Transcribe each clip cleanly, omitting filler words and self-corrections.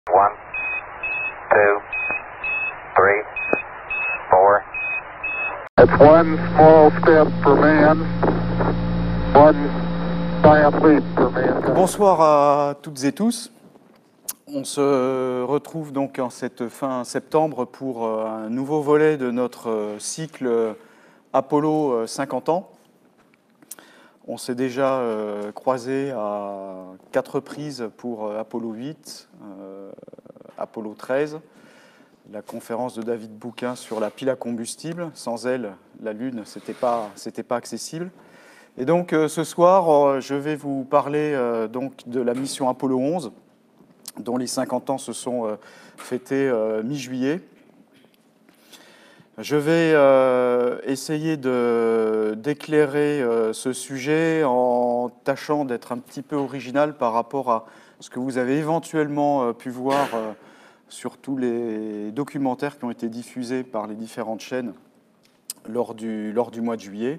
One, two, three, four. It's one small step for man, one giant leap for mankind. Bonsoir à toutes et tous. On se retrouve donc en cette fin septembre pour un nouveau volet de notre cycle Apollo 50 ans. On s'est déjà croisé à 4 reprises pour Apollo 8, Apollo 13, la conférence de David Bouquin sur la pile à combustible. Sans elle, la Lune, c'était pas accessible. Et donc ce soir, je vais vous parler donc de la mission Apollo 11, dont les 50 ans se sont fêtés mi-juillet. Je vais essayer d'éclairer ce sujet en tâchant d'être un petit peu original par rapport à ce que vous avez éventuellement pu voir sur tous les documentaires qui ont été diffusés par les différentes chaînes lors du mois de juillet,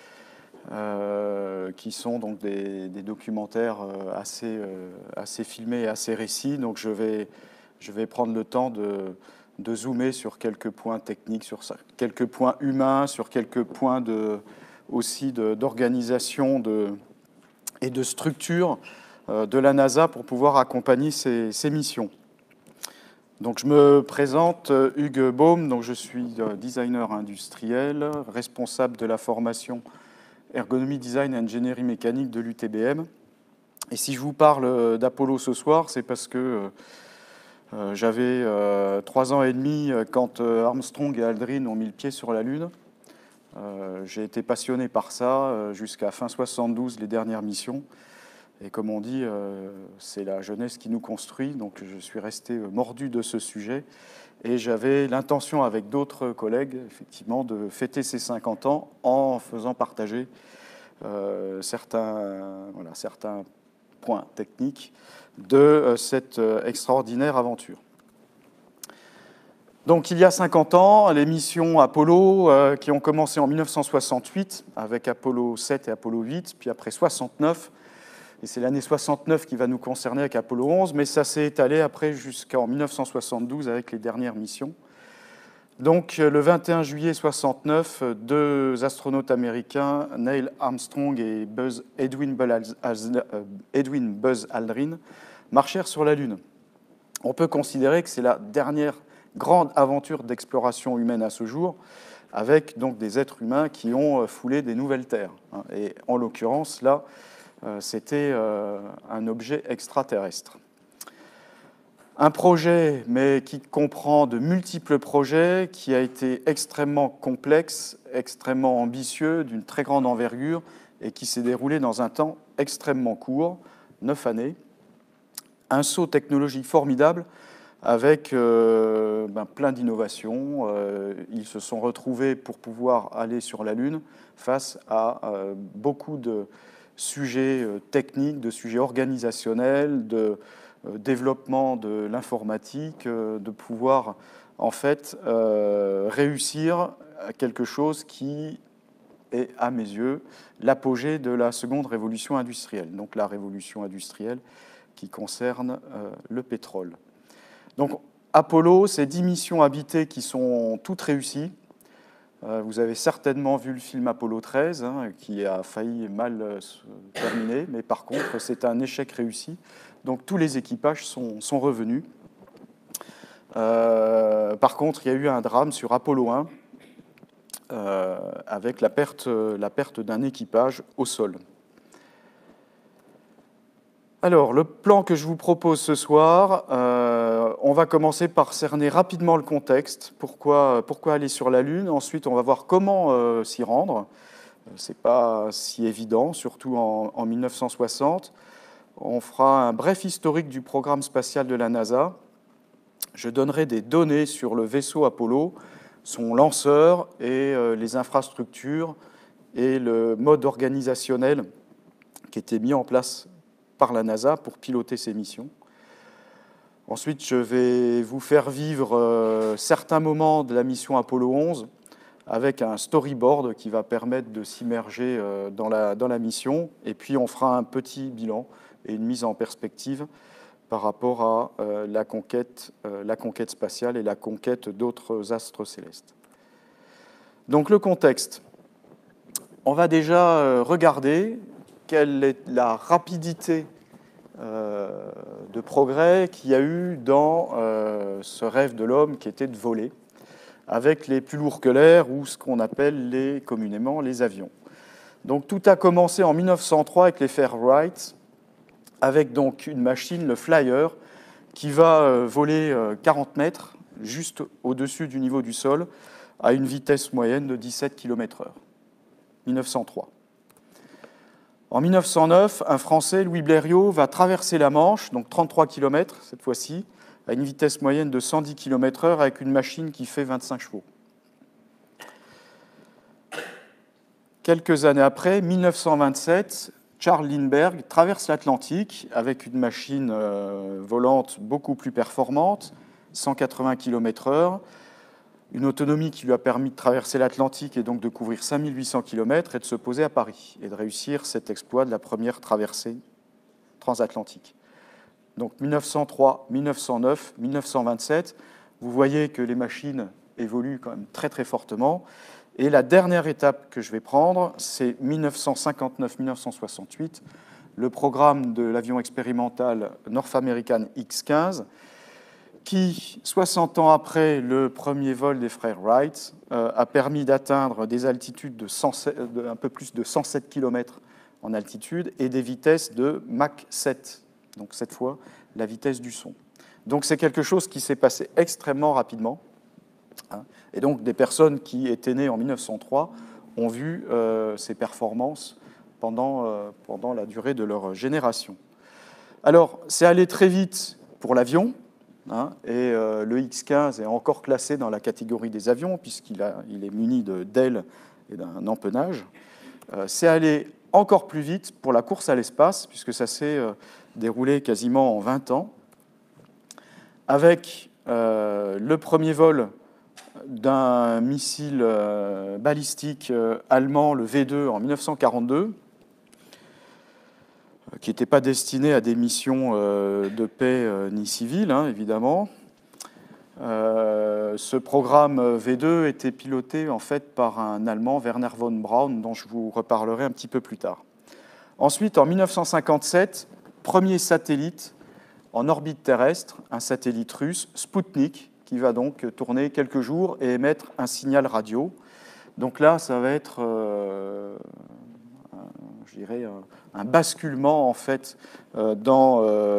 qui sont donc des documentaires assez filmés et assez récits. Donc je vais prendre le temps de zoomer sur quelques points techniques, sur quelques points humains, sur quelques points aussi d'organisation et de structure de la NASA pour pouvoir accompagner ces missions. Donc je me présente, Hugues Baum, donc je suis designer industriel, responsable de la formation ergonomie, design et ingénierie mécanique de l'UTBM. Et si je vous parle d'Apollo ce soir, c'est parce que j'avais 3 ans et demi quand Armstrong et Aldrin ont mis le pied sur la Lune. J'ai été passionné par ça jusqu'à fin 72, les dernières missions. Et comme on dit, c'est la jeunesse qui nous construit, donc je suis resté mordu de ce sujet. Et j'avais l'intention avec d'autres collègues, effectivement, de fêter ces 50 ans en faisant partager certains points techniques de cette extraordinaire aventure. Donc il y a 50 ans, les missions Apollo qui ont commencé en 1968 avec Apollo 7 et Apollo 8, puis après 69, et c'est l'année 69 qui va nous concerner avec Apollo 11, mais ça s'est étalé après jusqu'en 1972 avec les dernières missions. Donc le 21 juillet 69, 2 astronautes américains, Neil Armstrong et Edwin Buzz Aldrin, marchèrent sur la Lune. On peut considérer que c'est la dernière grande aventure d'exploration humaine à ce jour, avec donc des êtres humains qui ont foulé des nouvelles terres. Et en l'occurrence, là, c'était un objet extraterrestre. Un projet, mais qui comprend de multiples projets, qui a été extrêmement complexe, extrêmement ambitieux, d'une très grande envergure, et qui s'est déroulé dans un temps extrêmement court, 9 années. Un saut technologique formidable, avec plein d'innovations. Ils se sont retrouvés pour pouvoir aller sur la Lune face à beaucoup de sujets techniques, de sujets organisationnels, de développement de l'informatique, de pouvoir en fait réussir à quelque chose qui est, à mes yeux, l'apogée de la seconde révolution industrielle, donc la révolution industrielle qui concerne le pétrole. Donc Apollo, c'est 10 missions habitées qui sont toutes réussies. Vous avez certainement vu le film Apollo 13, qui a failli mal se terminer, mais par contre, c'est un échec réussi. Donc tous les équipages sont revenus. Par contre, il y a eu un drame sur Apollo 1, avec la perte d'un équipage au sol. Alors, le plan que je vous propose ce soir, on va commencer par cerner rapidement le contexte. Pourquoi aller sur la Lune? Ensuite, on va voir comment s'y rendre. Ce n'est pas si évident, surtout en 1960. On fera un bref historique du programme spatial de la NASA. Je donnerai des données sur le vaisseau Apollo, son lanceur et les infrastructures et le mode organisationnel qui était mis en place par la NASA pour piloter ces missions. Ensuite, je vais vous faire vivre certains moments de la mission Apollo 11 avec un storyboard qui va permettre de s'immerger dans la mission. Et puis, on fera un petit bilan et une mise en perspective par rapport à la conquête spatiale et la conquête d'autres astres célestes. Donc le contexte. On va déjà regarder quelle est la rapidité de progrès qu'il y a eu dans ce rêve de l'homme qui était de voler, avec les plus lourds que l'air, ou ce qu'on appelle communément les avions. Donc tout a commencé en 1903 avec les frères Wright, avec donc une machine, le Flyer, qui va voler 40 mètres, juste au-dessus du niveau du sol, à une vitesse moyenne de 17 km/h. 1903. En 1909, un Français, Louis Blériot, va traverser la Manche, donc 33 km cette fois-ci, à une vitesse moyenne de 110 km/h avec une machine qui fait 25 chevaux. Quelques années après, 1927, Charles Lindbergh traverse l'Atlantique avec une machine volante beaucoup plus performante, 180 km/h, une autonomie qui lui a permis de traverser l'Atlantique et donc de couvrir 5800 km et de se poser à Paris et de réussir cet exploit de la première traversée transatlantique. Donc 1903, 1909, 1927, vous voyez que les machines évoluent quand même très très fortement. Et la dernière étape que je vais prendre, c'est 1959-1968, le programme de l'avion expérimental North American X-15, qui, 60 ans après le premier vol des frères Wright, a permis d'atteindre des altitudes de un peu plus de 107 km en altitude et des vitesses de Mach 7, donc cette fois la vitesse du son. Donc c'est quelque chose qui s'est passé extrêmement rapidement. Et donc des personnes qui étaient nées en 1903 ont vu ces performances pendant la durée de leur génération. Alors, c'est allé très vite pour l'avion, et le X-15 est encore classé dans la catégorie des avions, puisqu'il est muni d'ailes et d'un empennage. C'est allé encore plus vite pour la course à l'espace, puisque ça s'est déroulé quasiment en 20 ans, avec le premier vol d'un missile balistique allemand, le V2, en 1942, qui n'était pas destiné à des missions de paix ni civiles, évidemment. Ce programme V2 était piloté en fait par un Allemand, Werner von Braun, dont je vous reparlerai un petit peu plus tard. Ensuite, en 1957, premier satellite en orbite terrestre, un satellite russe, Sputnik, qui va donc tourner quelques jours et émettre un signal radio. Donc là, ça va être, je dirais, un basculement en fait dans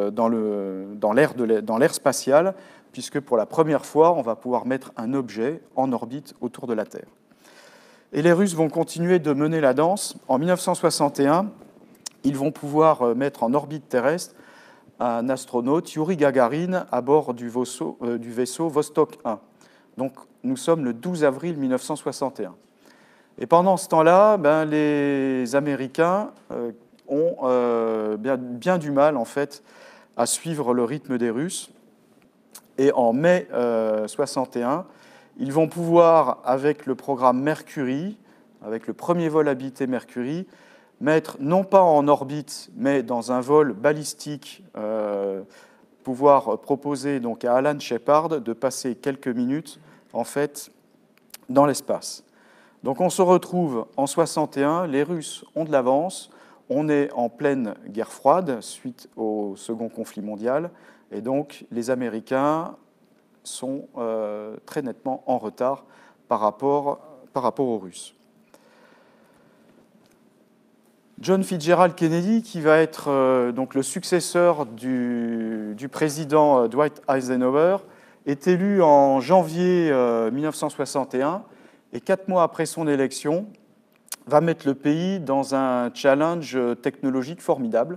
l'air spatial, puisque pour la première fois, on va pouvoir mettre un objet en orbite autour de la Terre. Et les Russes vont continuer de mener la danse. En 1961, ils vont pouvoir mettre en orbite terrestre un astronaute, Youri Gagarin, à bord du vaisseau Vostok 1. Donc, nous sommes le 12 avril 1961. Et pendant ce temps-là, les Américains ont bien du mal, en fait, à suivre le rythme des Russes. Et en mai 61, ils vont pouvoir, avec le programme Mercury, avec le premier vol habité Mercury, mettre non pas en orbite, mais dans un vol balistique, pouvoir proposer donc à Alan Shepard de passer quelques minutes en fait dans l'espace. Donc on se retrouve en 61, les Russes ont de l'avance, on est en pleine guerre froide suite au second conflit mondial, et donc les Américains sont très nettement en retard par rapport aux Russes. John Fitzgerald Kennedy, qui va être donc le successeur du président Dwight Eisenhower, est élu en janvier 1961 et 4 mois après son élection, va mettre le pays dans un challenge technologique formidable.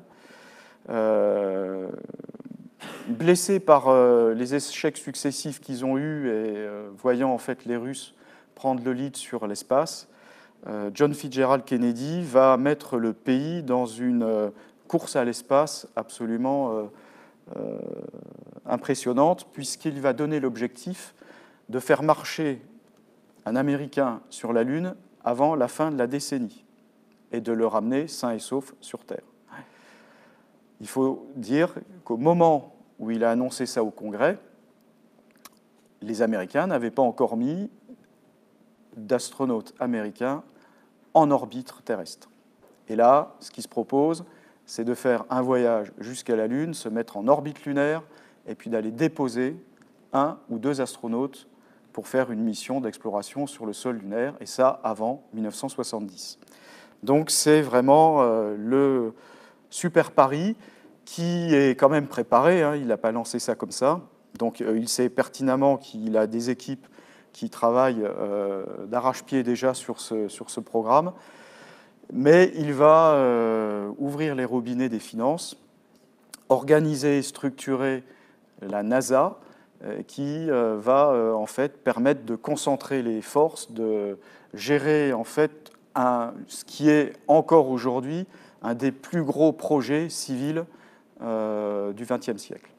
Blessés par les échecs successifs qu'ils ont eus et voyant en fait les Russes prendre le lead sur l'espace, John Fitzgerald Kennedy va mettre le pays dans une course à l'espace absolument impressionnante, puisqu'il va donner l'objectif de faire marcher un Américain sur la Lune avant la fin de la décennie et de le ramener sain et sauf sur Terre. Il faut dire qu'au moment où il a annoncé ça au Congrès, les Américains n'avaient pas encore mis d'astronautes américains en orbite terrestre. Et là, ce qui se propose, c'est de faire un voyage jusqu'à la Lune, se mettre en orbite lunaire, et puis d'aller déposer 1 ou 2 astronautes pour faire une mission d'exploration sur le sol lunaire, et ça avant 1970. Donc c'est vraiment le super pari qui est quand même préparé, hein, il n'a pas lancé ça comme ça. Donc il sait pertinemment qu'il a des équipes qui travaillent d'arrache-pied déjà sur ce programme, mais il va ouvrir les robinets des finances, organiser et structurer la NASA, qui va en fait permettre de concentrer les forces, de gérer en fait ce qui est encore aujourd'hui un des plus gros projets civils du XXe siècle.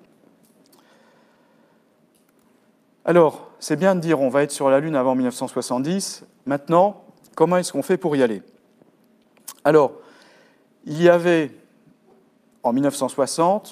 Alors, c'est bien de dire on va être sur la Lune avant 1970. Maintenant, comment est-ce qu'on fait pour y aller? Alors, il y avait, en 1960,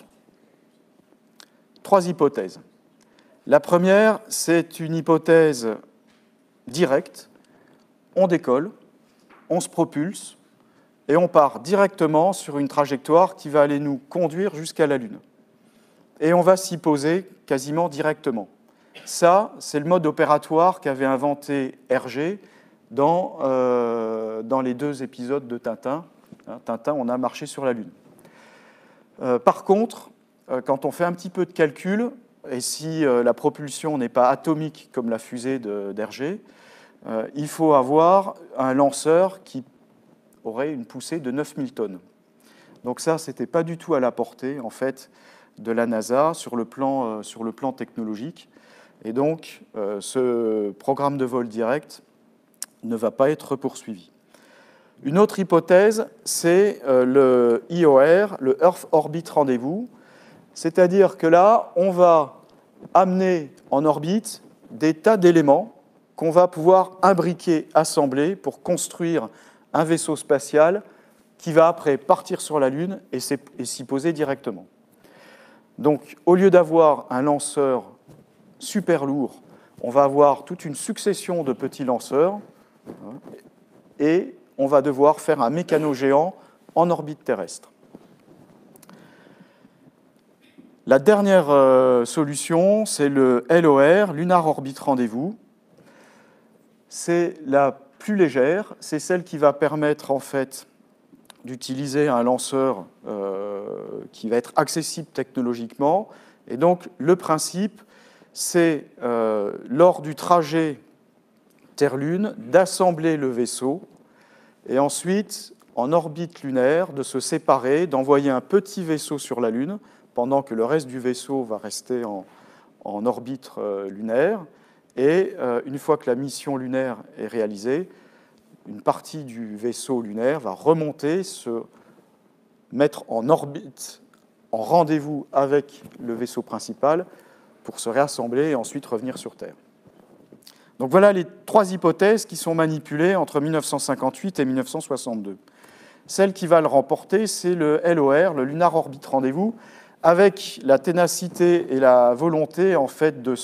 3 hypothèses. La première, c'est une hypothèse directe. On décolle, on se propulse, et on part directement sur une trajectoire qui va aller nous conduire jusqu'à la Lune. Et on va s'y poser quasiment directement. Ça, c'est le mode opératoire qu'avait inventé Hergé dans les 2 épisodes de Tintin. Tintin, on a marché sur la Lune. Par contre, quand on fait un petit peu de calcul, et si la propulsion n'est pas atomique comme la fusée d'Hergé, il faut avoir un lanceur qui aurait une poussée de 9000 tonnes. Donc ça, ce n'était pas du tout à la portée, en fait, de la NASA sur le plan technologique. Et donc, ce programme de vol direct ne va pas être poursuivi. Une autre hypothèse, c'est le EOR, le Earth Orbit Rendez-vous. C'est-à-dire que là, on va amener en orbite des tas d'éléments qu'on va pouvoir imbriquer, assembler pour construire un vaisseau spatial qui va après partir sur la Lune et s'y poser directement. Donc, au lieu d'avoir un lanceur super lourd, on va avoir toute une succession de petits lanceurs et on va devoir faire un mécano géant en orbite terrestre. La dernière solution, c'est le LOR, Lunar Orbit Rendez-vous. C'est la plus légère, c'est celle qui va permettre en fait d'utiliser un lanceur qui va être accessible technologiquement. Et donc le principe, c'est lors du trajet Terre-Lune d'assembler le vaisseau et ensuite en orbite lunaire de se séparer, d'envoyer un petit vaisseau sur la Lune pendant que le reste du vaisseau va rester en orbite lunaire. Et une fois que la mission lunaire est réalisée, une partie du vaisseau lunaire va remonter, se mettre en orbite, en rendez-vous avec le vaisseau principal pour se réassembler et ensuite revenir sur Terre. Donc voilà les 3 hypothèses qui sont manipulées entre 1958 et 1962. Celle qui va le remporter, c'est le LOR, le Lunar Orbit Rendez-vous, avec la ténacité et la volonté en fait de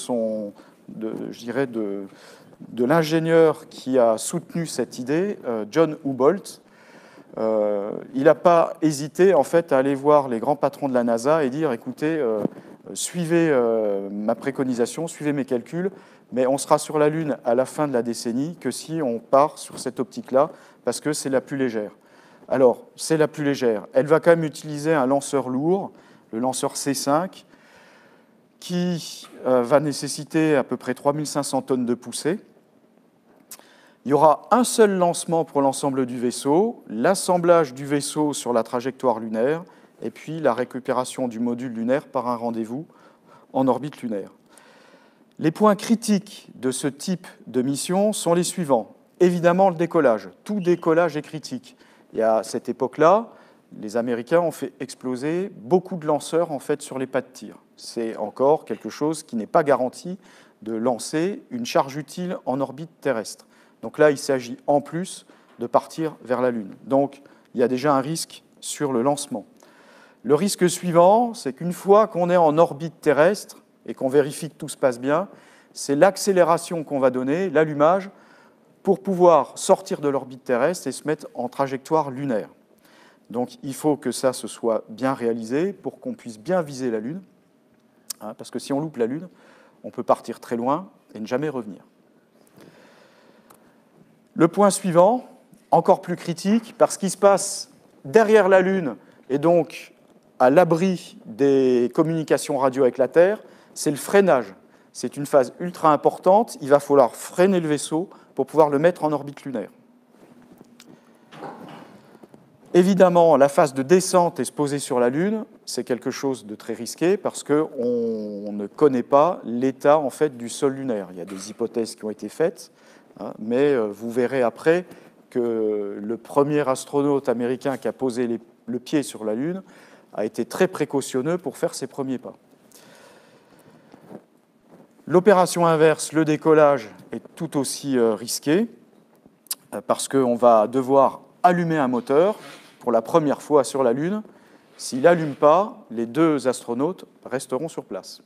l'ingénieur qui a soutenu cette idée, John Houbolt. Il n'a pas hésité en fait à aller voir les grands patrons de la NASA et dire écoutez, suivez ma préconisation, suivez mes calculs, mais on sera sur la Lune à la fin de la décennie que si on part sur cette optique-là, parce que c'est la plus légère. Alors, c'est la plus légère. Elle va quand même utiliser un lanceur lourd, le lanceur C5, qui va nécessiter à peu près 3500 tonnes de poussée. Il y aura un seul lancement pour l'ensemble du vaisseau, l'assemblage du vaisseau sur la trajectoire lunaire, et puis la récupération du module lunaire par un rendez-vous en orbite lunaire. Les points critiques de ce type de mission sont les suivants. Évidemment, le décollage. Tout décollage est critique. Et à cette époque-là, les Américains ont fait exploser beaucoup de lanceurs en fait, sur les pas de tir. C'est encore quelque chose qui n'est pas garanti de lancer une charge utile en orbite terrestre. Donc là, il s'agit en plus de partir vers la Lune. Donc, il y a déjà un risque sur le lancement. Le risque suivant, c'est qu'une fois qu'on est en orbite terrestre et qu'on vérifie que tout se passe bien, c'est l'accélération qu'on va donner, l'allumage, pour pouvoir sortir de l'orbite terrestre et se mettre en trajectoire lunaire. Donc il faut que ça se soit bien réalisé pour qu'on puisse bien viser la Lune, hein, parce que si on loupe la Lune, on peut partir très loin et ne jamais revenir. Le point suivant, encore plus critique, parce qu'il se passe derrière la Lune et donc à l'abri des communications radio avec la Terre, c'est le freinage. C'est une phase ultra importante, il va falloir freiner le vaisseau pour pouvoir le mettre en orbite lunaire. Évidemment, la phase de descente et se poser sur la Lune, c'est quelque chose de très risqué parce qu'on ne connaît pas l'état en fait, du sol lunaire. Il y a des hypothèses qui ont été faites, hein, mais vous verrez après que le premier astronaute américain qui a posé le pied sur la Lune a été très précautionneux pour faire ses premiers pas. L'opération inverse, le décollage, est tout aussi risqué parce qu'on va devoir allumer un moteur pour la première fois sur la Lune. S'il n'allume pas, les deux astronautes resteront sur place.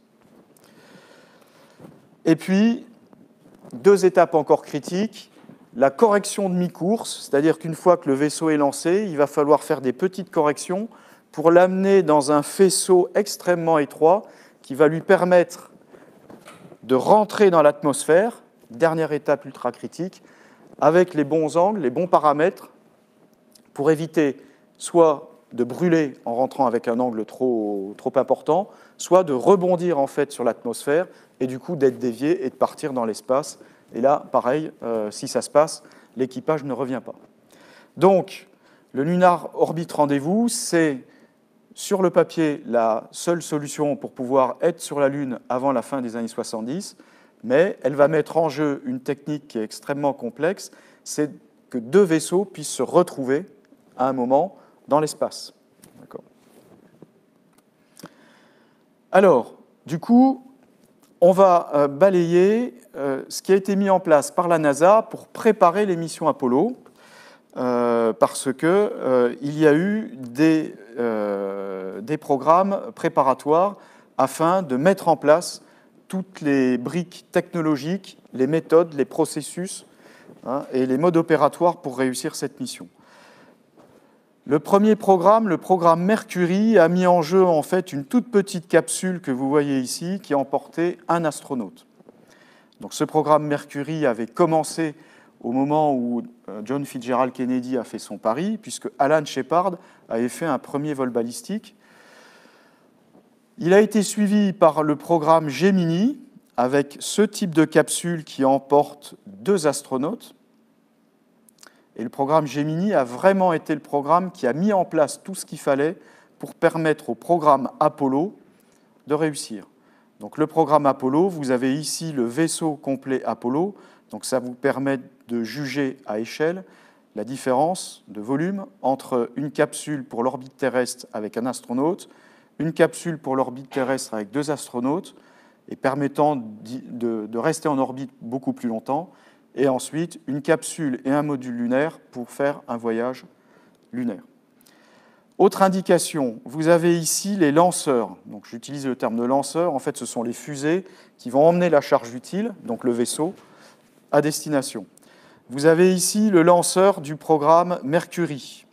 Et puis, deux étapes encore critiques. La correction de mi-course, c'est-à-dire qu'une fois que le vaisseau est lancé, il va falloir faire des petites corrections pour l'amener dans un faisceau extrêmement étroit qui va lui permettre de rentrer dans l'atmosphère, dernière étape ultra critique, avec les bons angles, les bons paramètres, pour éviter soit de brûler en rentrant avec un angle trop important, soit de rebondir en fait sur l'atmosphère et du coup d'être dévié et de partir dans l'espace. Et là, pareil, si ça se passe, l'équipage ne revient pas. Donc, le Lunar Orbit Rendez-vous, c'est sur le papier la seule solution pour pouvoir être sur la Lune avant la fin des années 70, mais elle va mettre en jeu une technique qui est extrêmement complexe, c'est que deux vaisseaux puissent se retrouver à un moment dans l'espace. D'accord. Alors, du coup, on va balayer ce qui a été mis en place par la NASA pour préparer les missions Apollo, parce qu'il y a eu des programmes préparatoires afin de mettre en place toutes les briques technologiques, les méthodes, les processus et les modes opératoires pour réussir cette mission. Le premier programme, le programme Mercury, a mis en jeu en fait une toute petite capsule que vous voyez ici qui emportait un astronaute. Donc ce programme Mercury avait commencé au moment où John Fitzgerald Kennedy a fait son pari, puisque Alan Shepard avait fait un premier vol balistique. Il a été suivi par le programme Gemini, avec ce type de capsule qui emporte deux astronautes. Et le programme Gemini a vraiment été le programme qui a mis en place tout ce qu'il fallait pour permettre au programme Apollo de réussir. Donc le programme Apollo, vous avez ici le vaisseau complet Apollo, donc ça vous permet de juger à échelle la différence de volume entre une capsule pour l'orbite terrestre avec un astronaute, une capsule pour l'orbite terrestre avec deux astronautes, et permettant de rester en orbite beaucoup plus longtemps, et ensuite une capsule et un module lunaire pour faire un voyage lunaire. Autre indication, vous avez ici les lanceurs. Donc j'utilise le terme de lanceur, en fait ce sont les fusées qui vont emmener la charge utile, donc le vaisseau, à destination. Vous avez ici le lanceur du programme Mercury,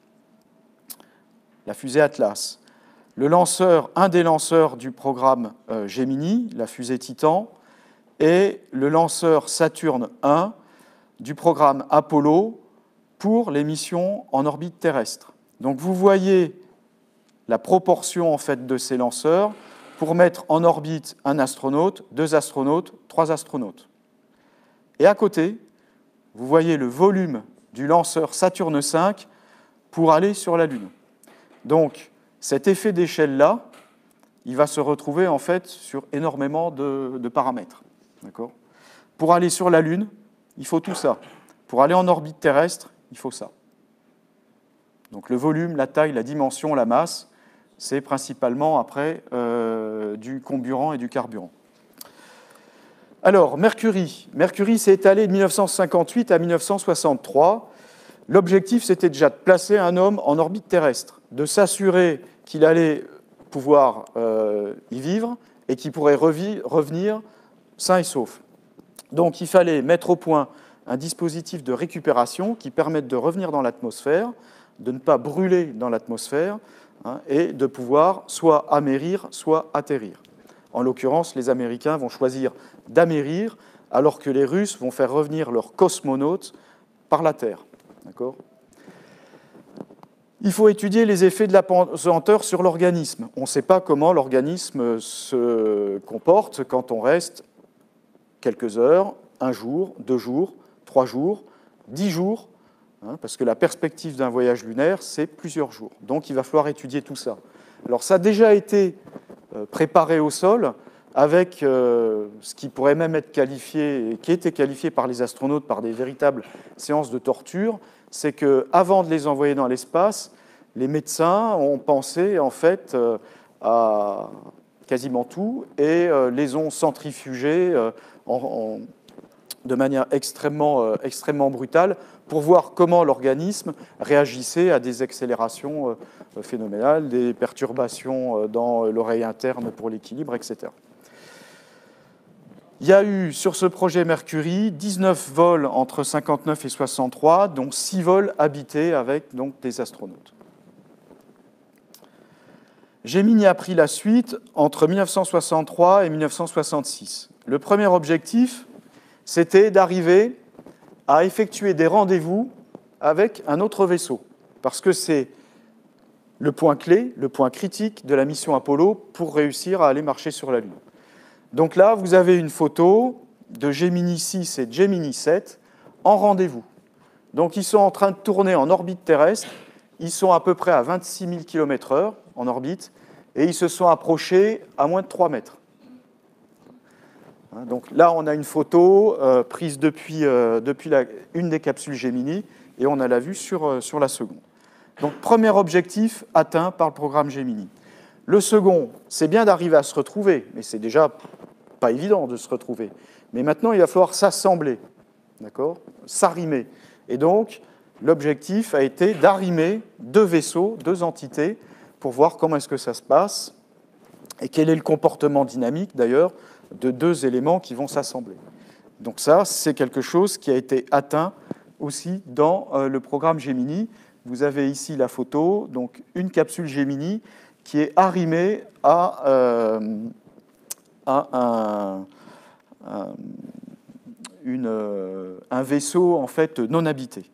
la fusée Atlas. Le lanceur, un des lanceurs du programme Gemini, la fusée Titan, et le lanceur Saturne 1 du programme Apollo pour les missions en orbite terrestre. Donc vous voyez la proportion en fait de ces lanceurs pour mettre en orbite un astronaute, deux astronautes, trois astronautes. Et à côté, vous voyez le volume du lanceur Saturne 5 pour aller sur la Lune. Donc cet effet d'échelle-là, il va se retrouver en fait sur énormément de paramètres. D'accord ? Pour aller sur la Lune, il faut tout ça. Pour aller en orbite terrestre, il faut ça. Donc le volume, la taille, la dimension, la masse, c'est principalement après du comburant et du carburant. Alors, Mercury s'est étalé de 1958 à 1963. L'objectif, c'était déjà de placer un homme en orbite terrestre. de s'assurer qu'il allait pouvoir y vivre et qu'il pourrait revenir sain et sauf. Donc il fallait mettre au point un dispositif de récupération qui permette de revenir dans l'atmosphère, de ne pas brûler dans l'atmosphère, hein, et de pouvoir soit amérir, soit atterrir. En l'occurrence, les Américains vont choisir d'amérir, alors que les Russes vont faire revenir leurs cosmonautes par la Terre. D'accord ? Il faut étudier les effets de l'apesanteur sur l'organisme. On ne sait pas comment l'organisme se comporte quand on reste quelques heures, 1 jour, 2 jours, 3 jours, 10 jours, hein, parce que la perspective d'un voyage lunaire, c'est plusieurs jours. Donc il va falloir étudier tout ça. Alors ça a déjà été préparé au sol avec ce qui pourrait même être qualifié, et qui était qualifié par les astronautes par des véritables séances de torture, c'est qu'avant de les envoyer dans l'espace, les médecins ont pensé en fait à quasiment tout et les ont centrifugés de manière extrêmement brutale pour voir comment l'organisme réagissait à des accélérations phénoménales, des perturbations dans l'oreille interne pour l'équilibre, etc. Il y a eu sur ce projet Mercury 19 vols entre 59 et 63, dont 6 vols habités avec donc, des astronautes. Gemini a pris la suite entre 1963 et 1966. Le premier objectif, c'était d'arriver à effectuer des rendez-vous avec un autre vaisseau, parce que c'est le point clé, le point critique de la mission Apollo pour réussir à aller marcher sur la Lune. Donc là, vous avez une photo de Gemini 6 et Gemini 7 en rendez-vous. Donc ils sont en train de tourner en orbite terrestre, ils sont à peu près à 26 000 km/h en orbite, et ils se sont approchés à moins de 3 mètres. Donc là, on a une photo prise depuis une des capsules Gemini, et on a la vue sur la seconde. Donc premier objectif atteint par le programme Gemini. Le second, c'est bien d'arriver à se retrouver, mais c'est déjà pas évident de se retrouver. Mais maintenant, il va falloir s'assembler, d'accord ? S'arrimer. Et donc, l'objectif a été d'arrimer 2 vaisseaux, 2 entités, pour voir comment est-ce que ça se passe et quel est le comportement dynamique, d'ailleurs, de 2 éléments qui vont s'assembler. Donc ça, c'est quelque chose qui a été atteint aussi dans le programme Gemini. Vous avez ici la photo, donc une capsule Gemini qui est arrimée à un vaisseau en fait non habité.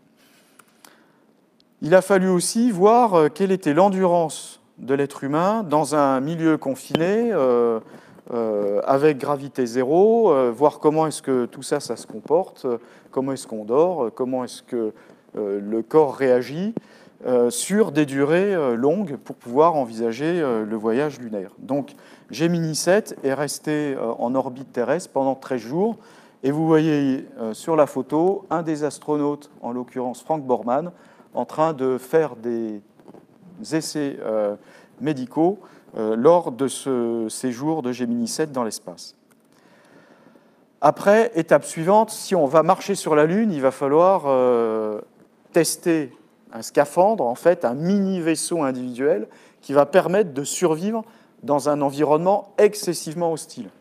Il a fallu aussi voir quelle était l'endurance de l'être humain dans un milieu confiné, avec gravité zéro, voir comment est-ce que tout ça, ça se comporte, comment est-ce qu'on dort, comment est-ce que le corps réagit sur des durées longues pour pouvoir envisager le voyage lunaire. Donc Gemini 7 est resté en orbite terrestre pendant 13 jours, et vous voyez sur la photo un des astronautes, en l'occurrence Frank Borman, en train de faire des essais médicaux lors de ce séjour de Gemini 7 dans l'espace. Après, étape suivante, si on va marcher sur la Lune, il va falloir tester un scaphandre, en fait, un mini-vaisseau individuel qui va permettre de survivre dans un environnement excessivement hostile.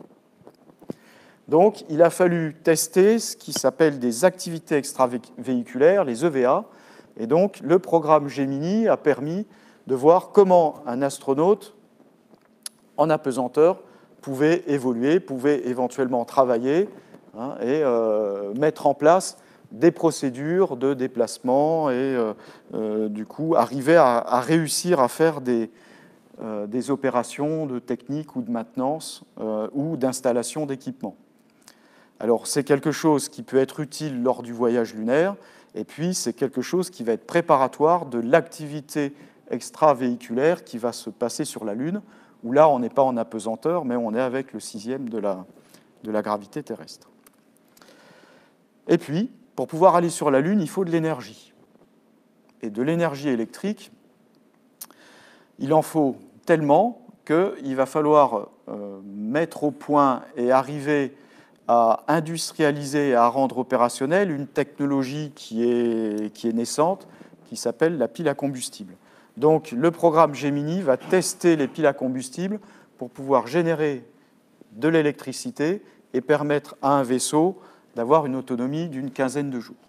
Donc, il a fallu tester ce qui s'appelle des activités extravéhiculaires, les EVA, et donc le programme Gemini a permis de voir comment un astronaute en apesanteur pouvait évoluer, pouvait éventuellement travailler et mettre en place des procédures de déplacement et du coup arriver à réussir à faire des opérations de technique ou de maintenance ou d'installation d'équipement. Alors c'est quelque chose qui peut être utile lors du voyage lunaire, et puis c'est quelque chose qui va être préparatoire de l'activité extravéhiculaire qui va se passer sur la Lune, où là on n'est pas en apesanteur, mais on est avec le 6e de la gravité terrestre. Et puis, pour pouvoir aller sur la Lune, il faut de l'énergie. Et de l'énergie électrique, il en faut tellement qu'il va falloir mettre au point et arriver à industrialiser et à rendre opérationnelle une technologie qui est naissante, qui s'appelle la pile à combustible. Donc le programme Gemini va tester les piles à combustible pour pouvoir générer de l'électricité et permettre à un vaisseau d'avoir une autonomie d'une quinzaine de jours.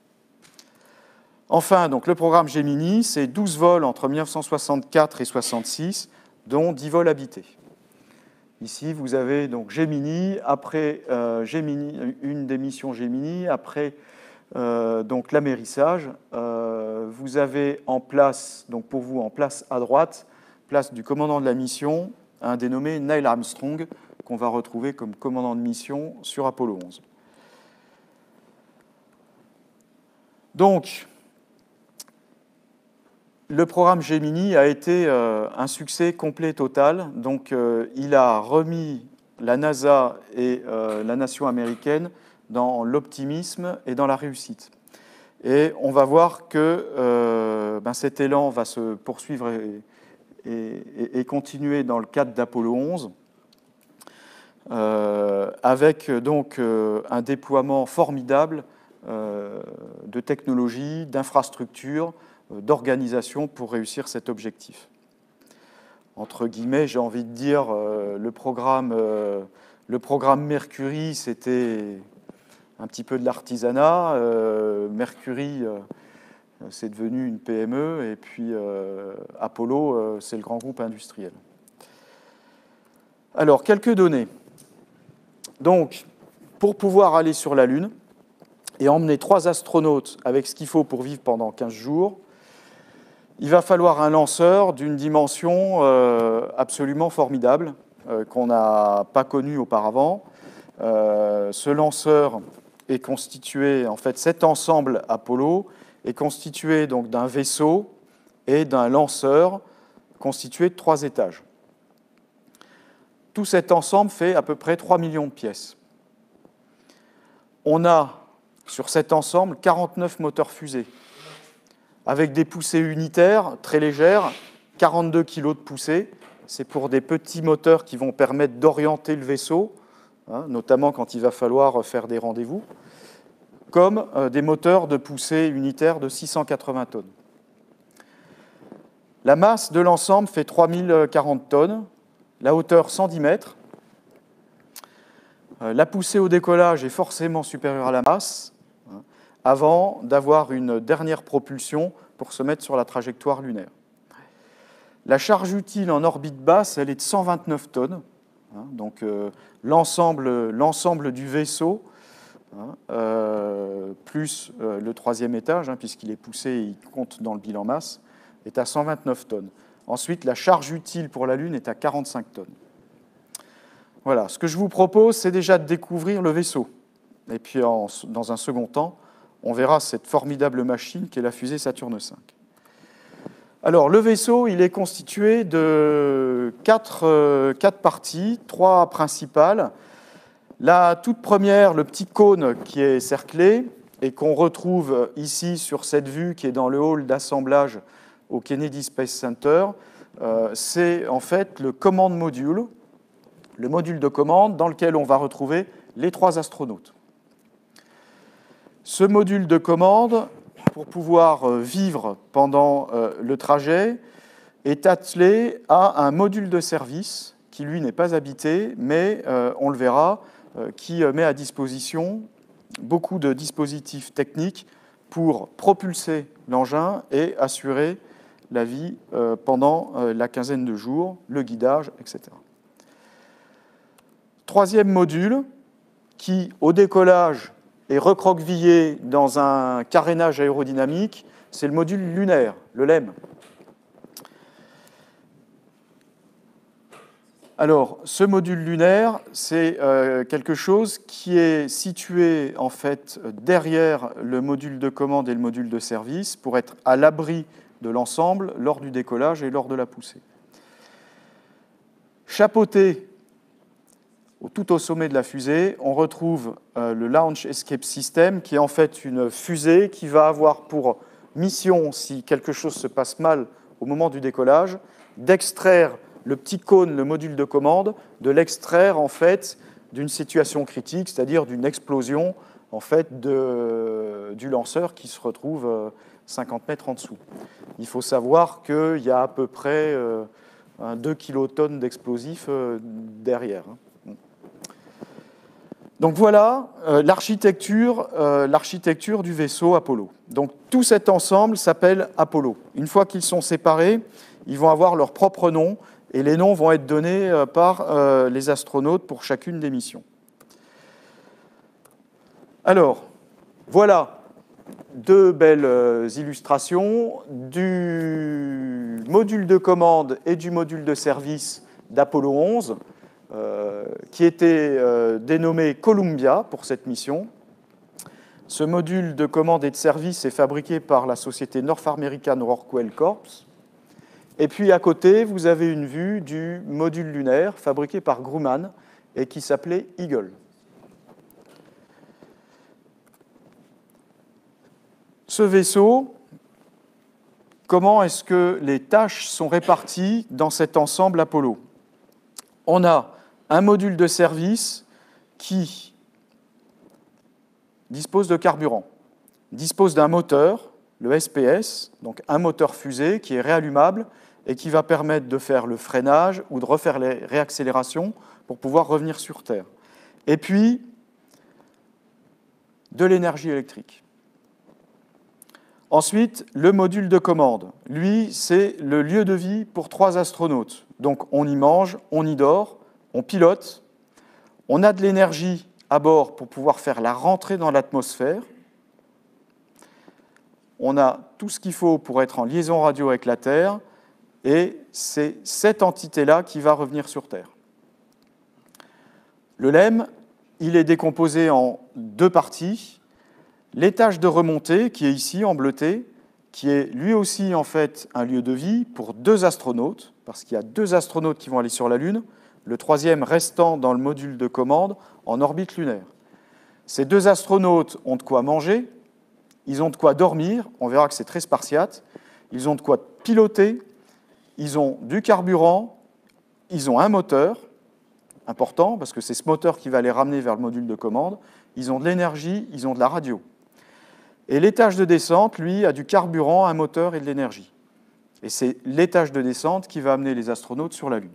Enfin, donc, le programme Gemini, c'est 12 vols entre 1964 et 1966, dont 10 vols habités. Ici, vous avez donc Gemini, après une des missions Gemini, après donc l'amérissage. Vous avez en place, donc pour vous en place à droite, place du commandant de la mission, un dénommé Neil Armstrong, qu'on va retrouver comme commandant de mission sur Apollo 11. Donc, le programme Gemini a été un succès complet et total. Donc, il a remis la NASA et la nation américaine dans l'optimisme et dans la réussite. Et on va voir que cet élan va se poursuivre et continuer dans le cadre d'Apollo 11, avec donc un déploiement formidable de technologies, d'infrastructures, d'organisation pour réussir cet objectif. Entre guillemets, j'ai envie de dire, le programme Mercury, c'était un petit peu de l'artisanat. Mercury, c'est devenu une PME, et puis Apollo, c'est le grand groupe industriel. Alors, quelques données. Donc, pour pouvoir aller sur la Lune et emmener 3 astronautes avec ce qu'il faut pour vivre pendant 15 jours, il va falloir un lanceur d'une dimension absolument formidable, qu'on n'a pas connu auparavant. Ce lanceur est constitué, en fait, cet ensemble Apollo est constitué donc d'un vaisseau et d'un lanceur constitué de 3 étages. Tout cet ensemble fait à peu près 3 millions de pièces. On a, sur cet ensemble, 49 moteurs fusées, avec des poussées unitaires très légères, 42 kg de poussée. C'est pour des petits moteurs qui vont permettre d'orienter le vaisseau, notamment quand il va falloir faire des rendez-vous, comme des moteurs de poussée unitaire de 680 tonnes. La masse de l'ensemble fait 3040 tonnes, la hauteur 110 mètres. La poussée au décollage est forcément supérieure à la masse, avant d'avoir une dernière propulsion pour se mettre sur la trajectoire lunaire. La charge utile en orbite basse, elle est de 129 tonnes, donc l'ensemble du vaisseau, plus le 3e étage, puisqu'il est poussé et il compte dans le bilan masse, est à 129 tonnes. Ensuite, la charge utile pour la Lune est à 45 tonnes. Voilà, ce que je vous propose, c'est déjà de découvrir le vaisseau. Et puis, dans un second temps, on verra cette formidable machine qu'est la fusée Saturne V. Alors, le vaisseau, il est constitué de 4 parties, 3 principales. La toute première, le petit cône qui est cerclé et qu'on retrouve ici sur cette vue qui est dans le hall d'assemblage au Kennedy Space Center, c'est en fait le command module, le module de commande dans lequel on va retrouver les 3 astronautes. Ce module de commande, pour pouvoir vivre pendant le trajet, est attelé à un module de service qui, lui, n'est pas habité, mais, on le verra, qui met à disposition beaucoup de dispositifs techniques pour propulser l'engin et assurer la vie pendant la quinzaine de jours, le guidage, etc. 3e module qui, au décollage, est recroquevillé dans un carénage aérodynamique, c'est le module lunaire, le LEM. Alors, ce module lunaire, c'est quelque chose qui est situé en fait derrière le module de commande et le module de service pour être à l'abri de l'ensemble lors du décollage et lors de la poussée. Chapeauté tout au sommet de la fusée, on retrouve le Launch Escape System, qui est en fait une fusée qui va avoir pour mission, si quelque chose se passe mal au moment du décollage, d'extraire le petit cône, le module de commande, de l'extraire en fait d'une situation critique, c'est-à-dire d'une explosion en fait du lanceur qui se retrouve 50 mètres en dessous. Il faut savoir qu'il y a à peu près 2 kilotonnes d'explosifs derrière. Donc voilà l'architecture du vaisseau Apollo. Donc tout cet ensemble s'appelle Apollo. Une fois qu'ils sont séparés, ils vont avoir leur propre nom et les noms vont être donnés par les astronautes pour chacune des missions. Alors, voilà deux belles illustrations du module de commande et du module de service d'Apollo 11, qui était dénommé Columbia pour cette mission. Ce module de commande et de service est fabriqué par la société North American Rockwell Corps. Et puis à côté, vous avez une vue du module lunaire fabriqué par Grumman et qui s'appelait Eagle. Ce vaisseau, comment est-ce que les tâches sont réparties dans cet ensemble Apollo? On a un module de service qui dispose de carburant, dispose d'un moteur, le SPS, donc un moteur fusée qui est réallumable et qui va permettre de faire le freinage ou de refaire les réaccélérations pour pouvoir revenir sur Terre. Et puis, de l'énergie électrique. Ensuite, le module de commande. Lui, c'est le lieu de vie pour 3 astronautes. Donc, on y mange, on y dort, on pilote, on a de l'énergie à bord pour pouvoir faire la rentrée dans l'atmosphère. On a tout ce qu'il faut pour être en liaison radio avec la Terre, et c'est cette entité-là qui va revenir sur Terre. Le LEM, il est décomposé en 2 parties. L'étage de remontée, qui est ici en bleuté, qui est lui aussi en fait un lieu de vie pour 2 astronautes, parce qu'il y a 2 astronautes qui vont aller sur la Lune, le 3e restant dans le module de commande en orbite lunaire. Ces 2 astronautes ont de quoi manger, ils ont de quoi dormir, on verra que c'est très spartiate, ils ont de quoi piloter, ils ont du carburant, ils ont un moteur, important, parce que c'est ce moteur qui va les ramener vers le module de commande, ils ont de l'énergie, ils ont de la radio. Et l'étage de descente, lui, a du carburant, un moteur et de l'énergie. Et c'est l'étage de descente qui va amener les astronautes sur la Lune.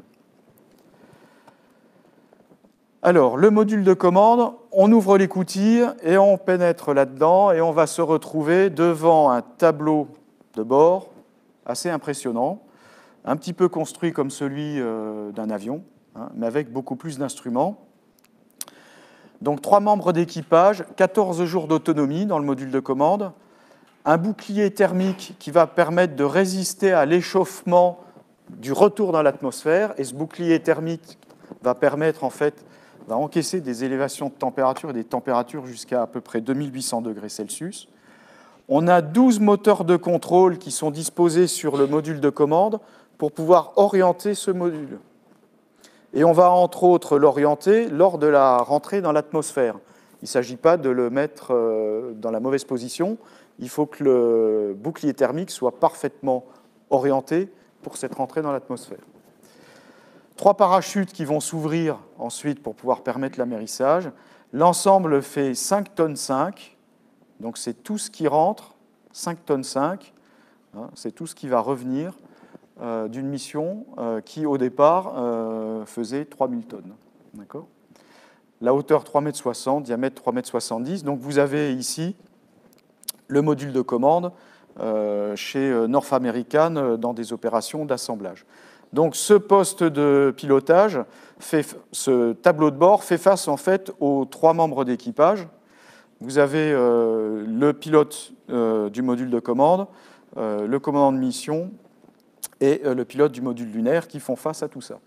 Alors, le module de commande, on ouvre l'écoutille et on pénètre là-dedans et on va se retrouver devant un tableau de bord assez impressionnant, un petit peu construit comme celui d'un avion, hein, mais avec beaucoup plus d'instruments. Donc 3 membres d'équipage, 14 jours d'autonomie dans le module de commande, un bouclier thermique qui va permettre de résister à l'échauffement du retour dans l'atmosphère, et ce bouclier thermique va permettre en fait, va encaisser des élévations de température et des températures jusqu'à à peu près 2800 degrés Celsius. On a 12 moteurs de contrôle qui sont disposés sur le module de commande pour pouvoir orienter ce module. Et on va entre autres l'orienter lors de la rentrée dans l'atmosphère. Il ne s'agit pas de le mettre dans la mauvaise position, il faut que le bouclier thermique soit parfaitement orienté pour cette rentrée dans l'atmosphère. 3 parachutes qui vont s'ouvrir ensuite pour pouvoir permettre l'amérissage. L'ensemble fait 5 tonnes 5, donc c'est tout ce qui rentre, 5 tonnes 5, hein, c'est tout ce qui va revenir d'une mission qui, au départ, faisait 3000 tonnes. D'accord ? La hauteur 3,60 m, diamètre 3,70 m. Donc vous avez ici le module de commande chez North American dans des opérations d'assemblage. Donc ce poste de pilotage, ce tableau de bord fait face en fait aux 3 membres d'équipage. Vous avez le pilote du module de commande, le commandant de mission et le pilote du module lunaire qui font face à tout ça.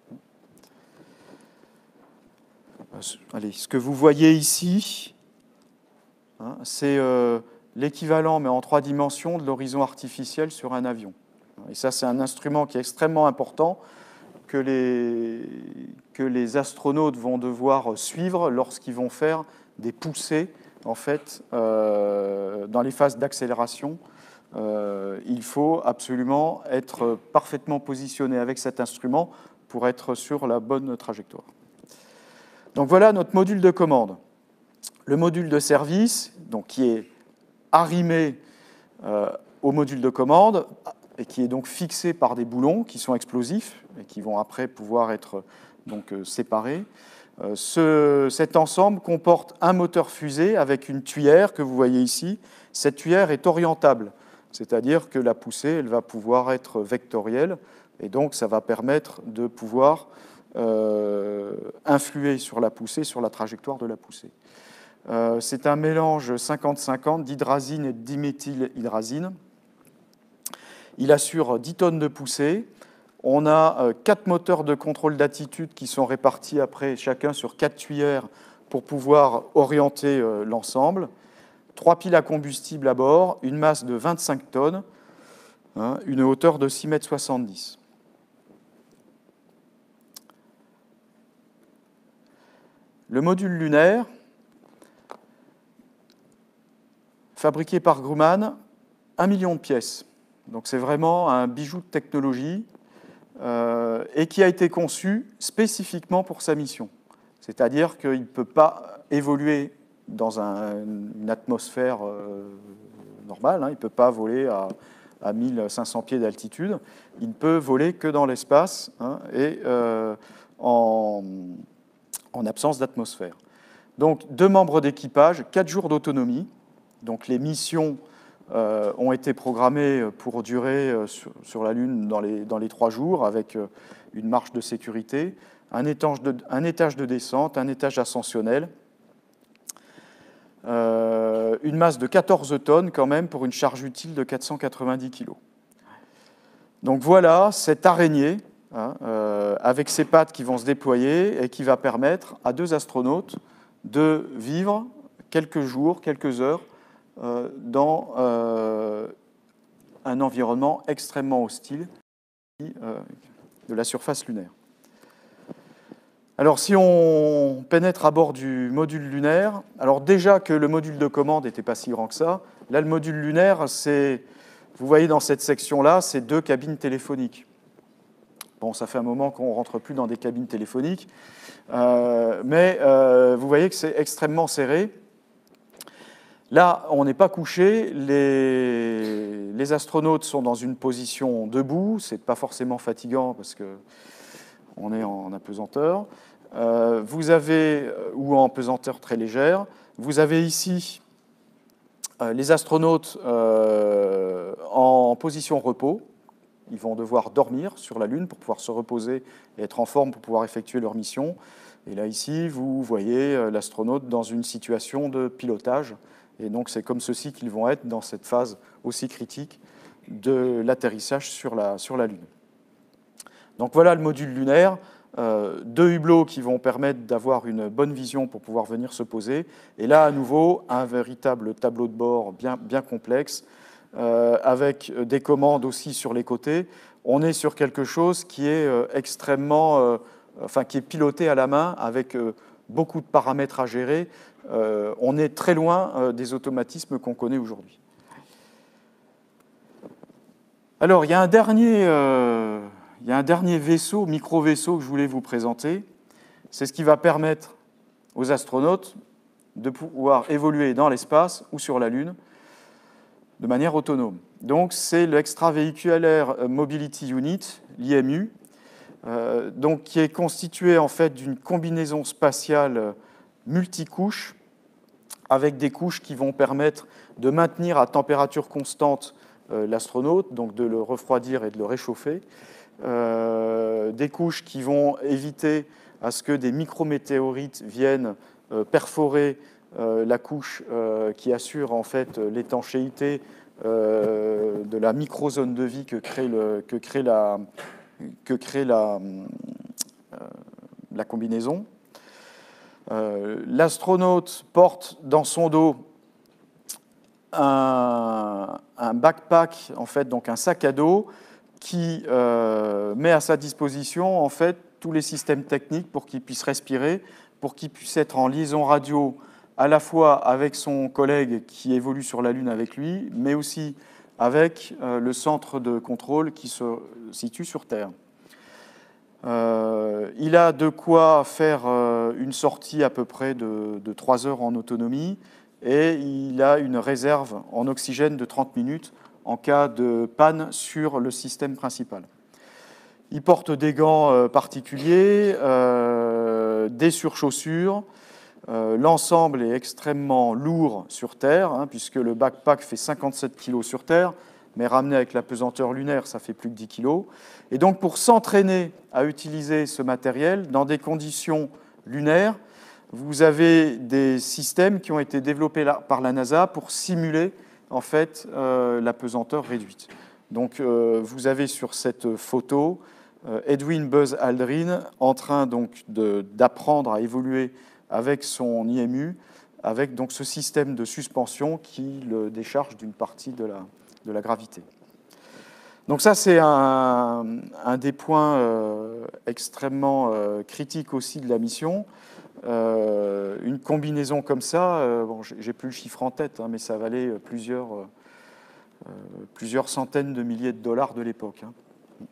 Allez, ce que vous voyez ici, hein, c'est l'équivalent, mais en 3 dimensions, de l'horizon artificiel sur un avion. Et ça, c'est un instrument qui est extrêmement important que les astronautes vont devoir suivre lorsqu'ils vont faire des poussées en fait, dans les phases d'accélération. Il faut absolument être parfaitement positionné avec cet instrument pour être sur la bonne trajectoire. Donc voilà notre module de commande. Le module de service, donc, qui est arrimé au module de commande et qui est donc fixé par des boulons qui sont explosifs et qui vont après pouvoir être donc, séparés. Cet ensemble comporte un moteur fusée avec une tuyère que vous voyez ici. Cette tuyère est orientable, c'est-à-dire que la poussée elle va pouvoir être vectorielle et donc ça va permettre de pouvoir influer sur la poussée, sur la trajectoire de la poussée. C'est un mélange 50-50 d'hydrazine et de diméthylhydrazine. Il assure 10 tonnes de poussée. On a 4 moteurs de contrôle d'attitude qui sont répartis après chacun sur 4 tuyères pour pouvoir orienter l'ensemble. 3 piles à combustible à bord, une masse de 25 tonnes, une hauteur de 6,70 m. Le module lunaire, fabriqué par Grumman, 1 million de pièces. Donc c'est vraiment un bijou de technologie et qui a été conçu spécifiquement pour sa mission. C'est-à-dire qu'il ne peut pas évoluer dans une atmosphère normale, hein, il ne peut pas voler à 1500 pieds d'altitude, il ne peut voler que dans l'espace hein, et en absence d'atmosphère. Donc 2 membres d'équipage, 4 jours d'autonomie. Donc les missions ont été programmées pour durer sur la Lune dans les 3 jours avec une marche de sécurité, un étage de descente, un étage ascensionnel, une masse de 14 tonnes quand même pour une charge utile de 490 kg. Donc voilà cette araignée hein, avec ses pattes qui vont se déployer et qui va permettre à 2 astronautes de vivre quelques jours, quelques heures dans un environnement extrêmement hostile de la surface lunaire. Alors si on pénètre à bord du module lunaire, alors déjà que le module de commande n'était pas si grand que ça, là le module lunaire, vous voyez dans cette section-là, c'est 2 cabines téléphoniques. Bon, ça fait un moment qu'on ne rentre plus dans des cabines téléphoniques, mais vous voyez que c'est extrêmement serré. Là, on n'est pas couché, les astronautes sont dans une position debout, ce n'est pas forcément fatigant parce qu'on est en apesanteur. Vous avez, ou en pesanteur très légère, vous avez ici les astronautes en position repos. Ils vont devoir dormir sur la Lune pour pouvoir se reposer et être en forme pour pouvoir effectuer leur mission. Et là, ici, vous voyez l'astronaute dans une situation de pilotage. Et donc, c'est comme ceci qu'ils vont être dans cette phase aussi critique de l'atterrissage sur la Lune. Donc, voilà le module lunaire. 2 hublots qui vont permettre d'avoir une bonne vision pour pouvoir venir se poser. Et là, à nouveau, un véritable tableau de bord bien complexe, avec des commandes aussi sur les côtés. On est sur quelque chose qui est extrêmement... qui est piloté à la main, avec beaucoup de paramètres à gérer. On est très loin des automatismes qu'on connaît aujourd'hui. Alors, il y a un dernier vaisseau, micro-vaisseau que je voulais vous présenter. C'est ce qui va permettre aux astronautes de pouvoir évoluer dans l'espace ou sur la Lune de manière autonome. Donc, c'est l'Extravehicular Mobility Unit, l'IMU, donc, qui est constitué en fait d'une combinaison spatiale multicouches avec des couches qui vont permettre de maintenir à température constante l'astronaute, donc de le refroidir et de le réchauffer. Des couches qui vont éviter à ce que des micrométéorites viennent perforer la couche qui assure en fait l'étanchéité de la microzone de vie que crée la combinaison. L'astronaute porte dans son dos un backpack, en fait, donc un sac à dos qui met à sa disposition en fait tous les systèmes techniques pour qu'il puisse respirer, pour qu'il puisse être en liaison radio à la fois avec son collègue qui évolue sur la Lune avec lui, mais aussi avec le centre de contrôle qui se situe sur Terre. Il a de quoi faire une sortie à peu près de 3 heures en autonomie. et il a une réserve en oxygène de 30 minutes en cas de panne sur le système principal. Il porte des gants particuliers, des surchaussures. L'ensemble est extrêmement lourd sur Terre, hein, puisque le backpack fait 57 kg sur Terre, mais ramené avec la pesanteur lunaire, ça fait plus de 10 kg. Et donc, pour s'entraîner à utiliser ce matériel dans des conditions lunaires, vous avez des systèmes qui ont été développés par la NASA pour simuler en fait la pesanteur réduite. Donc, vous avez sur cette photo Edwin Buzz Aldrin en train donc d'apprendre à évoluer avec son IMU, avec donc ce système de suspension qui le décharge d'une partie de la gravité. Donc ça, c'est un des points extrêmement critiques aussi de la mission. Une combinaison comme ça, bon, j'ai plus le chiffre en tête, hein, mais ça valait plusieurs centaines de milliers de dollars de l'époque. Hein.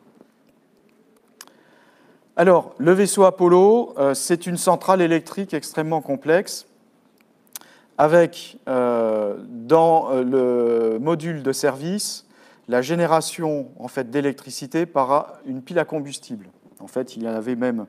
Alors, le vaisseau Apollo, c'est une centrale électrique extrêmement complexe, avec dans le module de service la génération en fait, d'électricité par une pile à combustible. En fait, il y en avait même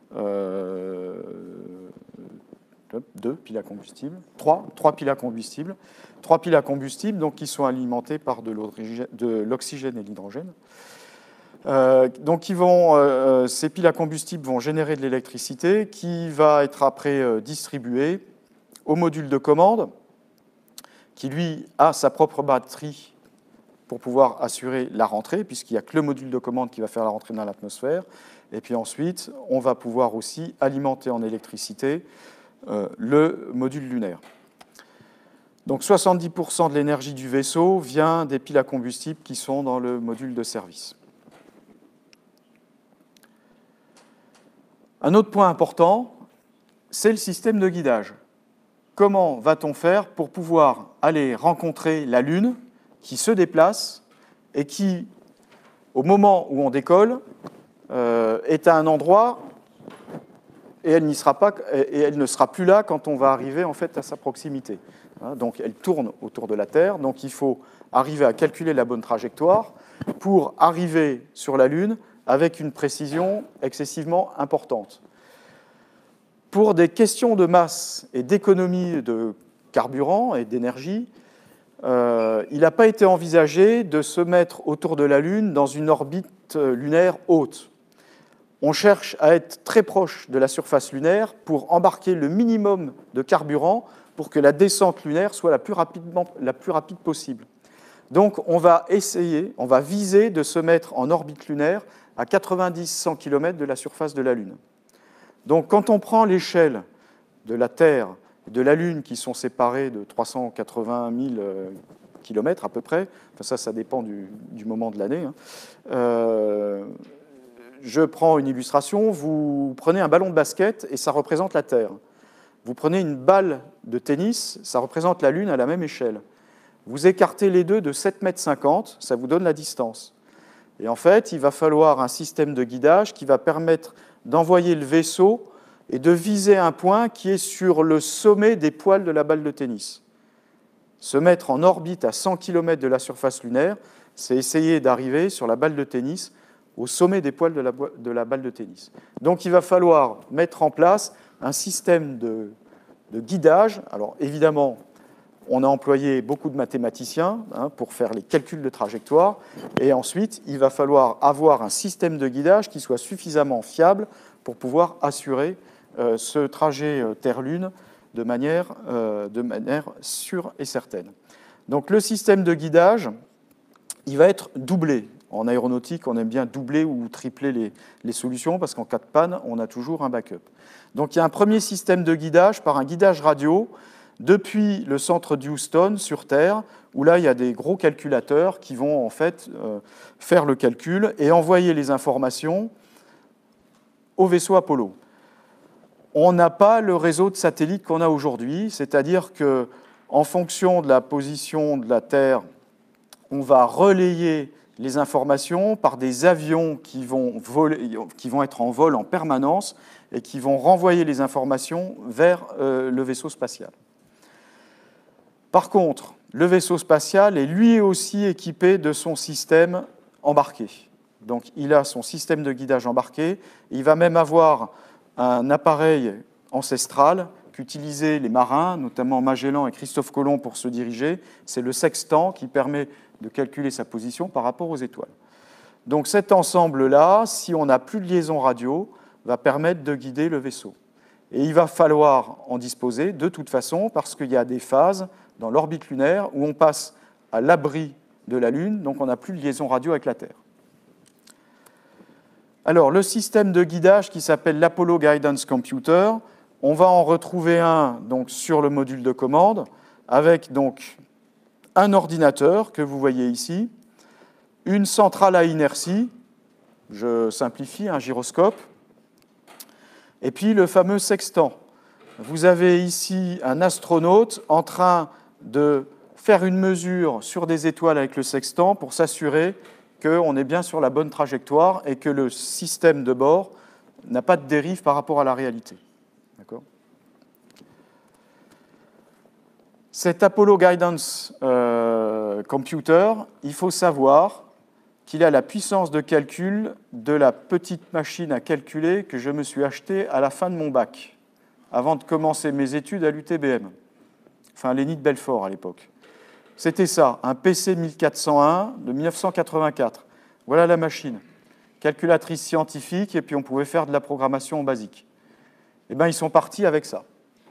2 piles à combustible, 3 piles à combustible, 3 piles à combustible donc, qui sont alimentées par de l'oxygène et de l'hydrogène. Donc ces piles à combustible vont générer de l'électricité qui va être après distribuée au module de commande qui, lui, a sa propre batterie pour pouvoir assurer la rentrée, puisqu'il n'y a que le module de commande qui va faire la rentrée dans l'atmosphère. Et puis ensuite, on va pouvoir aussi alimenter en électricité le module lunaire. Donc 70% de l'énergie du vaisseau vient des piles à combustible qui sont dans le module de service. Un autre point important, c'est le système de guidage. Comment va-t-on faire pour pouvoir aller rencontrer la Lune qui se déplace et qui, au moment où on décolle, est à un endroit et elle ne sera plus là quand on va arriver en fait, à sa proximité. Donc elle tourne autour de la Terre, donc il faut arriver à calculer la bonne trajectoire pour arriver sur la Lune avec une précision excessivement importante. Pour des questions de masse et d'économie de carburant et d'énergie, il n'a pas été envisagé de se mettre autour de la Lune dans une orbite lunaire haute. On cherche à être très proche de la surface lunaire pour embarquer le minimum de carburant pour que la descente lunaire soit la plus rapide possible. Donc on va viser de se mettre en orbite lunaire à 90-100 km de la surface de la Lune. Donc quand on prend l'échelle de la Terre et de la Lune qui sont séparées de 380 000 km à peu près, enfin ça dépend du moment de l'année, hein. Je prends une illustration, vous prenez un ballon de basket et ça représente la Terre. Vous prenez une balle de tennis, ça représente la Lune à la même échelle. Vous écartez les deux de 7,50 m, ça vous donne la distance. Et en fait, il va falloir un système de guidage qui va permettre d'envoyer le vaisseau et de viser un point qui est sur le sommet des poils de la balle de tennis. Se mettre en orbite à 100 km de la surface lunaire, c'est essayer d'arriver sur la balle de tennis au sommet des poils de la balle de tennis. Donc il va falloir mettre en place un système de guidage. Alors évidemment, on a employé beaucoup de mathématiciens pour faire les calculs de trajectoire, et ensuite il va falloir avoir un système de guidage qui soit suffisamment fiable pour pouvoir assurer ce trajet Terre-Lune de manière sûre et certaine. Donc le système de guidage, il va être doublé. En aéronautique, on aime bien doubler ou tripler les solutions parce qu'en cas de panne, on a toujours un backup. Donc il y a un premier système de guidage par un guidage radio depuis le centre d'Houston sur Terre, où là, il y a des gros calculateurs qui vont en fait faire le calcul et envoyer les informations au vaisseau Apollo. On n'a pas le réseau de satellites qu'on a aujourd'hui, c'est-à-dire qu'en fonction de la position de la Terre, on va relayer les informations par des avions qui vont être en vol en permanence et qui vont renvoyer les informations vers le vaisseau spatial. Par contre, le vaisseau spatial est lui aussi équipé de son système embarqué. Donc il a son système de guidage embarqué, il va même avoir un appareil ancestral qu'utilisaient les marins, notamment Magellan et Christophe Colomb pour se diriger, c'est le sextant qui permet de calculer sa position par rapport aux étoiles. Donc cet ensemble-là, si on n'a plus de liaison radio, va permettre de guider le vaisseau. Et il va falloir en disposer de toute façon parce qu'il y a des phases dans l'orbite lunaire où on passe à l'abri de la Lune, donc on n'a plus de liaison radio avec la Terre. Alors, le système de guidage qui s'appelle l'Apollo Guidance Computer, on va en retrouver un donc, sur le module de commande avec donc, un ordinateur que vous voyez ici, une centrale à inertie, je simplifie, un gyroscope, et puis le fameux sextant. Vous avez ici un astronaute en train de faire une mesure sur des étoiles avec le sextant pour s'assurer qu'on est bien sur la bonne trajectoire et que le système de bord n'a pas de dérive par rapport à la réalité. D'accord ? Cet Apollo Guidance Computer, il faut savoir qu'il a la puissance de calcul de la petite machine à calculer que je me suis achetée à la fin de mon bac, avant de commencer mes études à l'UTBM, enfin l'ENI de Belfort à l'époque. C'était ça, un PC 1401 de 1984. Voilà la machine. Calculatrice scientifique, et puis on pouvait faire de la programmation en basique. Eh bien, ils sont partis avec ça.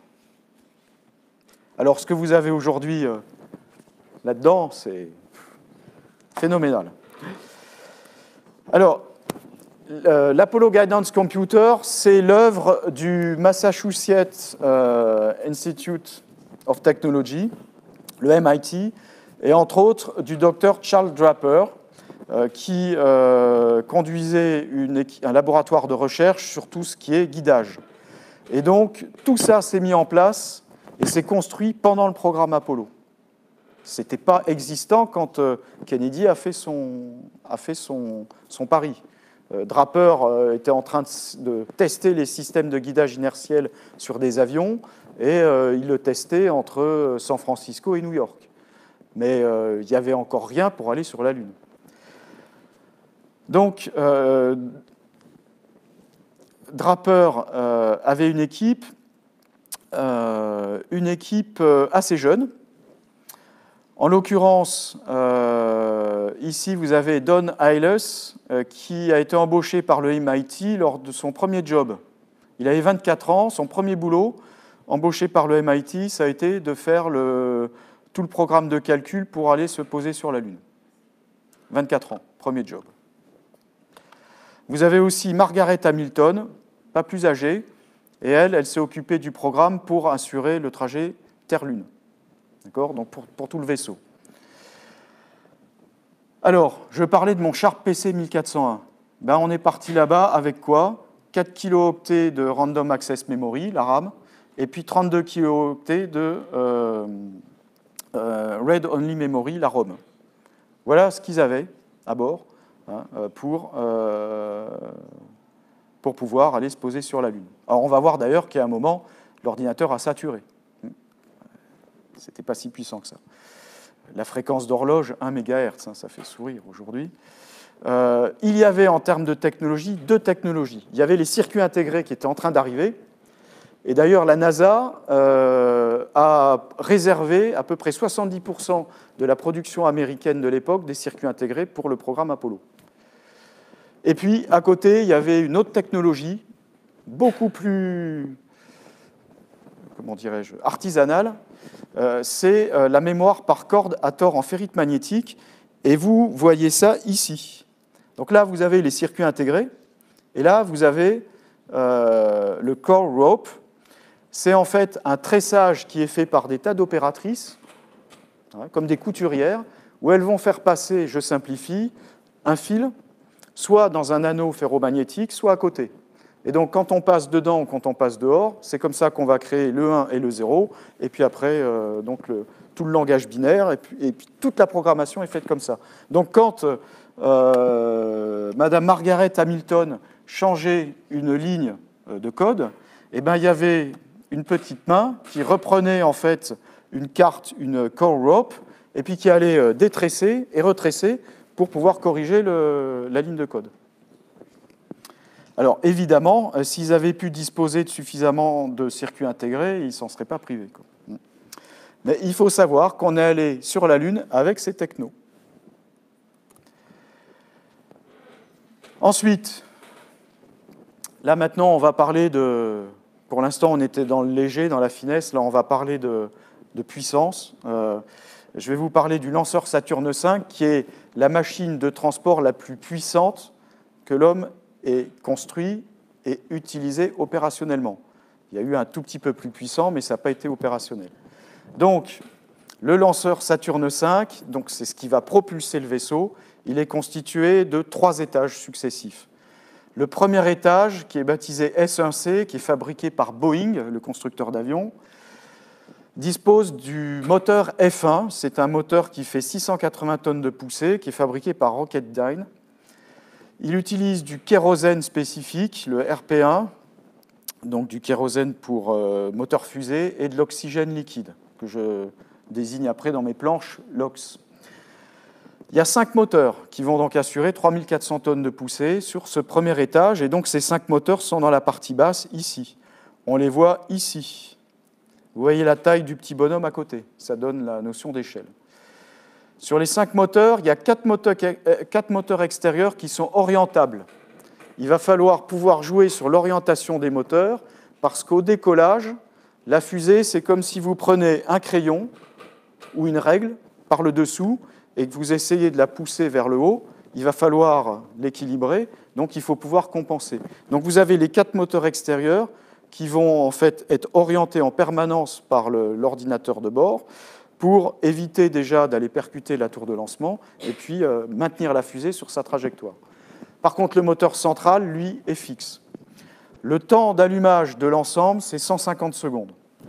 Alors, ce que vous avez aujourd'hui là-dedans, c'est phénoménal. Alors, l'Apollo Guidance Computer, c'est l'œuvre du Massachusetts Institute of Technology, le MIT, et entre autres du docteur Charles Draper, qui conduisait un laboratoire de recherche sur tout ce qui est guidage. Et donc, tout ça s'est mis en place et s'est construit pendant le programme Apollo. Ce n'était pas existant quand Kennedy a fait son pari. Draper était en train de tester les systèmes de guidage inertiel sur des avions et il le testait entre San Francisco et New York. Mais il n'y avait encore rien pour aller sur la Lune. Donc, Draper avait une équipe assez jeune. En l'occurrence, ici, vous avez Don Ayles, qui a été embauché par le MIT lors de son premier job. Il avait 24 ans, son premier boulot, embauché par le MIT, ça a été de faire tout le programme de calcul pour aller se poser sur la Lune. 24 ans, premier job. Vous avez aussi Margaret Hamilton, pas plus âgée, et elle s'est occupée du programme pour assurer le trajet Terre-Lune. D'accord ? Donc pour tout le vaisseau. Alors, je parlais de mon Sharp PC 1401. Ben, on est parti là-bas avec quoi ? 4 kilooctets de Random Access Memory, la RAM, et puis 32 kilooctets de Read Only Memory, la ROM. Voilà ce qu'ils avaient à bord pour pouvoir aller se poser sur la Lune. Alors, on va voir d'ailleurs qu'à un moment, l'ordinateur a saturé. C'était pas si puissant que ça. La fréquence d'horloge, 1 MHz, ça fait sourire aujourd'hui. Il y avait en termes de technologie, 2 technologies. Il y avait les circuits intégrés qui étaient en train d'arriver. Et d'ailleurs, la NASA a réservé à peu près 70% de la production américaine de l'époque des circuits intégrés pour le programme Apollo. Et puis, à côté, il y avait une autre technologie, beaucoup plus, comment dirais-je, artisanale, c'est la mémoire par corde à tore en ferrite magnétique, et vous voyez ça ici. Donc là, vous avez les circuits intégrés, et là, vous avez le core rope. C'est en fait un tressage qui est fait par des tas d'opératrices, comme des couturières, où elles vont faire passer, je simplifie, un fil, soit dans un anneau ferromagnétique, soit à côté. Et donc, quand on passe dedans ou quand on passe dehors, c'est comme ça qu'on va créer le 1 et le 0, et puis après, tout le langage binaire, et puis toute la programmation est faite comme ça. Donc, quand Madame Margaret Hamilton changeait une ligne de code, eh ben, il y avait une petite main qui reprenait en fait une carte, une call rope, et puis qui allait détresser et retresser pour pouvoir corriger la ligne de code. Alors évidemment, s'ils avaient pu disposer de suffisamment de circuits intégrés, ils ne s'en seraient pas privés, quoi. Mais il faut savoir qu'on est allé sur la Lune avec ces technos. Ensuite, là maintenant, on va parler de... Pour l'instant, on était dans le léger, dans la finesse. Là, on va parler de puissance. Je vais vous parler du lanceur Saturne V, qui est la machine de transport la plus puissante que l'homme ait construit et utilisée opérationnellement. Il y a eu un tout petit peu plus puissant, mais ça n'a pas été opérationnel. Donc, le lanceur Saturne V, donc c'est ce qui va propulser le vaisseau, il est constitué de 3 étages successifs. Le premier étage, qui est baptisé S1C, qui est fabriqué par Boeing, le constructeur d'avions, dispose du moteur F1. C'est un moteur qui fait 680 tonnes de poussée, qui est fabriqué par Rocketdyne. Il utilise du kérosène spécifique, le RP1, donc du kérosène pour moteur fusée, et de l'oxygène liquide, que je désigne après dans mes planches LOX. Il y a 5 moteurs qui vont donc assurer 3400 tonnes de poussée sur ce premier étage, et donc ces 5 moteurs sont dans la partie basse, ici. On les voit ici. Vous voyez la taille du petit bonhomme à côté, ça donne la notion d'échelle. Sur les 5 moteurs, il y a 4 moteurs extérieurs qui sont orientables. Il va falloir pouvoir jouer sur l'orientation des moteurs, parce qu'au décollage, la fusée, c'est comme si vous prenez un crayon ou une règle par le dessous, et que vous essayez de la pousser vers le haut, il va falloir l'équilibrer, donc il faut pouvoir compenser. Donc vous avez les 4 moteurs extérieurs qui vont en fait être orientés en permanence par l'ordinateur de bord pour éviter déjà d'aller percuter la tour de lancement et puis maintenir la fusée sur sa trajectoire. Par contre, le moteur central, lui, est fixe. Le temps d'allumage de l'ensemble, c'est 150 secondes.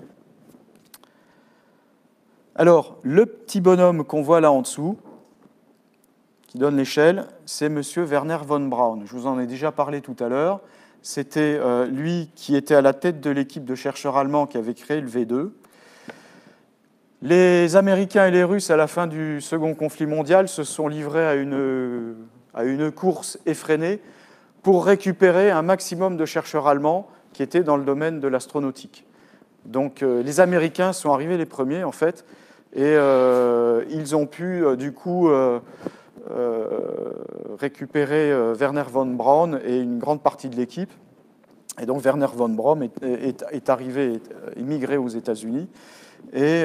Alors, le petit bonhomme qu'on voit là en dessous, qui donne l'échelle, c'est M. Werner von Braun. Je vous en ai déjà parlé tout à l'heure. C'était lui qui était à la tête de l'équipe de chercheurs allemands qui avait créé le V2. Les Américains et les Russes, à la fin du Second conflit mondial, se sont livrés à une course effrénée pour récupérer un maximum de chercheurs allemands qui étaient dans le domaine de l'astronautique. Donc les Américains sont arrivés les premiers, en fait, et ils ont pu, du coup, récupérer Werner von Braun et une grande partie de l'équipe. Et donc Werner von Braun est immigré aux États-Unis. Et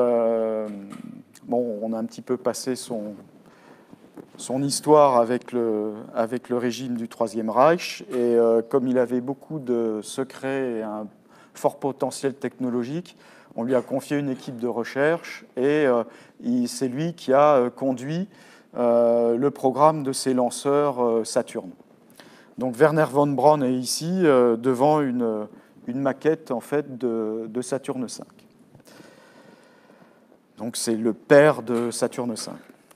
bon, on a un petit peu passé son histoire avec le régime du Troisième Reich. Et comme il avait beaucoup de secrets et un fort potentiel technologique, on lui a confié une équipe de recherche et c'est lui qui a conduit le programme de ces lanceurs Saturne. Donc Werner von Braun est ici devant une maquette en fait de Saturne V. Donc c'est le père de Saturne V.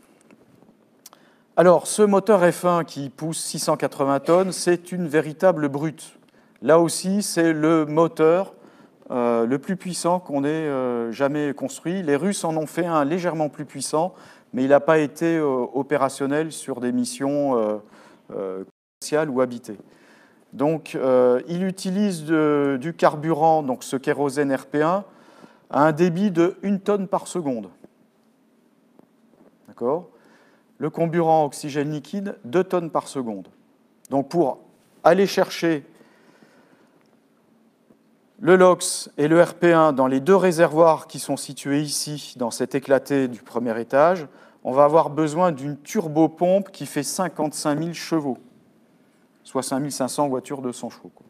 Alors ce moteur F1 qui pousse 680 tonnes, c'est une véritable brute. Là aussi, c'est le moteur le plus puissant qu'on ait jamais construit. Les Russes en ont fait un légèrement plus puissant, mais il n'a pas été opérationnel sur des missions commerciales ou habitées. Donc, il utilise du carburant, donc ce kérosène RP1, à un débit de 1 tonne par seconde. D'accord ? Le carburant oxygène liquide, 2 tonnes par seconde. Donc, pour aller chercher le LOX et le RP1 dans les 2 réservoirs qui sont situés ici, dans cet éclaté du premier étage, on va avoir besoin d'une turbopompe qui fait 55 000 chevaux, soit 5 500 voitures de 100 chevaux.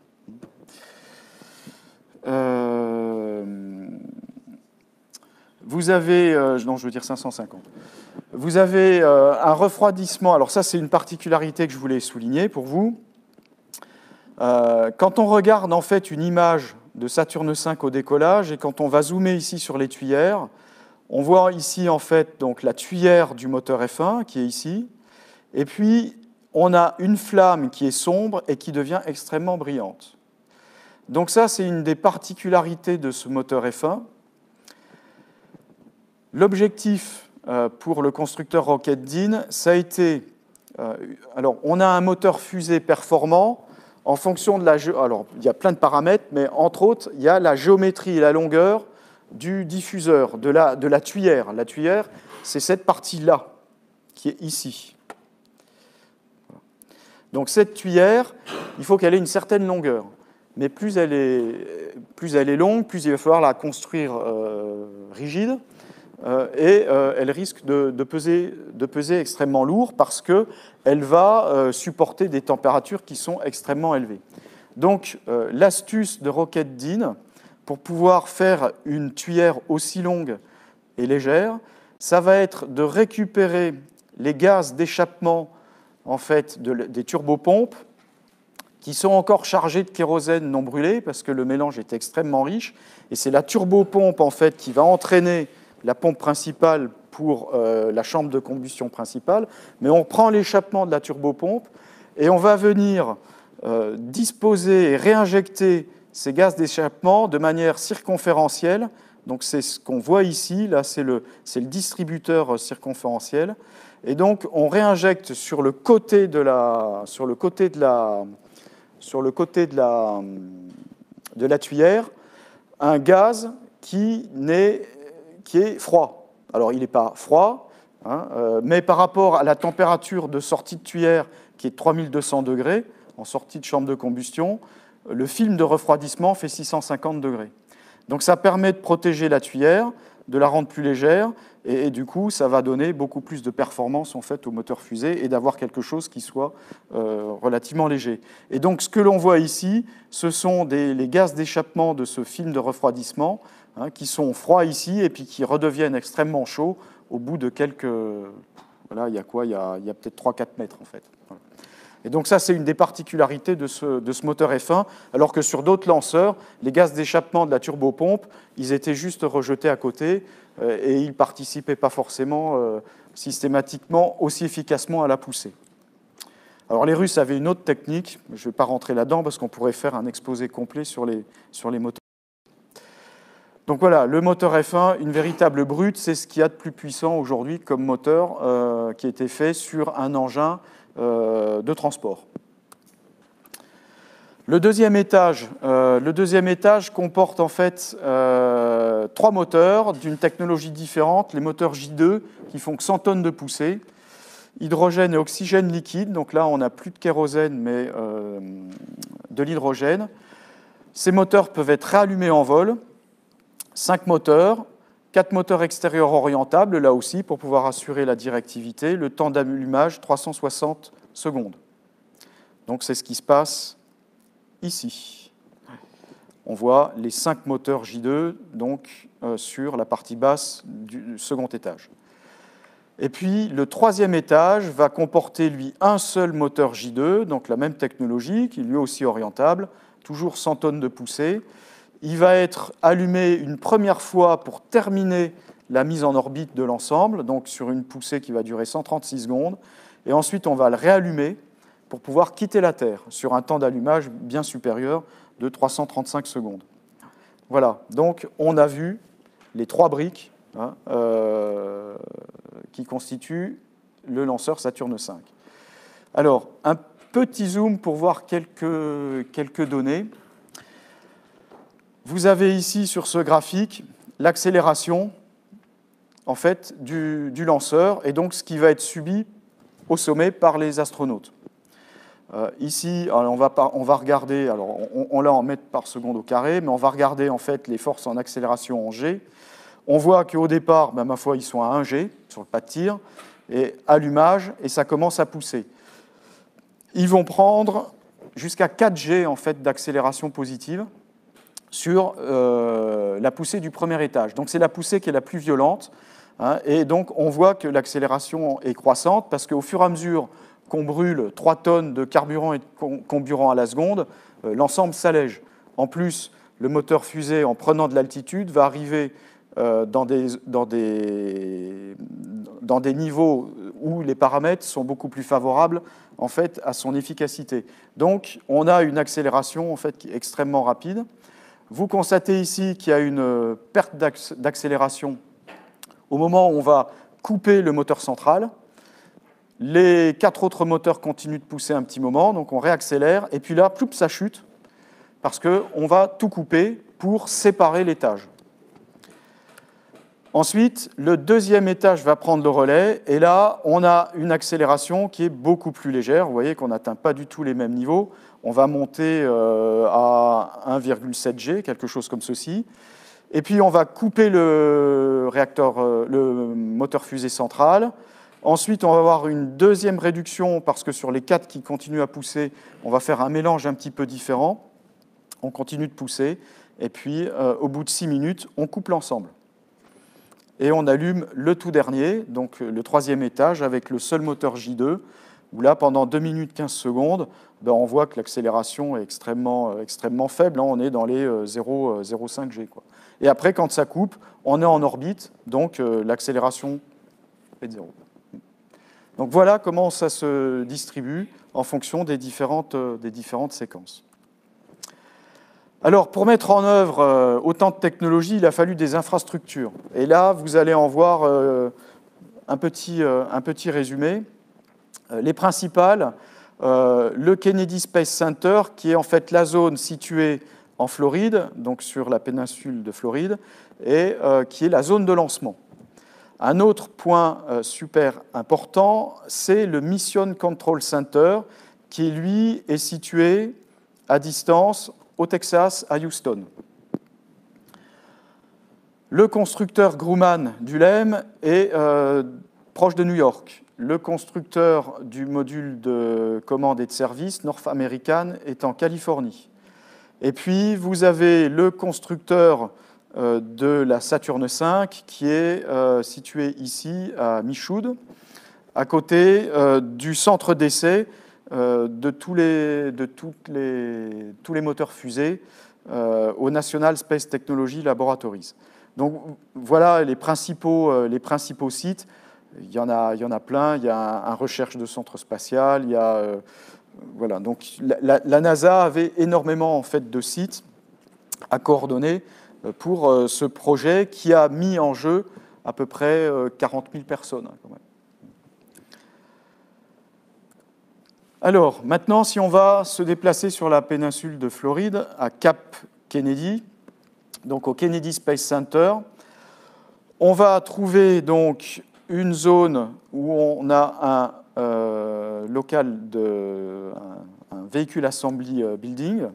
Vous avez, non, je veux dire 550. Vous avez un refroidissement. Alors ça, c'est une particularité que je voulais souligner pour vous. Quand on regarde en fait une image de Saturne V au décollage, et quand on va zoomer ici sur les tuyères, on voit ici en fait donc la tuyère du moteur F1 qui est ici, et puis on a une flamme qui est sombre et qui devient extrêmement brillante. Donc ça, c'est une des particularités de ce moteur F1. L'objectif pour le constructeur Rocketdyne, ça a été... alors, on a un moteur fusée performant en fonction de la... Alors, il y a plein de paramètres, mais entre autres, il y a la géométrie et la longueur du diffuseur, de la tuyère. La tuyère, c'est cette partie-là, qui est ici. Donc cette tuyère, il faut qu'elle ait une certaine longueur. Mais plus elle est longue, plus il va falloir la construire rigide. Et elle risque de peser extrêmement lourd parce qu'elle va supporter des températures qui sont extrêmement élevées. Donc l'astuce de Rocketdyne, pour pouvoir faire une tuyère aussi longue et légère, ça va être de récupérer les gaz d'échappement en fait, des turbopompes qui sont encore chargés de kérosène non brûlé parce que le mélange est extrêmement riche. Et c'est la turbopompe en fait, qui va entraîner la pompe principale pour la chambre de combustion principale. Mais on prend l'échappement de la turbopompe et on va venir disposer et réinjecter ces gaz d'échappement de manière circonférentielle. Donc c'est ce qu'on voit ici, là c'est le distributeur circonférentiel. Et donc on réinjecte sur le côté de la tuyère un gaz qui est froid. Alors il n'est pas froid, hein, mais par rapport à la température de sortie de tuyère qui est de 3200 degrés en sortie de chambre de combustion, le film de refroidissement fait 650 degrés. Donc ça permet de protéger la tuyère, de la rendre plus légère, et du coup, ça va donner beaucoup plus de performance en fait, au moteur fusée et d'avoir quelque chose qui soit relativement léger. Et donc, ce que l'on voit ici, ce sont les gaz d'échappement de ce film de refroidissement hein, qui sont froids ici et puis qui redeviennent extrêmement chauds au bout de quelques... Voilà, il y a quoi ? Il y a peut-être 3-4 mètres en fait. Voilà. Et donc ça, c'est une des particularités de ce moteur F1, alors que sur d'autres lanceurs, les gaz d'échappement de la turbopompe, ils étaient juste rejetés à côté et ils ne participaient pas forcément systématiquement aussi efficacement à la poussée. Alors les Russes avaient une autre technique, je ne vais pas rentrer là-dedans parce qu'on pourrait faire un exposé complet sur les moteurs. Donc voilà, le moteur F1, une véritable brute, c'est ce qu'il y a de plus puissant aujourd'hui comme moteur qui a été fait sur un engin de transport. Le deuxième étage comporte en fait 3 moteurs d'une technologie différente, les moteurs J2 qui font que 100 tonnes de poussée, hydrogène et oxygène liquide, donc là on n'a plus de kérosène mais de l'hydrogène. Ces moteurs peuvent être réallumés en vol, 5 moteurs, 4 moteurs extérieurs orientables, là aussi, pour pouvoir assurer la directivité. Le temps d'allumage, 360 secondes. Donc, c'est ce qui se passe ici. On voit les 5 moteurs J2 donc, sur la partie basse du second étage. Et puis, le troisième étage va comporter, lui, un seul moteur J2, donc la même technologie, qui est lui aussi orientable, toujours 100 tonnes de poussée. Il va être allumé une première fois pour terminer la mise en orbite de l'ensemble, donc sur une poussée qui va durer 136 secondes. Et ensuite, on va le réallumer pour pouvoir quitter la Terre sur un temps d'allumage bien supérieur de 335 secondes. Voilà, donc on a vu les 3 briques hein, qui constituent le lanceur Saturne V. Alors, un petit zoom pour voir quelques données. Vous avez ici sur ce graphique l'accélération en fait, du lanceur et donc ce qui va être subi au sommet par les astronautes. Ici, alors on va regarder, alors on l'a en mètres par seconde au carré, mais on va regarder en fait les forces en accélération en G. On voit qu'au départ, ma foi, ils sont à 1 G sur le pas de tir, et allumage, et ça commence à pousser. Ils vont prendre jusqu'à 4 G en fait, d'accélération positive sur la poussée du premier étage. Donc c'est la poussée qui est la plus violente, hein, et donc on voit que l'accélération est croissante parce qu'au fur et à mesure qu'on brûle 3 tonnes de carburant et de comburant à la seconde, l'ensemble s'allège. En plus, le moteur fusée, en prenant de l'altitude, va arriver dans des niveaux où les paramètres sont beaucoup plus favorables en fait, à son efficacité. Donc on a une accélération en fait, qui est extrêmement rapide. Vous constatez ici qu'il y a une perte d'accélération Au moment où on va couper le moteur central, les 4 autres moteurs continuent de pousser un petit moment, donc on réaccélère, et puis là, ploup, ça chute, parce qu'on va tout couper pour séparer l'étage. Ensuite, le deuxième étage va prendre le relais, et là, on a une accélération qui est beaucoup plus légère. Vous voyez qu'on n'atteint pas du tout les mêmes niveaux. On va monter à 1,7 G, quelque chose comme ceci. Et puis, on va couper le moteur fusée central. Ensuite, on va avoir une deuxième réduction, parce que sur les 4 qui continuent à pousser, on va faire un mélange un petit peu différent. On continue de pousser, et puis, au bout de 6 minutes, on coupe l'ensemble. Et on allume le tout dernier, donc le 3e étage, avec le seul moteur J2, où là, pendant 2 minutes 15 secondes, on voit que l'accélération est extrêmement faible. On est dans les 0,5 G. Et après, quand ça coupe, on est en orbite, donc l'accélération est de 0. Donc voilà comment ça se distribue en fonction des différentes séquences. Alors, pour mettre en œuvre autant de technologies, il a fallu des infrastructures. Et là, vous allez en voir un petit résumé. Les principales, le Kennedy Space Center, qui est en fait la zone située en Floride, donc sur la péninsule de Floride, et qui est la zone de lancement. Un autre point super important, c'est le Mission Control Center, qui, lui, est situé à distance au Texas, à Houston. Le constructeur Grumman du LEM est proche de New York. Le constructeur du module de commande et de service, North American, est en Californie. Et puis, vous avez le constructeur de la Saturn V, qui est situé ici, à Michoud, à côté du centre d'essai de tous les moteurs fusées au National Space Technology Laboratories. Donc, voilà les principaux sites. Il y en a plein. Il y a un recherche de centre spatial. Il y a, voilà. Donc, la NASA avait énormément en fait, de sites à coordonner pour ce projet qui a mis en jeu à peu près 40 000 personnes. Quand même. Alors, maintenant, si on va se déplacer sur la péninsule de Floride, à Cap Kennedy, donc au Kennedy Space Center, on va trouver donc une zone où on a un local un véhicule assembly building.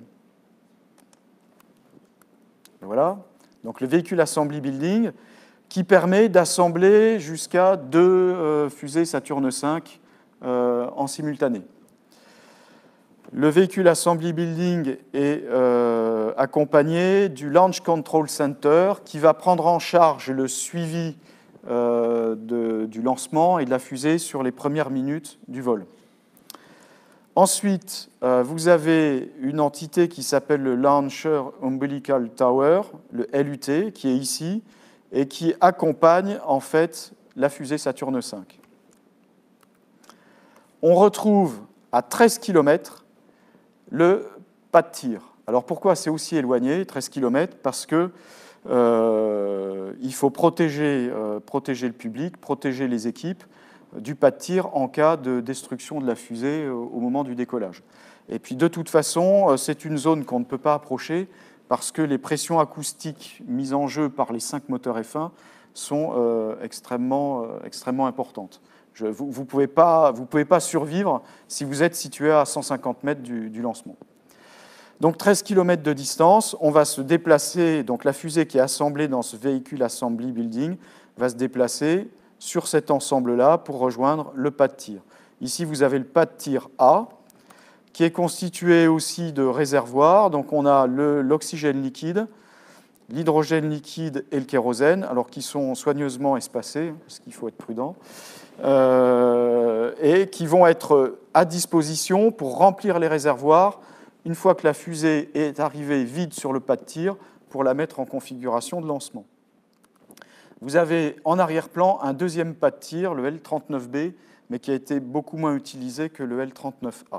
Voilà, donc le véhicule assembly building qui permet d'assembler jusqu'à 2 fusées Saturn V en simultané. Le véhicule assembly building est accompagné du Launch Control Center qui va prendre en charge le suivi du lancement et de la fusée sur les premières minutes du vol. Ensuite, vous avez une entité qui s'appelle le Launcher Umbilical Tower, le LUT, qui est ici et qui accompagne en fait la fusée Saturn V. On retrouve à 13 km le pas de tir. Alors pourquoi c'est aussi éloigné, 13 km? Parce que il faut protéger le public, protéger les équipes du pas de tir en cas de destruction de la fusée au moment du décollage. Et puis de toute façon, c'est une zone qu'on ne peut pas approcher parce que les pressions acoustiques mises en jeu par les 5 moteurs F1 sont extrêmement importantes. Vous ne pouvez pas survivre si vous êtes situé à 150 mètres du lancement. Donc 13 km de distance, on va se déplacer, donc la fusée qui est assemblée dans ce véhicule assembly building va se déplacer sur cet ensemble-là pour rejoindre le pas de tir. Ici, vous avez le pas de tir A, qui est constitué aussi de réservoirs. Donc on a l'oxygène liquide, l'hydrogène liquide et le kérosène, alors qui sont soigneusement espacés, parce qu'il faut être prudent, et qui vont être à disposition pour remplir les réservoirs une fois que la fusée est arrivée vide sur le pas de tir pour la mettre en configuration de lancement. Vous avez en arrière-plan un deuxième pas de tir, le L-39B, mais qui a été beaucoup moins utilisé que le L-39A.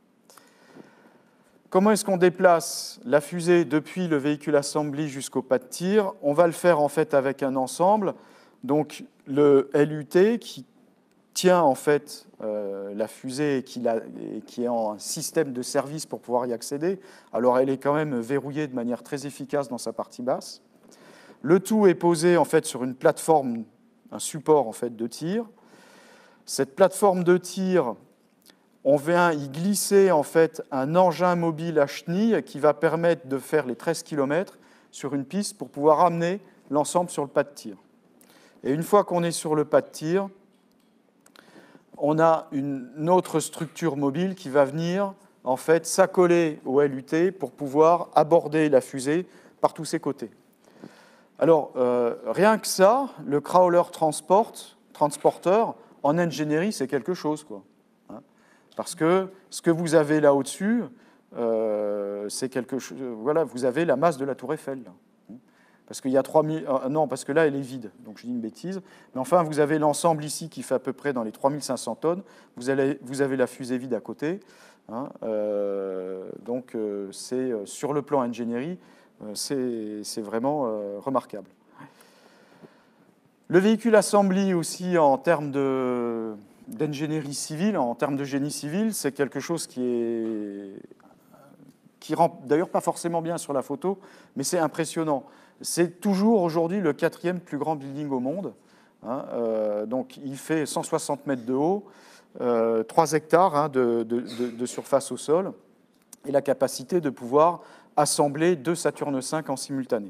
Comment est-ce qu'on déplace la fusée depuis le véhicule assembly jusqu'au pas de tir? On va le faire en fait avec un ensemble. Donc le LUT qui tient en fait la fusée et qui est en système de service pour pouvoir y accéder. Alors elle est quand même verrouillée de manière très efficace dans sa partie basse. Le tout est posé en fait sur une plateforme, un support en fait de tir. Cette plateforme de tir, on vient y glisser en fait un engin mobile à chenilles qui va permettre de faire les 13 km sur une piste pour pouvoir amener l'ensemble sur le pas de tir. Et une fois qu'on est sur le pas de tir, on a une autre structure mobile qui va venir en fait s'accoler au LUT pour pouvoir aborder la fusée par tous ses côtés. Alors, rien que ça, le crawler transporteur, en ingénierie, c'est quelque chose, quoi. Hein, parce que ce que vous avez là au-dessus, c'est quelque chose. Voilà, vous avez la masse de la Tour Eiffel. Là. Parce qu'il y a 3000. Non, parce que là, elle est vide, donc je dis une bêtise. Mais enfin, vous avez l'ensemble ici qui fait à peu près dans les 3500 tonnes. Vous avez la fusée vide à côté. Hein, donc, c'est sur le plan ingénierie, c'est vraiment remarquable. Le véhicule assembly aussi en termes d'ingénierie civile, en termes de génie civil, c'est quelque chose qui rend d'ailleurs pas forcément bien sur la photo, mais c'est impressionnant. C'est toujours aujourd'hui le 4e plus grand building au monde. Hein, donc il fait 160 mètres de haut, 3 hectares hein, de surface au sol, et la capacité de pouvoir assembler 2 Saturne V en simultané.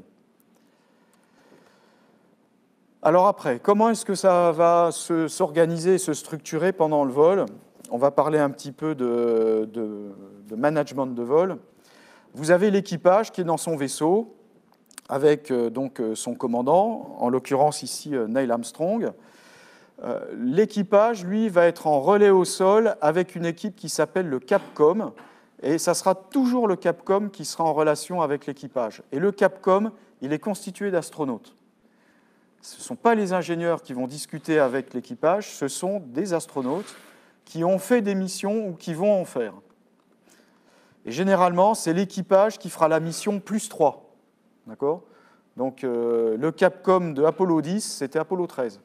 Alors après, comment est-ce que ça va s'organiser, se structurer pendant le vol? On va parler un petit peu de management de vol. Vous avez l'équipage qui est dans son vaisseau, avec donc son commandant, en l'occurrence ici Neil Armstrong. L'équipage, lui, va être en relais au sol avec une équipe qui s'appelle le Capcom, et ça sera toujours le Capcom qui sera en relation avec l'équipage. Et le Capcom, il est constitué d'astronautes. Ce ne sont pas les ingénieurs qui vont discuter avec l'équipage, ce sont des astronautes qui ont fait des missions ou qui vont en faire. Et généralement, c'est l'équipage qui fera la mission plus 3. D'accord ? Donc, le Capcom de Apollo 10, c'était Apollo 13.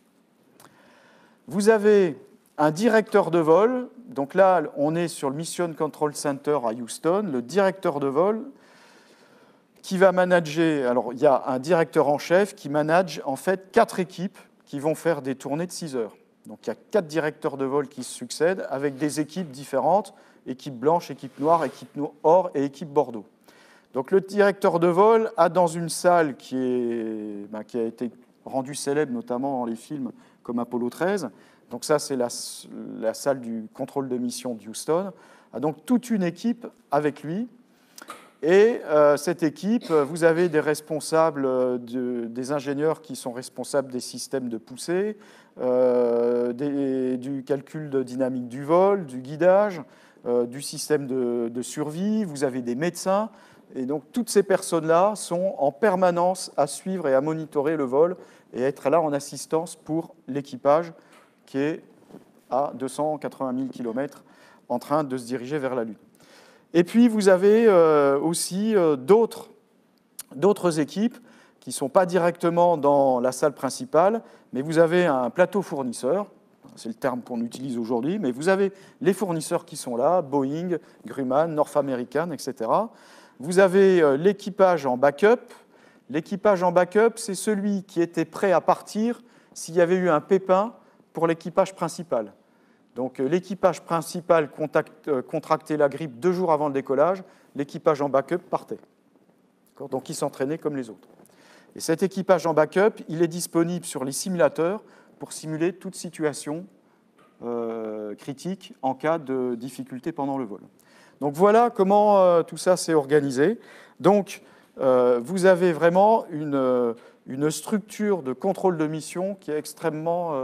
Vous avez un directeur de vol. Donc là, on est sur le Mission Control Center à Houston. Le directeur de vol qui va manager... Alors, il y a un directeur en chef qui manage en fait 4 équipes qui vont faire des tournées de 6 heures. Donc, il y a 4 directeurs de vol qui se succèdent avec des équipes différentes, équipe blanche, équipe noire, équipe or et équipe Bordeaux. Donc, le directeur de vol a dans une salle qui a été rendue célèbre, notamment dans les films comme Apollo 13. Donc, ça, c'est la salle du contrôle de mission de Houston. A donc toute une équipe avec lui. Et cette équipe, vous avez des responsables, des ingénieurs qui sont responsables des systèmes de poussée, du calcul de dynamique du vol, du guidage, du système de survie. Vous avez des médecins. Et donc, toutes ces personnes-là sont en permanence à suivre et à monitorer le vol et à être là en assistance pour l'équipage qui est à 280 000 km en train de se diriger vers la Lune. Et puis, vous avez aussi d'autres équipes qui ne sont pas directement dans la salle principale, mais vous avez un plateau fournisseur, c'est le terme qu'on utilise aujourd'hui, mais vous avez les fournisseurs qui sont là, Boeing, Grumman, North American, etc. Vous avez l'équipage en backup. L'équipage en backup, c'est celui qui était prêt à partir s'il y avait eu un pépin pour l'équipage principal. Donc l'équipage principal contractait la grippe 2 jours avant le décollage, l'équipage en backup partait. Donc il s'entraînait comme les autres. Et cet équipage en backup, il est disponible sur les simulateurs pour simuler toute situation critique en cas de difficulté pendant le vol. Donc voilà comment tout ça s'est organisé. Donc vous avez vraiment une structure de contrôle de mission qui est extrêmement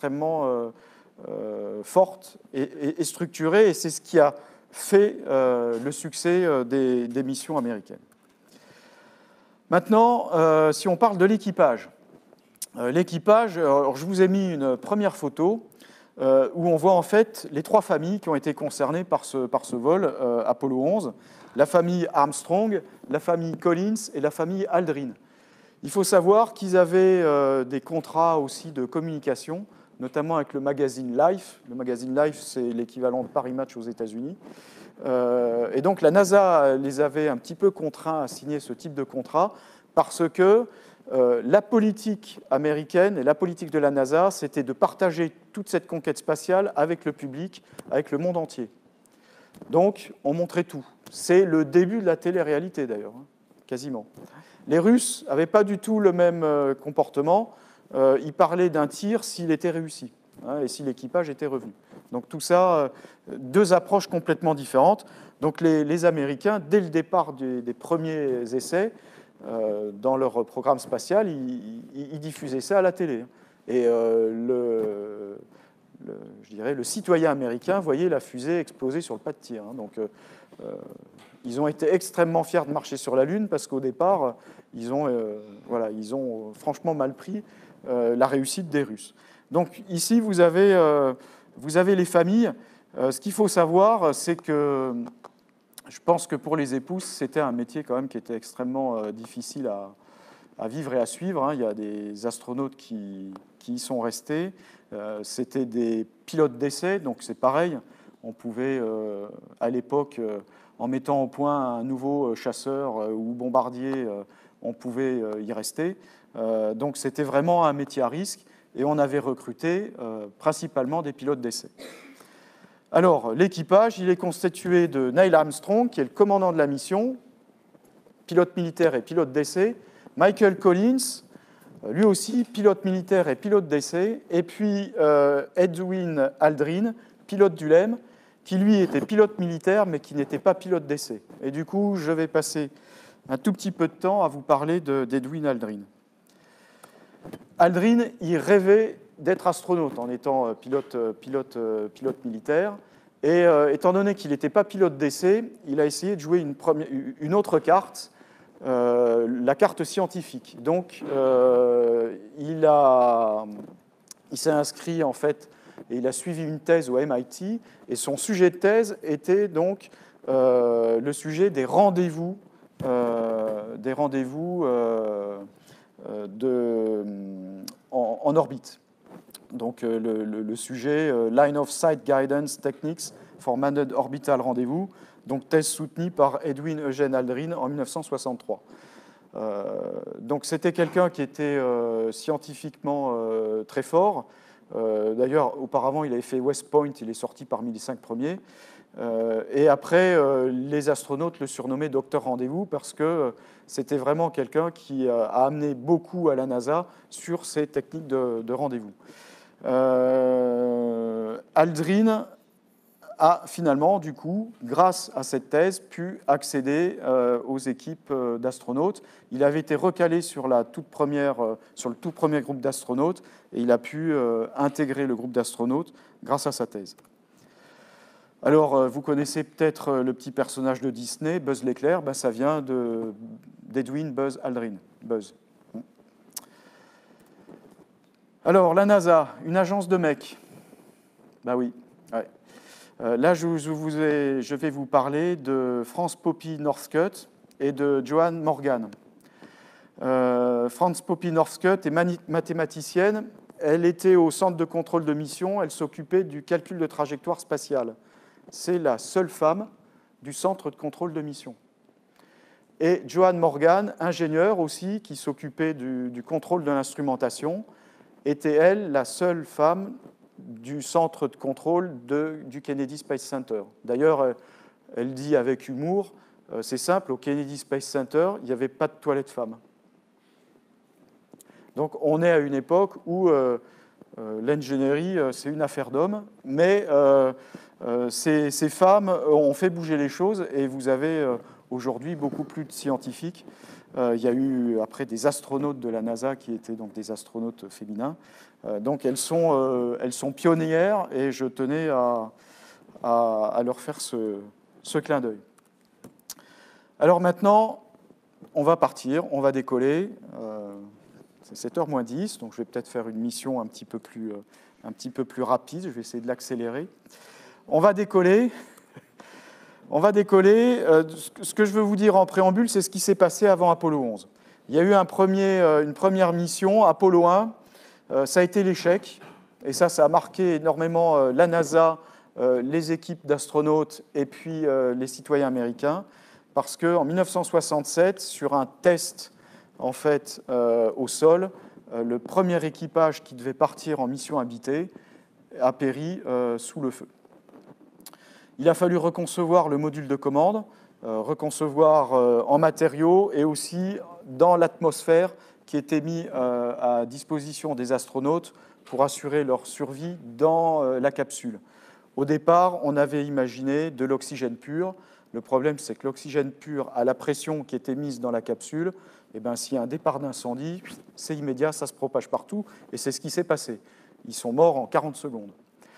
forte et structurée, et c'est ce qui a fait le succès des missions américaines. Maintenant, si on parle de l'équipage. L'équipage, alors je vous ai mis une première photo où on voit en fait les 3 familles qui ont été concernées par ce vol Apollo 11, la famille Armstrong, la famille Collins et la famille Aldrin. Il faut savoir qu'ils avaient des contrats aussi de communication, notamment avec le magazine Life. Le magazine Life, c'est l'équivalent de Paris Match aux États-Unis. Et donc la NASA les avait un petit peu contraints à signer ce type de contrat parce que la politique américaine et la politique de la NASA, c'était de partager toute cette conquête spatiale avec le public, avec le monde entier. Donc on montrait tout. C'est le début de la télé-réalité d'ailleurs, hein, quasiment. Les Russes n'avaient pas du tout le même comportement. Ils parlaient d'un tir s'il était réussi, hein, et si l'équipage était revenu. Donc tout ça, deux approches complètement différentes. Donc les Américains, dès le départ des premiers essais, dans leur programme spatial, ils diffusaient ça à la télé. Et je dirais, le citoyen américain voyait la fusée exploser sur le pas de tir. Hein. Donc ils ont été extrêmement fiers de marcher sur la Lune parce qu'au départ, ils ont franchement mal pris la réussite des Russes. Donc ici, vous avez les familles. Ce qu'il faut savoir, c'est que je pense que pour les épouses, c'était un métier quand même qui était extrêmement difficile à vivre et à suivre. Hein. Il y a des astronautes qui y sont restés. C'était des pilotes d'essai, donc c'est pareil. On pouvait, à l'époque, en mettant au point un nouveau chasseur ou bombardier, on pouvait y rester. Donc c'était vraiment un métier à risque. Et on avait recruté principalement des pilotes d'essai. Alors, l'équipage, il est constitué de Neil Armstrong, qui est le commandant de la mission, pilote militaire et pilote d'essai, Michael Collins, lui aussi pilote militaire et pilote d'essai, et puis Edwin Aldrin, pilote du LEM, qui lui était pilote militaire, mais qui n'était pas pilote d'essai. Et du coup, je vais passer un tout petit peu de temps à vous parler d'Edwin Aldrin. Aldrin, il rêvait d'être astronaute en étant pilote militaire. Et étant donné qu'il n'était pas pilote d'essai, il a essayé de jouer une autre carte, la carte scientifique. Donc, il s'est inscrit en fait, et il a suivi une thèse au MIT. Et son sujet de thèse était donc le sujet des rendez-vous, en orbite. Donc le sujet Line of Sight Guidance Techniques for Manned Orbital Rendezvous, donc thèse soutenue par Edwin Eugene Aldrin en 1963. Donc c'était quelqu'un qui était scientifiquement très fort. D'ailleurs, auparavant, il avait fait West Point, il est sorti parmi les 5 premiers. Et après, les astronautes le surnommaient Docteur Rendez-vous parce que c'était vraiment quelqu'un qui a amené beaucoup à la NASA sur ces techniques de rendez-vous. Aldrin a finalement, du coup, grâce à cette thèse, pu accéder aux équipes d'astronautes. Il avait été recalé sur le tout premier groupe d'astronautes et il a pu intégrer le groupe d'astronautes grâce à sa thèse. Alors, vous connaissez peut-être le petit personnage de Disney, Buzz l'éclair, ben, ça vient d'Edwin Buzz Aldrin. Buzz. Alors, la NASA, une agence de mecs. Ben oui. Ouais. Là, je vais vous parler de France Poppy Northcutt et de Joanne Morgan. France Poppy Northcutt est mathématicienne. Elle était au centre de contrôle de mission. Elle s'occupait du calcul de trajectoire spatiale. C'est la seule femme du centre de contrôle de mission. Et Joanne Morgan, ingénieure aussi, qui s'occupait du contrôle de l'instrumentation, était, elle, la seule femme du centre de contrôle du Kennedy Space Center. D'ailleurs, elle dit avec humour, c'est simple, au Kennedy Space Center, il n'y avait pas de toilette femmes. Donc on est à une époque où l'ingénierie, c'est une affaire d'hommes, mais ces femmes ont fait bouger les choses et vous avez aujourd'hui beaucoup plus de scientifiques. Il y a eu après des astronautes de la NASA qui étaient donc des astronautes féminins. Donc elles sont pionnières et je tenais à leur faire ce clin d'œil. Alors maintenant, on va partir, on va décoller. C'est 7h moins 10, donc je vais peut-être faire une mission un petit peu plus rapide. Je vais essayer de l'accélérer. On va décoller. Ce que je veux vous dire en préambule, c'est ce qui s'est passé avant Apollo 11. Il y a eu une première mission, Apollo 1, ça a été l'échec, et ça a marqué énormément la NASA, les équipes d'astronautes et puis les citoyens américains, parce qu'en 1967, sur un test en fait, au sol, le premier équipage qui devait partir en mission habitée a péri sous le feu. Il a fallu reconcevoir le module de commande, reconcevoir en matériaux et aussi dans l'atmosphère qui était mis à disposition des astronautes pour assurer leur survie dans la capsule. Au départ, on avait imaginé de l'oxygène pur. Le problème, c'est que l'oxygène pur, à la pression qui était mise dans la capsule, eh ben, s'il y a un départ d'incendie, c'est immédiat, ça se propage partout, et c'est ce qui s'est passé. Ils sont morts en 40 secondes.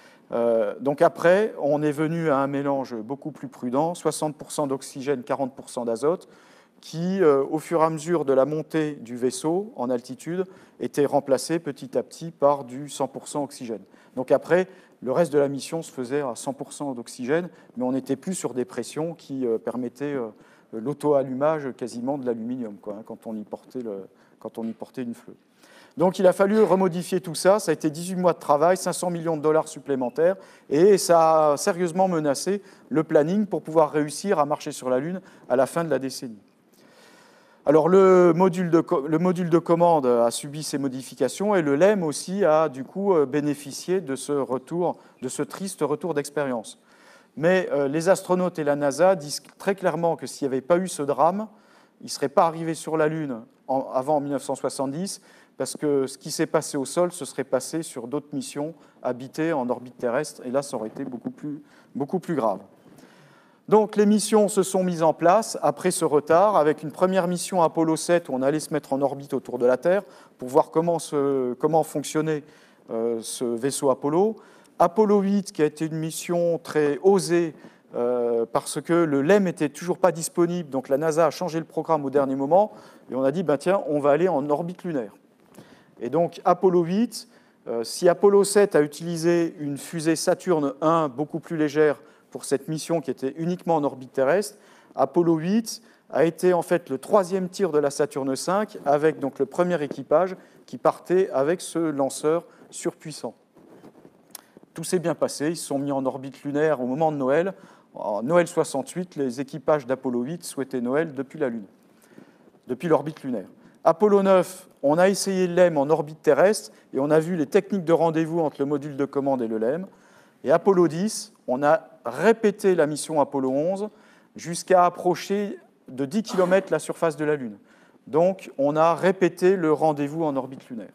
Donc après, on est venu à un mélange beaucoup plus prudent, 60% d'oxygène, 40% d'azote, qui, au fur et à mesure de la montée du vaisseau en altitude, était remplacé petit à petit par du 100% oxygène. Donc après, le reste de la mission se faisait à 100% d'oxygène, mais on n'était plus sur des pressions qui permettaient l'auto-allumage quasiment de l'aluminium, quand on y portait une fleu. Donc il a fallu remodifier tout ça, ça a été 18 mois de travail, 500 millions de dollars supplémentaires, et ça a sérieusement menacé le planning pour pouvoir réussir à marcher sur la Lune à la fin de la décennie. Alors le module de commande a subi ces modifications et le LEM aussi a du coup bénéficié de ce triste retour d'expérience. Mais les astronautes et la NASA disent très clairement que s'il n'y avait pas eu ce drame, ils ne seraient pas arrivés sur la Lune avant 1970, parce que ce qui s'est passé au sol se serait passé sur d'autres missions habitées en orbite terrestre, et là, ça aurait été beaucoup plus grave. Donc, les missions se sont mises en place après ce retard, avec une première mission Apollo 7, où on allait se mettre en orbite autour de la Terre, pour voir comment fonctionnait ce vaisseau Apollo. Apollo 8, qui a été une mission très osée, parce que le LEM n'était toujours pas disponible, donc la NASA a changé le programme au dernier moment, et on a dit, tiens, on va aller en orbite lunaire. Et donc, Apollo 8, si Apollo 7 a utilisé une fusée Saturne 1 beaucoup plus légère pour cette mission qui était uniquement en orbite terrestre, Apollo 8 a été en fait le troisième tir de la Saturne 5 avec donc le premier équipage qui partait avec ce lanceur surpuissant. Tout s'est bien passé, ils se sont mis en orbite lunaire au moment de Noël. En Noël 68, les équipages d'Apollo 8 souhaitaient Noël depuis la Lune, depuis l'orbite lunaire. Apollo 9, on a essayé le LEM en orbite terrestre et on a vu les techniques de rendez-vous entre le module de commande et le LEM. Et Apollo 10, on a répété la mission Apollo 11 jusqu'à approcher de 10 km la surface de la Lune. Donc, on a répété le rendez-vous en orbite lunaire.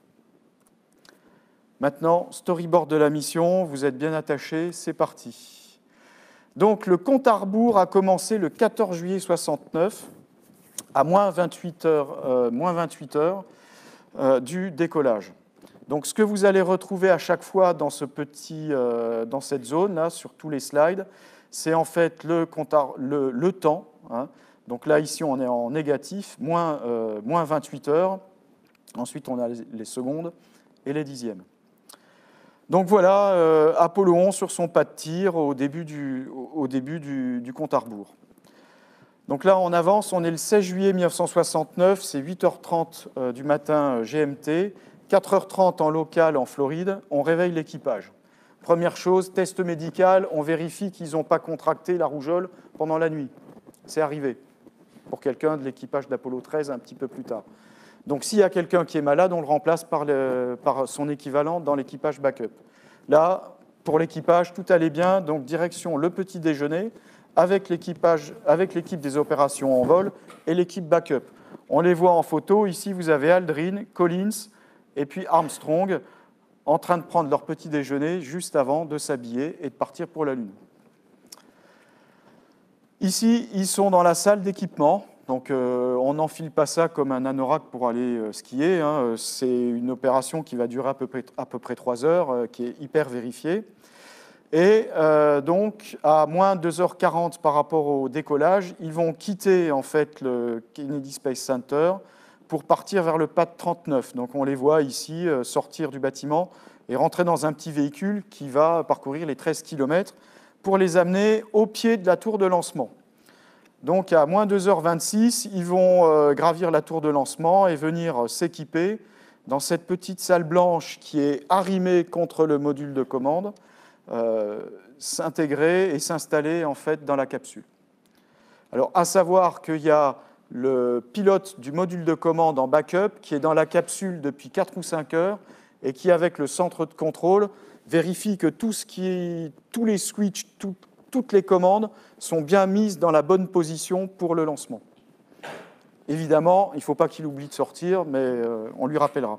Maintenant, storyboard de la mission, vous êtes bien attachés, c'est parti. Donc, le compte à rebours a commencé le 14 juillet 69, à moins 28 heures du décollage. Donc, ce que vous allez retrouver à chaque fois dans cette zone-là, sur tous les slides, c'est en fait le temps. Donc là, ici, on est en négatif, moins 28 heures. Ensuite, on a les secondes et les dixièmes. Donc voilà, Apollo 11 sur son pas de tir au début du compte à rebours. Donc là, on avance, on est le 16 juillet 1969, c'est 8h30 du matin GMT, 4h30 en local en Floride, on réveille l'équipage. Première chose, test médical, on vérifie qu'ils n'ont pas contracté la rougeole pendant la nuit. C'est arrivé pour quelqu'un de l'équipage d'Apollo 13 un petit peu plus tard. Donc s'il y a quelqu'un qui est malade, on le remplace par son équivalent dans l'équipage backup. Là, pour l'équipage, tout allait bien, donc direction le petit déjeuner avec l'équipe des opérations en vol et l'équipe backup. On les voit en photo, ici vous avez Aldrin, Collins et puis Armstrong en train de prendre leur petit déjeuner juste avant de s'habiller et de partir pour la Lune. Ici, ils sont dans la salle d'équipement. Donc, on n'enfile pas ça comme un anorak pour aller skier. C'est une opération qui va durer à peu près 3 heures, qui est hyper vérifiée. Et donc, à moins 2h40 par rapport au décollage, ils vont quitter en fait le Kennedy Space Center pour partir vers le pad 39. Donc, on les voit ici sortir du bâtiment et rentrer dans un petit véhicule qui va parcourir les 13 km pour les amener au pied de la tour de lancement. Donc à moins 2h26, ils vont gravir la tour de lancement et venir s'équiper dans cette petite salle blanche qui est arrimée contre le module de commande, s'intégrer et s'installer en fait dans la capsule. Alors à savoir qu'il y a le pilote du module de commande en backup qui est dans la capsule depuis 4 ou 5 heures et qui, avec le centre de contrôle, vérifie que tous les switches, toutes les commandes sont bien mises dans la bonne position pour le lancement. Évidemment, il ne faut pas qu'il oublie de sortir, mais on lui rappellera.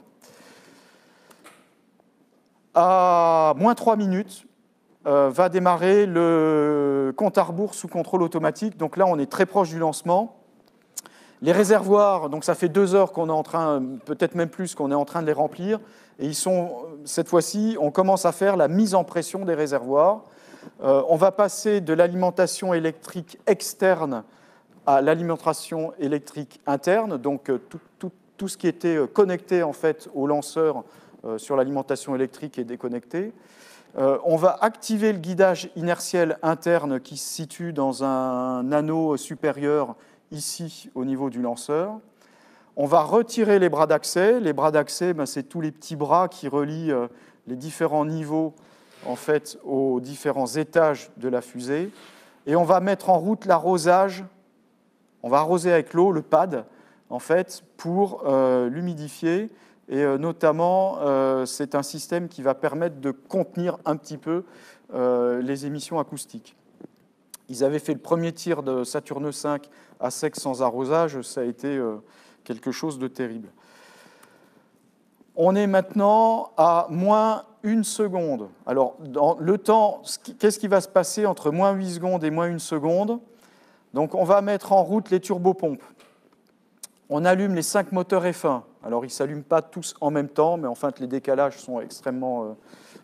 À moins 3 minutes, va démarrer le compte à rebours sous contrôle automatique. Donc là, on est très proche du lancement. Les réservoirs, donc ça fait 2 heures qu'on est en train, peut-être même plus, qu'on est en train de les remplir. Et ils sont, cette fois-ci, on commence à faire la mise en pression des réservoirs. On va passer de l'alimentation électrique externe à l'alimentation électrique interne. Donc tout ce qui était connecté en fait au lanceur sur l'alimentation électrique est déconnecté. On va activer le guidage inertiel interne qui se situe dans un anneau supérieur ici au niveau du lanceur. On va retirer les bras d'accès. Les bras d'accès, c'est tous les petits bras qui relient les différents niveaux en fait, aux différents étages de la fusée. Et on va mettre en route l'arrosage. On va arroser avec l'eau le pad en fait, pour l'humidifier. Et notamment, c'est un système qui va permettre de contenir un petit peu les émissions acoustiques. Ils avaient fait le premier tir de Saturne V à sec sans arrosage, ça a été quelque chose de terrible. On est maintenant à moins 1 seconde. Alors, dans le temps, qu'est-ce qui va se passer entre moins 8 secondes et moins 1 seconde? Donc, on va mettre en route les turbopompes. On allume les 5 moteurs F1. Alors, ils ne s'allument pas tous en même temps, mais enfin, les décalages sont extrêmement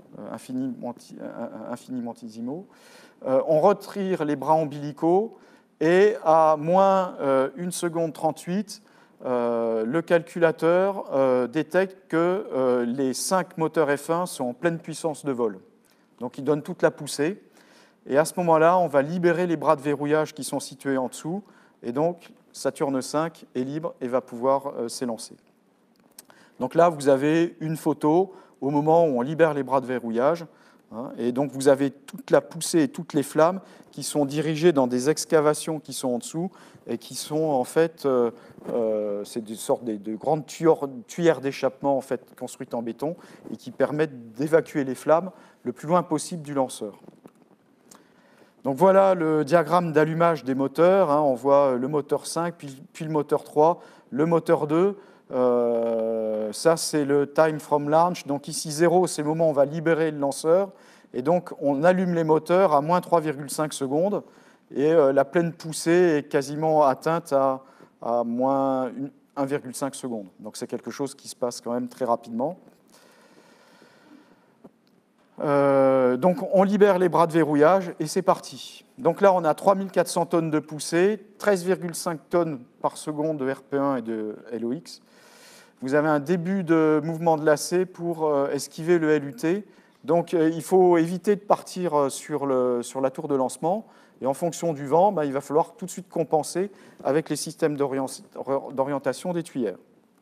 infinitésimaux. On retire les bras ombilicaux et à moins 1 seconde 38, le calculateur détecte que les 5 moteurs F1 sont en pleine puissance de vol. Donc, il donne toute la poussée. Et à ce moment-là, on va libérer les bras de verrouillage qui sont situés en dessous. Et donc, Saturne V est libre et va pouvoir s'élancer. Donc là, vous avez une photo au moment où on libère les bras de verrouillage. Et donc, vous avez toute la poussée et toutes les flammes qui sont dirigées dans des excavations qui sont en dessous et qui sont en fait, c'est des sortes de grandes tuyères d'échappement en fait, construites en béton et qui permettent d'évacuer les flammes le plus loin possible du lanceur. Donc voilà le diagramme d'allumage des moteurs. On voit le moteur 5, puis le moteur 3, le moteur 2. Ça, c'est le time from launch. Donc ici, 0, c'est le moment où on va libérer le lanceur. Et donc, on allume les moteurs à moins 3,5 secondes. Et la pleine poussée est quasiment atteinte à moins 1,5 secondes. Donc c'est quelque chose qui se passe quand même très rapidement. Donc on libère les bras de verrouillage et c'est parti. Donc là, on a 3400 tonnes de poussée, 13,5 tonnes par seconde de RP1 et de LOX. Vous avez un début de mouvement de lacet pour esquiver le LUT. Donc il faut éviter de partir sur la tour de lancement. Et en fonction du vent, il va falloir tout de suite compenser avec les systèmes d'orientation des tuyères.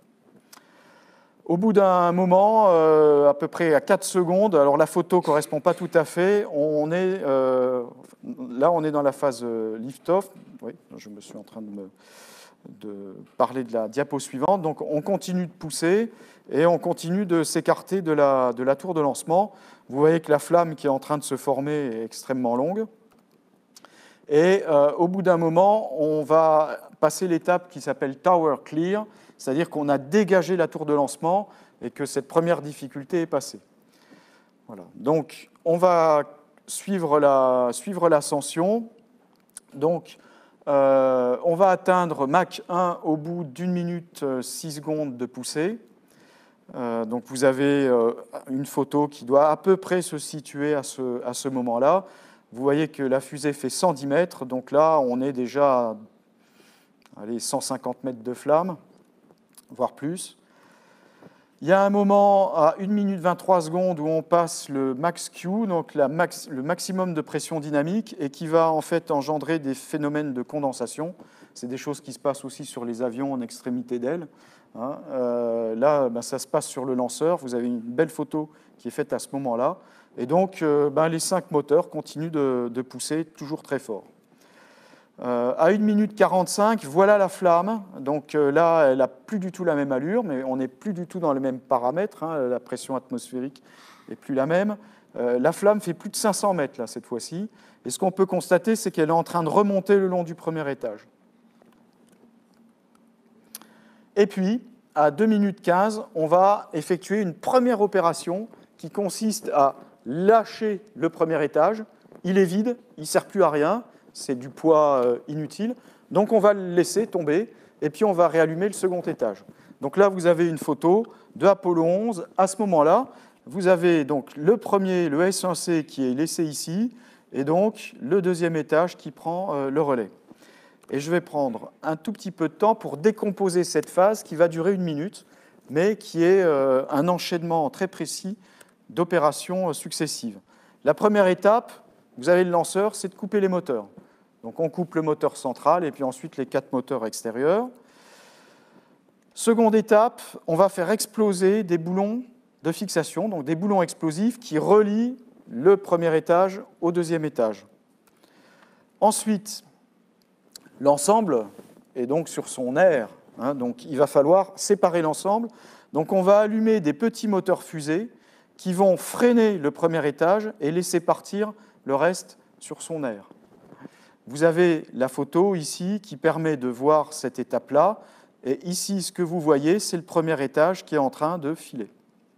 Au bout d'un moment, à peu près à 4 secondes, alors la photo ne correspond pas tout à fait, là on est dans la phase lift-off. Oui, je me suis en train de parler de la diapo suivante. Donc on continue de pousser et on continue de s'écarter de la tour de lancement. Vous voyez que la flamme qui est en train de se former est extrêmement longue. Et au bout d'un moment, on va passer l'étape qui s'appelle Tower Clear, c'est-à-dire qu'on a dégagé la tour de lancement et que cette première difficulté est passée. Voilà. Donc, on va suivre l'ascension. Donc, on va atteindre Mach 1 au bout d'1 minute 6 secondes de poussée. Donc, vous avez une photo qui doit à peu près se situer à ce moment-là. Vous voyez que la fusée fait 110 mètres, donc là, on est déjà à 150 mètres de flamme, voire plus. Il y a un moment à 1 minute 23 secondes où on passe le max Q, donc le maximum de pression dynamique, et qui va en fait engendrer des phénomènes de condensation. C'est des choses qui se passent aussi sur les avions en extrémité d'aile. Hein. Là, ça se passe sur le lanceur. Vous avez une belle photo qui est faite à ce moment-là. Et donc, les 5 moteurs continuent de pousser toujours très fort. À 1 minute 45, voilà la flamme. Donc là, elle n'a plus du tout la même allure, mais on n'est plus du tout dans les mêmes paramètres. Hein. La pression atmosphérique n'est plus la même. La flamme fait plus de 500 mètres, là, cette fois-ci. Et ce qu'on peut constater, c'est qu'elle est en train de remonter le long du premier étage. Et puis, à 2 minutes 15, on va effectuer une première opération qui consiste à lâcher le premier étage. Il est vide, il ne sert plus à rien. C'est du poids inutile. Donc on va le laisser tomber et puis on va réallumer le second étage. Donc là, vous avez une photo de Apollo 11. À ce moment-là, vous avez donc le premier, le S1C, qui est laissé ici, et donc le deuxième étage qui prend le relais. Et je vais prendre un tout petit peu de temps pour décomposer cette phase qui va durer 1 minute, mais qui est un enchaînement très précis d'opérations successives. La première étape, vous avez le lanceur, c'est de couper les moteurs. Donc on coupe le moteur central et puis ensuite les 4 moteurs extérieurs. Seconde étape, on va faire exploser des boulons de fixation, donc des boulons explosifs qui relient le premier étage au deuxième étage. Ensuite, l'ensemble est donc sur son aire, hein, donc il va falloir séparer l'ensemble. Donc on va allumer des petits moteurs fusées qui vont freiner le premier étage et laisser partir le reste sur son aire. Vous avez la photo ici qui permet de voir cette étape-là. Et ici, ce que vous voyez, c'est le premier étage qui est en train de filer.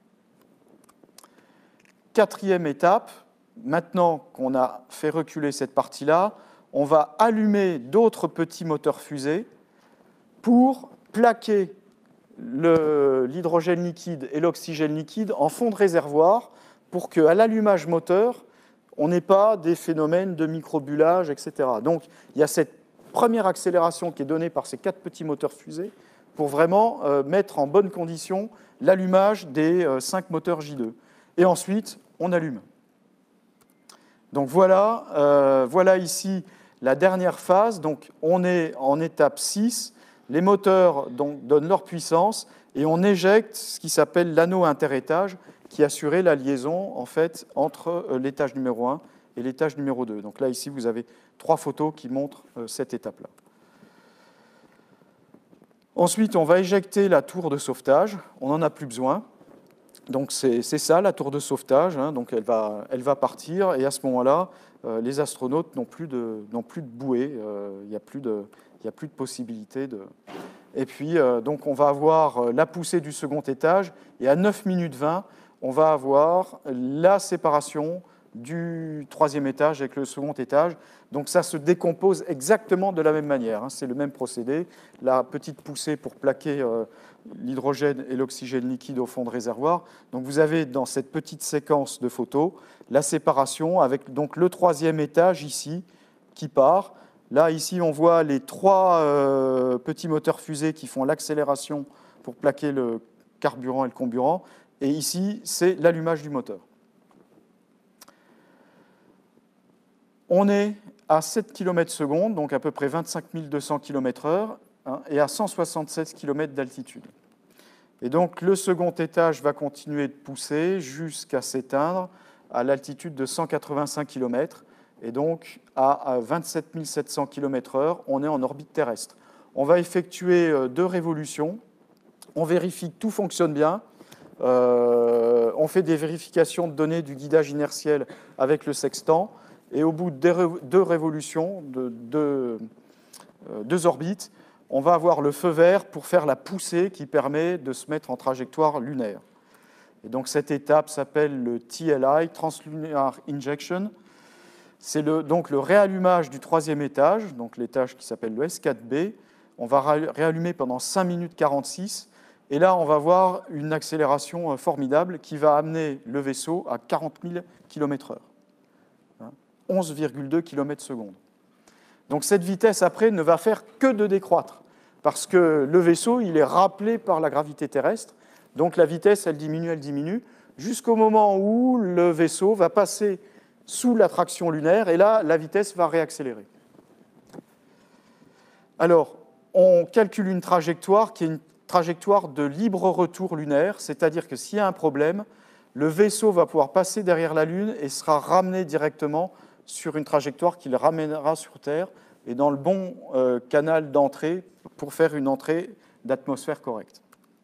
Quatrième étape, maintenant qu'on a fait reculer cette partie-là, on va allumer d'autres petits moteurs fusées pour plaquer l'hydrogène liquide et l'oxygène liquide en fond de réservoir pour qu'à l'allumage moteur, on n'ait pas des phénomènes de microbullage, etc. Donc, il y a cette première accélération qui est donnée par ces 4 petits moteurs fusées pour vraiment mettre en bonne condition l'allumage des 5 moteurs J2. Et ensuite, on allume. Donc voilà ici la dernière phase. Donc, on est en étape 6. Les moteurs donnent leur puissance et on éjecte ce qui s'appelle l'anneau interétage, qui assurait la liaison en fait, entre l'étage numéro 1 et l'étage numéro 2. Donc là, ici, vous avez 3 photos qui montrent cette étape-là. Ensuite, on va éjecter la tour de sauvetage. On n'en a plus besoin. Donc c'est ça, la tour de sauvetage. Hein. Donc elle va partir. Et à ce moment-là, les astronautes n'ont plus de bouée. Il n'y a plus de possibilité de... Et puis, donc on va avoir la poussée du second étage. Et à 9 minutes 20, on va avoir la séparation du troisième étage avec le second étage. Donc ça se décompose exactement de la même manière. Hein. C'est le même procédé. La petite poussée pour plaquer l'hydrogène et l'oxygène liquide au fond de réservoir. Donc vous avez dans cette petite séquence de photos la séparation avec donc le troisième étage ici qui part. Là, ici, on voit les 3 petits moteurs fusées qui font l'accélération pour plaquer le carburant et le comburant. Et ici, c'est l'allumage du moteur. On est à 7 km/s, donc à peu près 25 200 km/h, hein, et à 176 km d'altitude. Et donc, le second étage va continuer de pousser jusqu'à s'éteindre à l'altitude de 185 km. Et donc, à 27 700 km/h, on est en orbite terrestre. On va effectuer 2 révolutions. On vérifie que tout fonctionne bien. On fait des vérifications de données du guidage inertiel avec le sextant. Et au bout de 2 révolutions, de 2 orbites, on va avoir le feu vert pour faire la poussée qui permet de se mettre en trajectoire lunaire. Et donc cette étape s'appelle le TLI, Translunar Injection. C'est donc le réallumage du troisième étage, donc l'étage qui s'appelle le S4B. On va réallumer pendant 5 minutes 46. Et là, on va voir une accélération formidable qui va amener le vaisseau à 40 000 km/h. 11,2 km/s. Donc cette vitesse, après, ne va faire que de décroître, parce que le vaisseau, il est rappelé par la gravité terrestre. Donc la vitesse, elle diminue, jusqu'au moment où le vaisseau va passer sous l'attraction lunaire, et là, la vitesse va réaccélérer. Alors, on calcule une trajectoire qui est une trajectoire de libre retour lunaire, c'est-à-dire que s'il y a un problème, le vaisseau va pouvoir passer derrière la Lune et sera ramené directement sur une trajectoire qui le ramènera sur Terre et dans le bon canal d'entrée pour faire une entrée d'atmosphère correcte.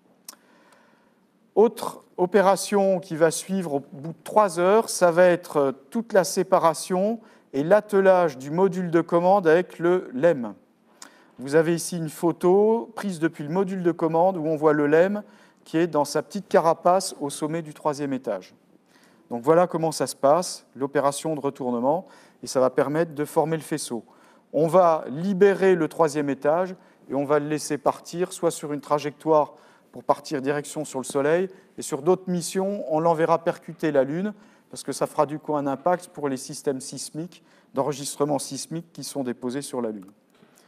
Autre opération qui va suivre au bout de 3 heures, ça va être toute la séparation et l'attelage du module de commande avec le LEM. Vous avez ici une photo prise depuis le module de commande où on voit le LEM qui est dans sa petite carapace au sommet du 3e étage. Donc voilà comment ça se passe, l'opération de retournement, et ça va permettre de former le faisceau. On va libérer le 3e étage et on va le laisser partir, soit sur une trajectoire pour partir direction sur le Soleil, et sur d'autres missions, on l'enverra percuter la Lune, parce que ça fera du coup un impact pour les systèmes sismiques, d'enregistrement sismique qui sont déposés sur la Lune.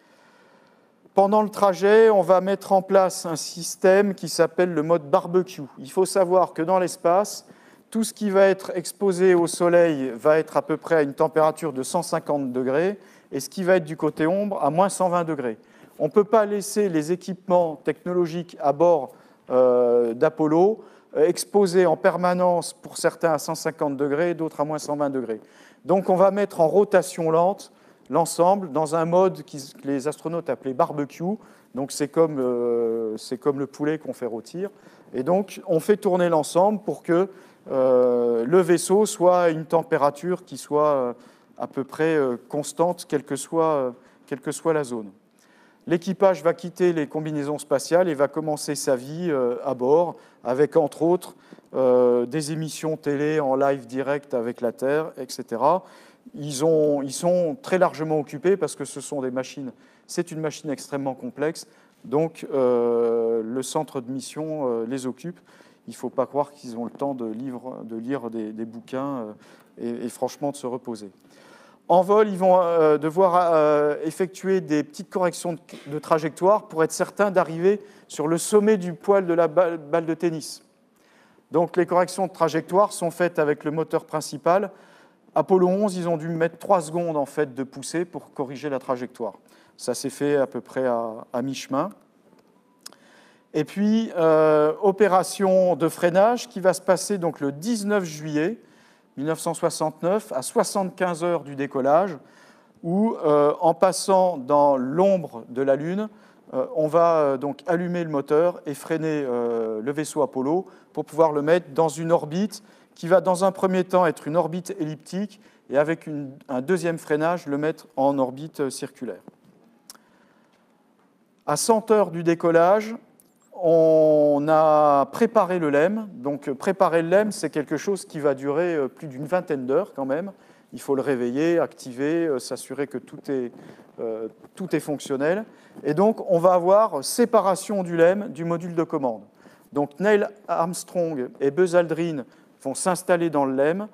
Pendant le trajet, on va mettre en place un système qui s'appelle le mode barbecue. Il faut savoir que dans l'espace, tout ce qui va être exposé au Soleil va être à peu près à une température de 150 degrés, et ce qui va être du côté ombre à moins 120 degrés. On ne peut pas laisser les équipements technologiques à bord d'Apollo exposés en permanence, pour certains à 150 degrés, d'autres à moins 120 degrés. Donc on va mettre en rotation lente l'ensemble dans un mode que les astronautes appelaient barbecue. Donc c'est comme le poulet qu'on fait rôtir. Et donc on fait tourner l'ensemble pour que le vaisseau soit à une température qui soit à peu près constante, quelle que soit la zone. L'équipage va quitter les combinaisons spatiales et va commencer sa vie à bord, avec entre autres des émissions télé en live direct avec la Terre, etc. Ils sont très largement occupés parce que c'est une machine extrêmement complexe, donc le centre de mission les occupe. Il ne faut pas croire qu'ils ont le temps de lire des bouquins et franchement de se reposer. En vol, ils vont devoir effectuer des petites corrections de trajectoire pour être certains d'arriver sur le sommet du poil de la balle de tennis. Donc les corrections de trajectoire sont faites avec le moteur principal. Apollo 11, ils ont dû mettre 3 secondes en fait, de poussée pour corriger la trajectoire. Ça s'est fait à peu près à mi-chemin. Et puis, opération de freinage qui va se passer donc, le 19 juillet 1969, à 75 heures du décollage, où, en passant dans l'ombre de la Lune, on va donc allumer le moteur et freiner le vaisseau Apollo pour pouvoir le mettre dans une orbite qui va, dans un premier temps, être une orbite elliptique et, avec un deuxième freinage, le mettre en orbite circulaire. À 100 heures du décollage, on a préparé le LEM. Donc, préparer le LEM, c'est quelque chose qui va durer plus d'une vingtaine d'heures quand même. Il faut le réveiller, activer, s'assurer que tout est fonctionnel. Et donc, on va avoir séparation du LEM du module de commande. Donc, Neil Armstrong et Buzz Aldrin vont s'installer dans le LEM.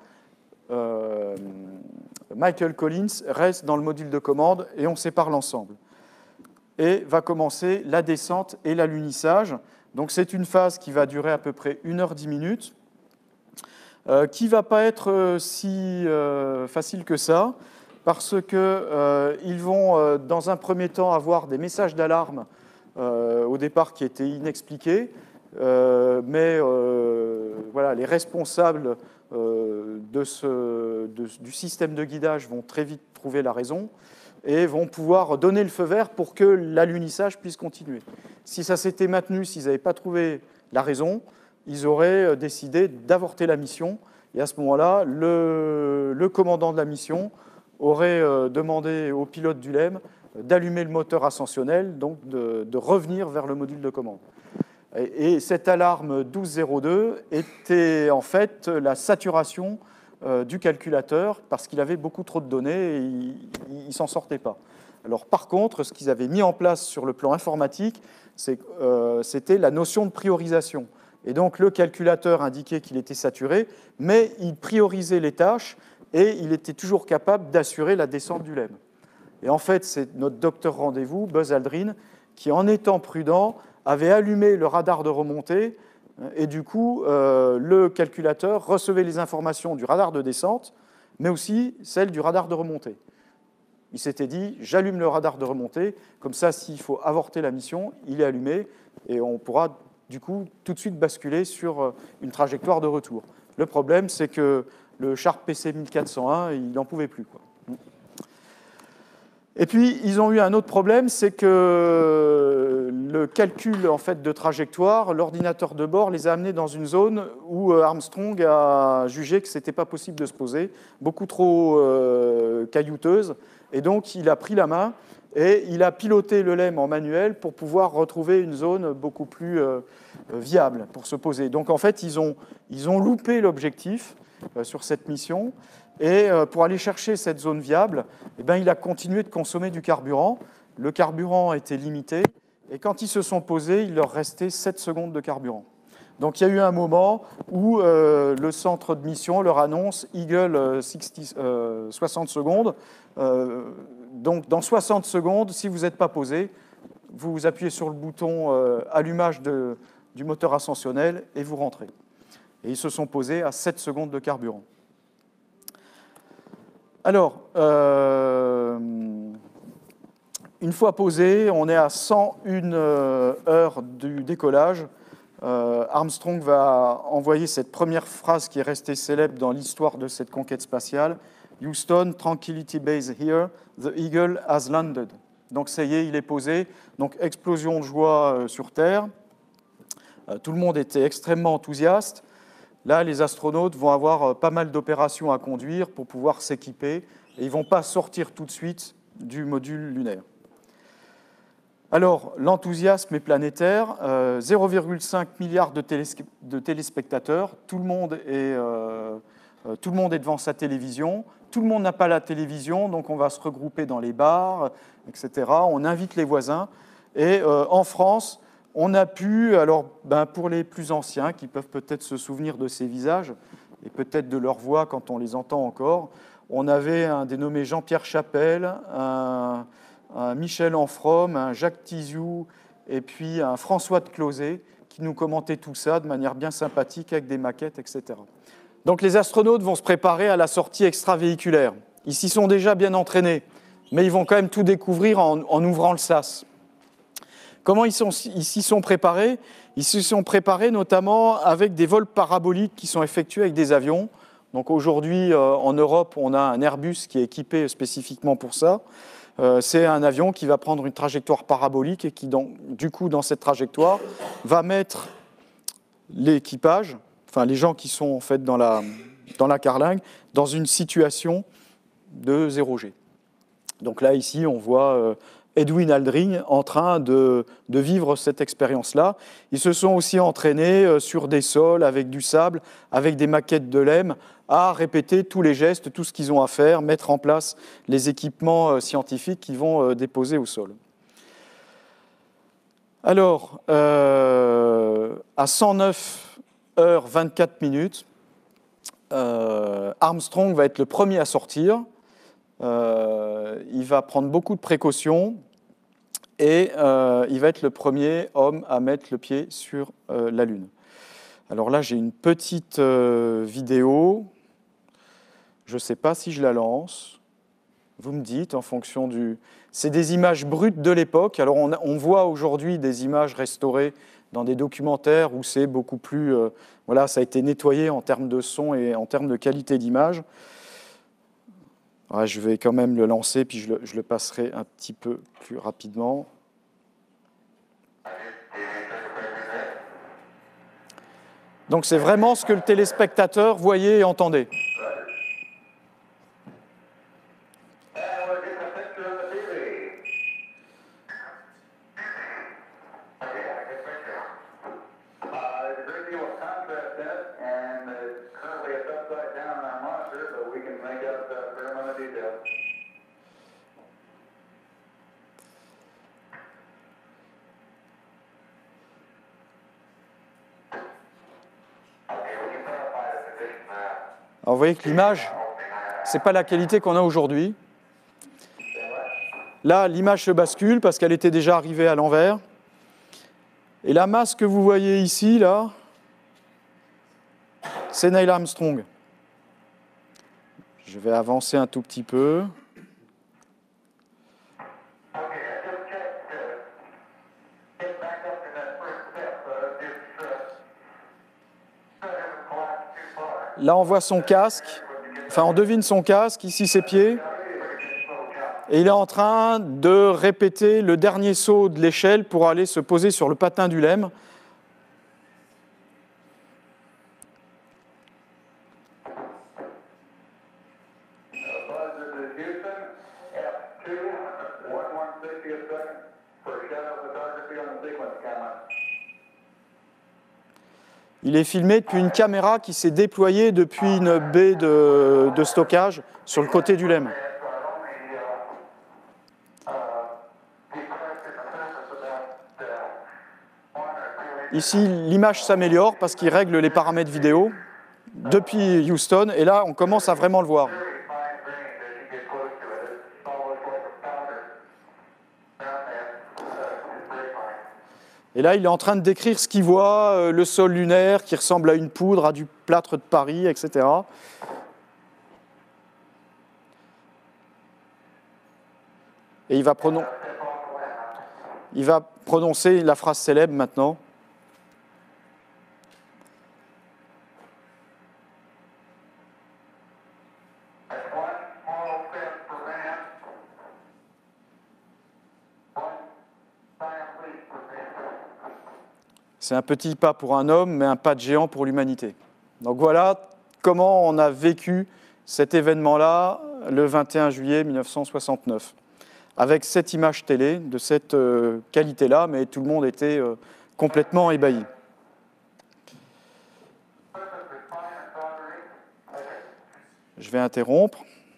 Michael Collins reste dans le module de commande et on sépare l'ensemble. Et va commencer la descente et l'alunissage. Donc c'est une phase qui va durer à peu près 1h10, qui ne va pas être si facile que ça, parce qu'ils vont, dans un premier temps, avoir des messages d'alarme au départ qui étaient inexpliqués, mais voilà, les responsables du système de guidage vont très vite trouver la raison et vont pouvoir donner le feu vert pour que l'alunissage puisse continuer. Si ça s'était maintenu, s'ils n'avaient pas trouvé la raison, ils auraient décidé d'avorter la mission. Et à ce moment-là, le commandant de la mission aurait demandé au pilote du LEM d'allumer le moteur ascensionnel, donc de revenir vers le module de commande. Et cette alarme 1202 était en fait la saturation du calculateur, parce qu'il avait beaucoup trop de données et il ne s'en sortait pas. Alors, par contre, ce qu'ils avaient mis en place sur le plan informatique, c'était la notion de priorisation. Et donc, le calculateur indiquait qu'il était saturé, mais il priorisait les tâches et il était toujours capable d'assurer la descente du LEM. Et en fait, c'est notre docteur rendez-vous, Buzz Aldrin, qui, en étant prudent, avait allumé le radar de remontée Et du coup, le calculateur recevait les informations du radar de descente, mais aussi celles du radar de remontée. Il s'était dit, j'allume le radar de remontée, comme ça, s'il faut avorter la mission, il est allumé, et on pourra, du coup, tout de suite basculer sur une trajectoire de retour. Le problème, c'est que le Sharp PC 1401, il n'en pouvait plus, quoi. Et puis, ils ont eu un autre problème, c'est que le calcul en fait, de trajectoire, l'ordinateur de bord les a amenés dans une zone où Armstrong a jugé que ce n'était pas possible de se poser, beaucoup trop caillouteuse, et donc il a pris la main et il a piloté le LEM en manuel pour pouvoir retrouver une zone beaucoup plus viable pour se poser. Donc en fait, ils ont loupé l'objectif sur cette mission. Et pour aller chercher cette zone viable, eh bien, il a continué de consommer du carburant. Le carburant était limité. Et quand ils se sont posés, il leur restait 7 secondes de carburant. Donc il y a eu un moment où le centre de mission leur annonce Eagle 60 secondes. Donc dans 60 secondes, si vous n'êtes pas posé, vous appuyez sur le bouton allumage du moteur ascensionnel et vous rentrez. Et ils se sont posés à 7 secondes de carburant. Alors, une fois posé, on est à 101 heures du décollage. Armstrong va envoyer cette première phrase qui est restée célèbre dans l'histoire de cette conquête spatiale. « Houston, Tranquility Base here, the Eagle has landed ». Donc ça y est, il est posé. Donc explosion de joie sur Terre. Tout le monde était extrêmement enthousiaste. Là, les astronautes vont avoir pas mal d'opérations à conduire pour pouvoir s'équiper et ils ne vont pas sortir tout de suite du module lunaire. Alors, l'enthousiasme est planétaire, 0,5 milliard de téléspectateurs, tout le monde est devant sa télévision, tout le monde n'a pas la télévision, donc on va se regrouper dans les bars, etc. On invite les voisins et en France, on a pu, alors pour les plus anciens qui peuvent peut-être se souvenir de ces visages et peut-être de leur voix quand on les entend encore, on avait un dénommé Jean-Pierre Chapelle, un Michel Enfrom, un Jacques Tiziou et puis un François de Closet qui nous commentaient tout ça de manière bien sympathique avec des maquettes, etc. Donc les astronautes vont se préparer à la sortie extravéhiculaire. Ils s'y sont déjà bien entraînés, mais ils vont quand même tout découvrir en ouvrant le sas. Comment ils s'y sont préparés? Ils s'y sont préparés notamment avec des vols paraboliques qui sont effectués avec des avions. Donc aujourd'hui, en Europe, on a un Airbus qui est équipé spécifiquement pour ça. C'est un avion qui va prendre une trajectoire parabolique et qui, du coup, dans cette trajectoire, va mettre l'équipage, enfin les gens qui sont en fait dans la carlingue, dans une situation de 0G. Donc là, ici, on voit Edwin Aldrin en train de vivre cette expérience-là. Ils se sont aussi entraînés sur des sols, avec du sable, avec des maquettes de LEM, à répéter tous les gestes, tout ce qu'ils ont à faire, mettre en place les équipements scientifiques qu'ils vont déposer au sol. Alors, à 109 heures 24 minutes, Armstrong va être le premier à sortir. Il va prendre beaucoup de précautions et il va être le premier homme à mettre le pied sur la Lune. Alors là, j'ai une petite vidéo. Je ne sais pas si je la lance. Vous me dites en fonction du... C'est des images brutes de l'époque. Alors on voit aujourd'hui des images restaurées dans des documentaires où c'est beaucoup plus... voilà, ça a été nettoyé en termes de son et en termes de qualité d'image. Ouais, je vais quand même le lancer, puis je le passerai un petit peu plus rapidement. Donc c'est vraiment ce que le téléspectateur voyait et entendait. Alors vous voyez que l'image, ce n'est pas la qualité qu'on a aujourd'hui. Là, l'image se bascule parce qu'elle était déjà arrivée à l'envers. Et la masse que vous voyez ici, là, c'est Neil Armstrong. Je vais avancer un tout petit peu. Là, on voit son casque. Enfin, on devine son casque, ici ses pieds. Et il est en train de répéter le dernier saut de l'échelle pour aller se poser sur le patin du LEM. Il est filmé depuis une caméra qui s'est déployée depuis une baie de stockage sur le côté du LEM. Ici, l'image s'améliore parce qu'il règle les paramètres vidéo depuis Houston. Et là, on commence à vraiment le voir. Et là, il est en train de décrire ce qu'il voit, le sol lunaire qui ressemble à une poudre, à du plâtre de Paris, etc. Et il va prononcer la phrase célèbre maintenant. C'est un petit pas pour un homme, mais un pas de géant pour l'humanité. Donc voilà comment on a vécu cet événement-là le 21 juillet 1969, avec cette image télé de cette qualité-là, mais tout le monde était complètement ébahi. Je vais interrompre.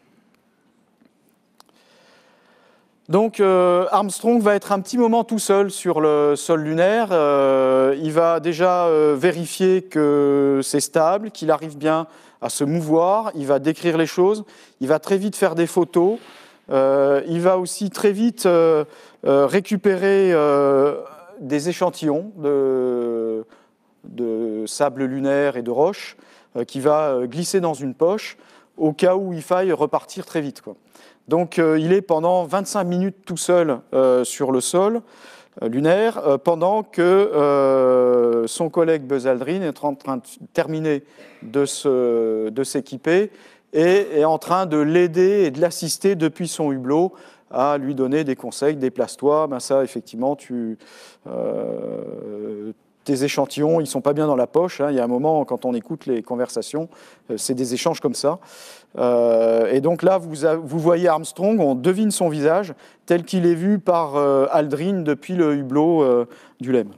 Donc Armstrong va être un petit moment tout seul sur le sol lunaire. Il va déjà vérifier que c'est stable, qu'il arrive bien à se mouvoir. Il va décrire les choses. Il va très vite faire des photos. Il va aussi très vite récupérer des échantillons de sable lunaire et de roches qu'il va glisser dans une poche au cas où il faille repartir très vite, quoi. Donc il est pendant 25 minutes tout seul sur le sol lunaire, pendant que son collègue Buzz Aldrin est en train de terminer de s'équiper et est en train de l'aider et de l'assister depuis son hublot à lui donner des conseils. Déplace-toi, ben ça effectivement tes échantillons, ils ne sont pas bien dans la poche. Hein. Il y a un moment, quand on écoute les conversations, c'est des échanges comme ça. Et donc là, vous voyez Armstrong, on devine son visage tel qu'il est vu par Aldrin depuis le hublot du LEM.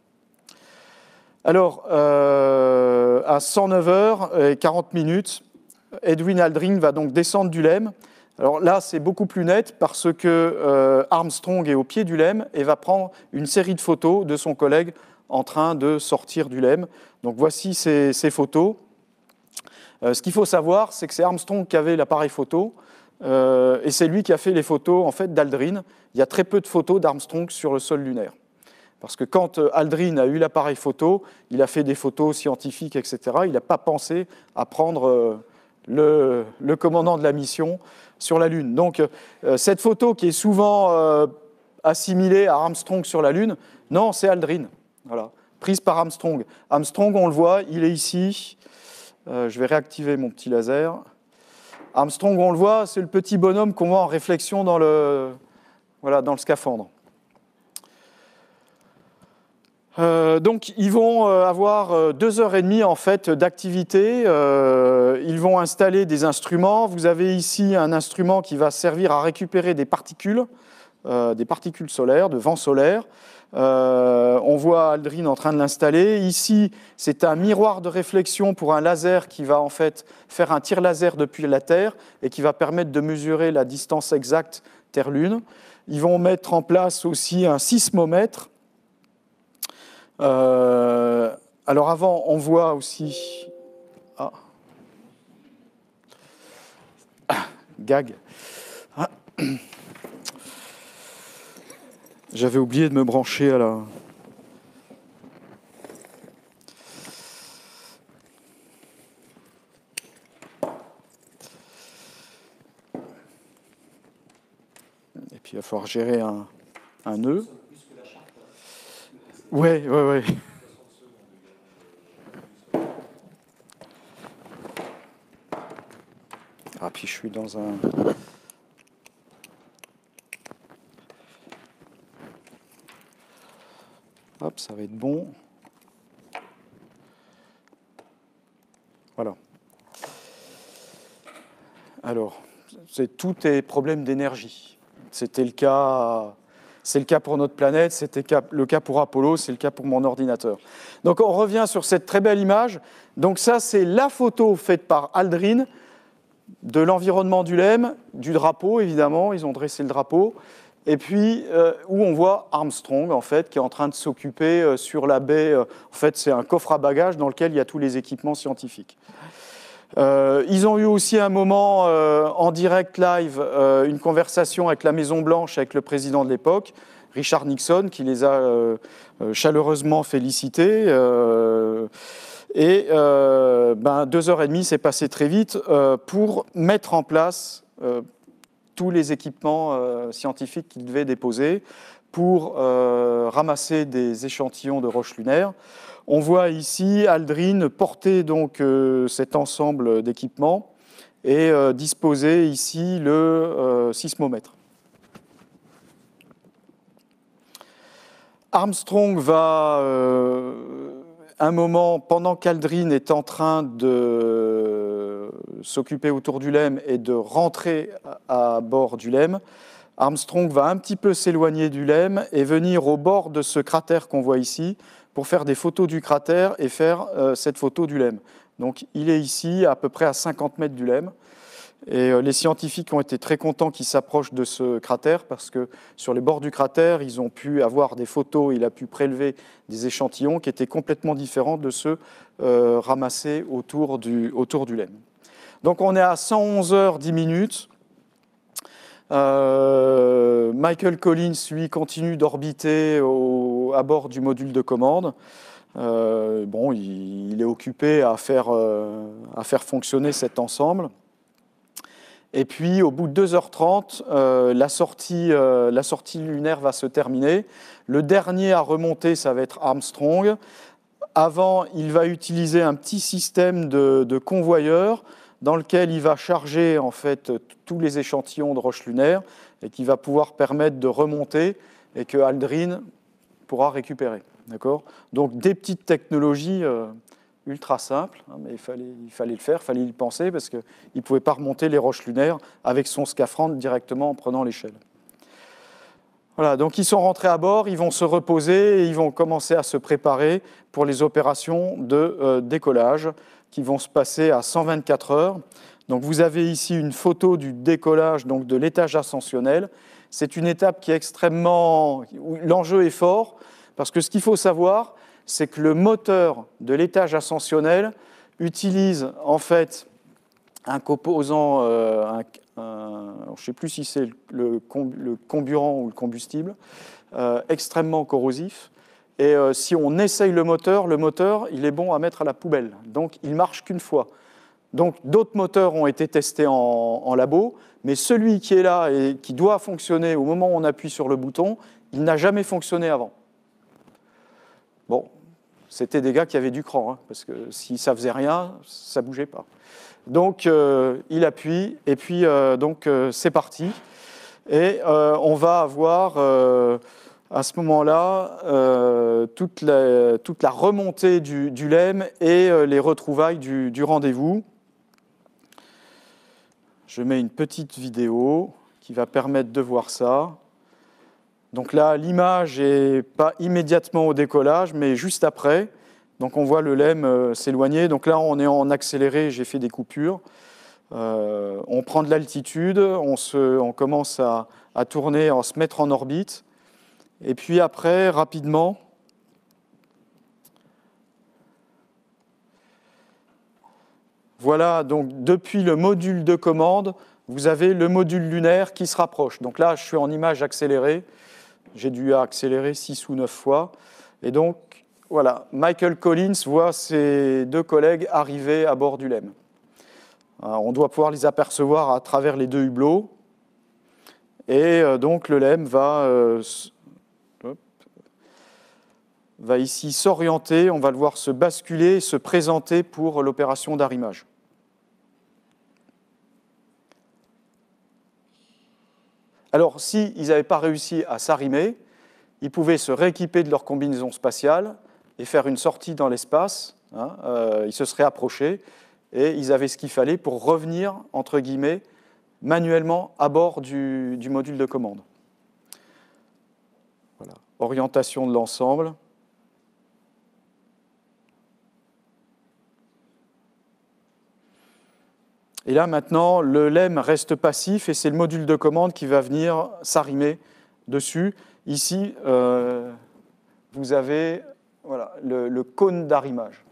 Alors, à 109h40, Edwin Aldrin va donc descendre du LEM. Alors là, c'est beaucoup plus net parce que Armstrong est au pied du LEM et va prendre une série de photos de son collègue en train de sortir du LEM. Donc voici ces photos. Ce qu'il faut savoir, c'est que c'est Armstrong qui avait l'appareil photo et c'est lui qui a fait les photos en fait, d'Aldrin. Il y a très peu de photos d'Armstrong sur le sol lunaire. Parce que quand Aldrin a eu l'appareil photo, il a fait des photos scientifiques, etc. Il n'a pas pensé à prendre le commandant de la mission sur la Lune. Donc cette photo qui est souvent assimilée à Armstrong sur la Lune, non, c'est Aldrin. Voilà, prise par Armstrong. Armstrong, on le voit, il est ici. Je vais réactiver mon petit laser. Armstrong, on le voit, c'est le petit bonhomme qu'on voit en réflexion dans le scaphandre. Donc, ils vont avoir 2h30 en fait, d'activité. Ils vont installer des instruments. Vous avez ici un instrument qui va servir à récupérer des particules solaires, de vent solaire. On voit Aldrin en train de l'installer. Ici, c'est un miroir de réflexion pour un laser qui va en fait faire un tir laser depuis la Terre et qui va permettre de mesurer la distance exacte Terre-Lune. Ils vont mettre en place aussi un sismomètre. Alors avant, on voit aussi... Gag. J'avais oublié de me brancher à la... « puis il va falloir gérer un nœud. Ouais. Ah, puis je suis dans un... Hop, ça va être bon. Voilà. Alors, tout est problème d'énergie. C'était le cas... C'est le cas pour notre planète, c'était le cas pour Apollo, c'est le cas pour mon ordinateur. Donc on revient sur cette très belle image. Donc ça, c'est la photo faite par Aldrin de l'environnement du LEM, du drapeau évidemment, ils ont dressé le drapeau, et puis où on voit Armstrong en fait qui est en train de s'occuper sur la baie. En fait, c'est un coffre à bagages dans lequel il y a tous les équipements scientifiques. Ils ont eu aussi un moment en direct live, une conversation avec la Maison-Blanche, avec le président de l'époque, Richard Nixon, qui les a chaleureusement félicités. 2h30, c'est passé très vite pour mettre en place tous les équipements scientifiques qu'ils devaient déposer pour ramasser des échantillons de roches lunaires. On voit ici Aldrin porter donc cet ensemble d'équipements et disposer ici le sismomètre. Armstrong va, un moment, pendant qu'Aldrin est en train de s'occuper autour du LEM et de rentrer à bord du LEM, Armstrong va un petit peu s'éloigner du LEM et venir au bord de ce cratère qu'on voit ici pour faire des photos du cratère et faire cette photo du LEM. Donc il est ici à peu près à 50 mètres du LEM. Et les scientifiques ont été très contents qu'il s'approche de ce cratère parce que sur les bords du cratère, ils ont pu avoir des photos, il a pu prélever des échantillons qui étaient complètement différents de ceux ramassés autour du LEM. Donc on est à 111h10. Michael Collins, lui, continue d'orbiter à bord du module de commande. Il est occupé à faire fonctionner cet ensemble. Et puis, au bout de 2h30, la sortie lunaire va se terminer. Le dernier à remonter, ça va être Armstrong. Avant, il va utiliser un petit système de convoyeur dans lequel il va charger en fait tous les échantillons de roches lunaires et qui va pouvoir permettre de remonter et que Aldrin pourra récupérer. D'accord ? Donc des petites technologies ultra simples, hein, mais il fallait le faire, il fallait y penser parce qu'il ne pouvait pas remonter les roches lunaires avec son scaphandre directement en prenant l'échelle. Voilà, donc ils sont rentrés à bord, ils vont se reposer et ils vont commencer à se préparer pour les opérations de décollage qui vont se passer à 124 heures. Donc vous avez ici une photo du décollage donc de l'étage ascensionnel. C'est une étape qui est extrêmement... L'enjeu est fort, parce que ce qu'il faut savoir, c'est que le moteur de l'étage ascensionnel utilise en fait un composant, je ne sais plus si c'est le comburant ou le combustible, extrêmement corrosif. Et si on essaye le moteur, il est bon à mettre à la poubelle. Donc, il ne marche qu'une fois. Donc, d'autres moteurs ont été testés en labo, mais celui qui est là et qui doit fonctionner au moment où on appuie sur le bouton, il n'a jamais fonctionné avant. Bon, c'était des gars qui avaient du cran, hein, parce que si ça ne faisait rien, ça ne bougeait pas. Donc, il appuie, et puis c'est parti. Et on va avoir... à ce moment-là, toute la remontée du LEM et les retrouvailles du rendez-vous. Je mets une petite vidéo qui va permettre de voir ça. Donc là, l'image n'est pas immédiatement au décollage, mais juste après. Donc on voit le LEM s'éloigner. Donc là, on est en accéléré, j'ai fait des coupures. On prend de l'altitude, on commence à tourner, à se mettre en orbite. Et puis après, rapidement, voilà, donc depuis le module de commande, vous avez le module lunaire qui se rapproche. Donc là, je suis en image accélérée. J'ai dû accélérer 6 ou 9 fois. Et donc, voilà, Michael Collins voit ses deux collègues arriver à bord du LEM. Alors, on doit pouvoir les apercevoir à travers les deux hublots. Et donc le LEM va ici s'orienter, on va le voir se basculer, se présenter pour l'opération d'arrimage. Alors, s'ils n'avaient pas réussi à s'arrimer, ils pouvaient se rééquiper de leur combinaison spatiale et faire une sortie dans l'espace. Ils se seraient approchés et ils avaient ce qu'il fallait pour revenir, entre guillemets, manuellement à bord du module de commande. Voilà. Orientation de l'ensemble. Et là, maintenant, le LEM reste passif et c'est le module de commande qui va venir s'arrimer dessus. Ici, vous avez voilà, le cône d'arrimage.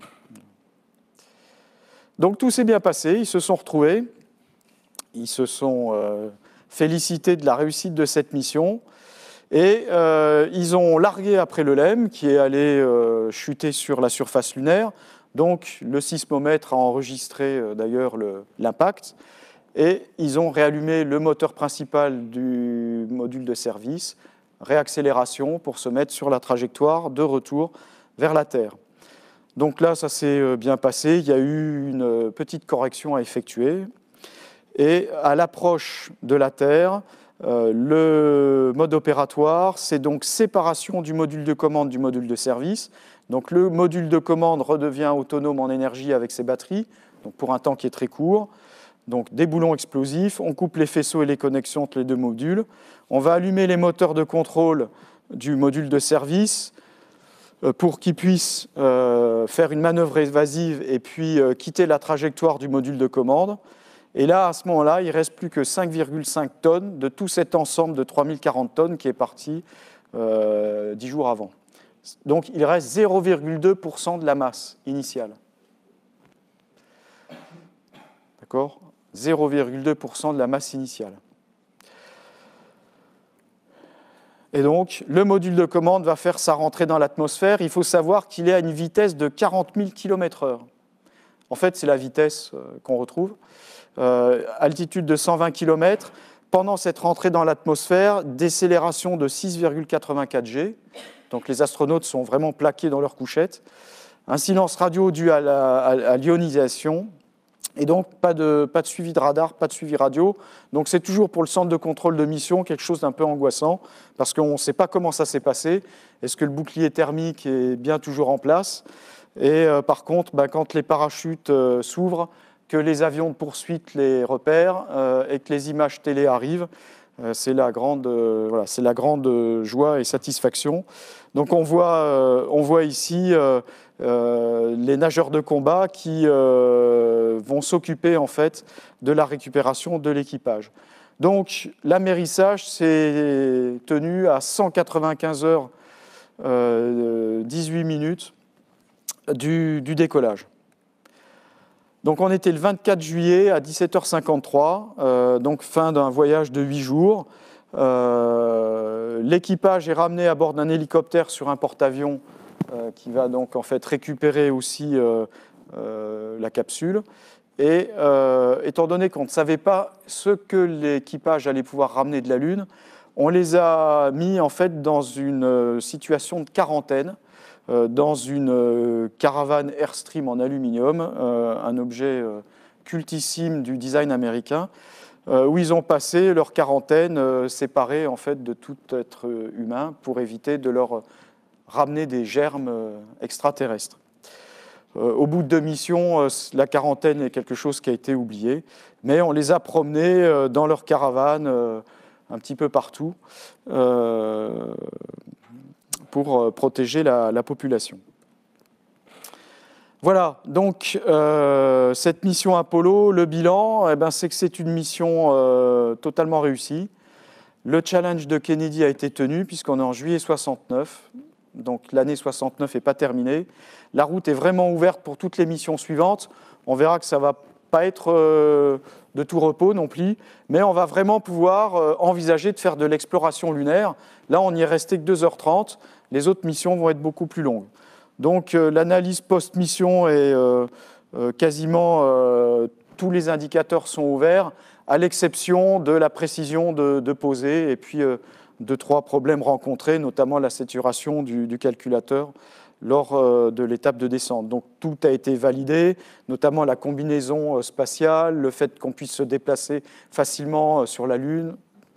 Donc tout s'est bien passé, ils se sont retrouvés, ils se sont félicités de la réussite de cette mission et ils ont largué après le LEM qui est allé chuter sur la surface lunaire. Donc le sismomètre a enregistré d'ailleurs l'impact et ils ont réallumé le moteur principal du module de service, réaccélération pour se mettre sur la trajectoire de retour vers la Terre. Donc là, ça s'est bien passé, il y a eu une petite correction à effectuer et à l'approche de la Terre, le mode opératoire, c'est donc séparation du module de commande du module de service. Donc le module de commande redevient autonome en énergie avec ses batteries, donc pour un temps qui est très court. Donc des boulons explosifs, on coupe les faisceaux et les connexions entre les deux modules. On va allumer les moteurs de contrôle du module de service pour qu'il puisse faire une manœuvre évasive et puis quitter la trajectoire du module de commande. Et là, à ce moment-là, il ne reste plus que 5,5 tonnes de tout cet ensemble de 3040 tonnes qui est parti 10 jours avant. Donc, il reste 0,2% de la masse initiale. D'accord ? 0,2% de la masse initiale. Et donc, le module de commande va faire sa rentrée dans l'atmosphère. Il faut savoir qu'il est à une vitesse de 40 000 km/h. En fait, c'est la vitesse qu'on retrouve. Altitude de 120 km. Pendant cette rentrée dans l'atmosphère, décélération de 6,84 G. Donc les astronautes sont vraiment plaqués dans leur couchette. Un silence radio dû à l'ionisation. Et donc pas de suivi de radar, pas de suivi radio. Donc c'est toujours pour le centre de contrôle de mission quelque chose d'un peu angoissant parce qu'on ne sait pas comment ça s'est passé. Est-ce que le bouclier thermique est bien toujours en place ? Et par contre, quand les parachutes s'ouvrent, que les avions de poursuite les repèrent et que les images télé arrivent, c'est la grande joie et satisfaction. Donc on voit ici les nageurs de combat qui vont s'occuper en fait de la récupération de l'équipage. Donc l'amérissage s'est tenu à 195 heures 18 minutes du décollage. Donc on était le 24 juillet à 17h53, donc fin d'un voyage de 8 jours. L'équipage est ramené à bord d'un hélicoptère sur un porte-avions qui va donc en fait récupérer aussi la capsule. Et étant donné qu'on ne savait pas ce que l'équipage allait pouvoir ramener de la Lune, on les a mis en fait dans une situation de quarantaine, dans une caravane Airstream en aluminium, un objet cultissime du design américain, où ils ont passé leur quarantaine séparés en fait de tout être humain pour éviter de leur ramener des germes extraterrestres. Au bout de 2 missions, la quarantaine est quelque chose qui a été oublié, mais on les a promenés dans leur caravane un petit peu partout pour protéger la population. Voilà, donc cette mission Apollo, le bilan, c'est que c'est une mission totalement réussie. Le challenge de Kennedy a été tenu puisqu'on est en juillet 69, donc l'année 69 n'est pas terminée. La route est vraiment ouverte pour toutes les missions suivantes. On verra que ça ne va pas être de tout repos non plus, mais on va vraiment pouvoir envisager de faire de l'exploration lunaire. Là, on n'y est resté que 2h30. Les autres missions vont être beaucoup plus longues. Donc l'analyse post-mission est quasiment tous les indicateurs sont ouverts, à l'exception de la précision de poser et puis 2-3 problèmes rencontrés, notamment la saturation du calculateur lors de l'étape de descente. Donc tout a été validé, notamment la combinaison spatiale, le fait qu'on puisse se déplacer facilement sur la Lune.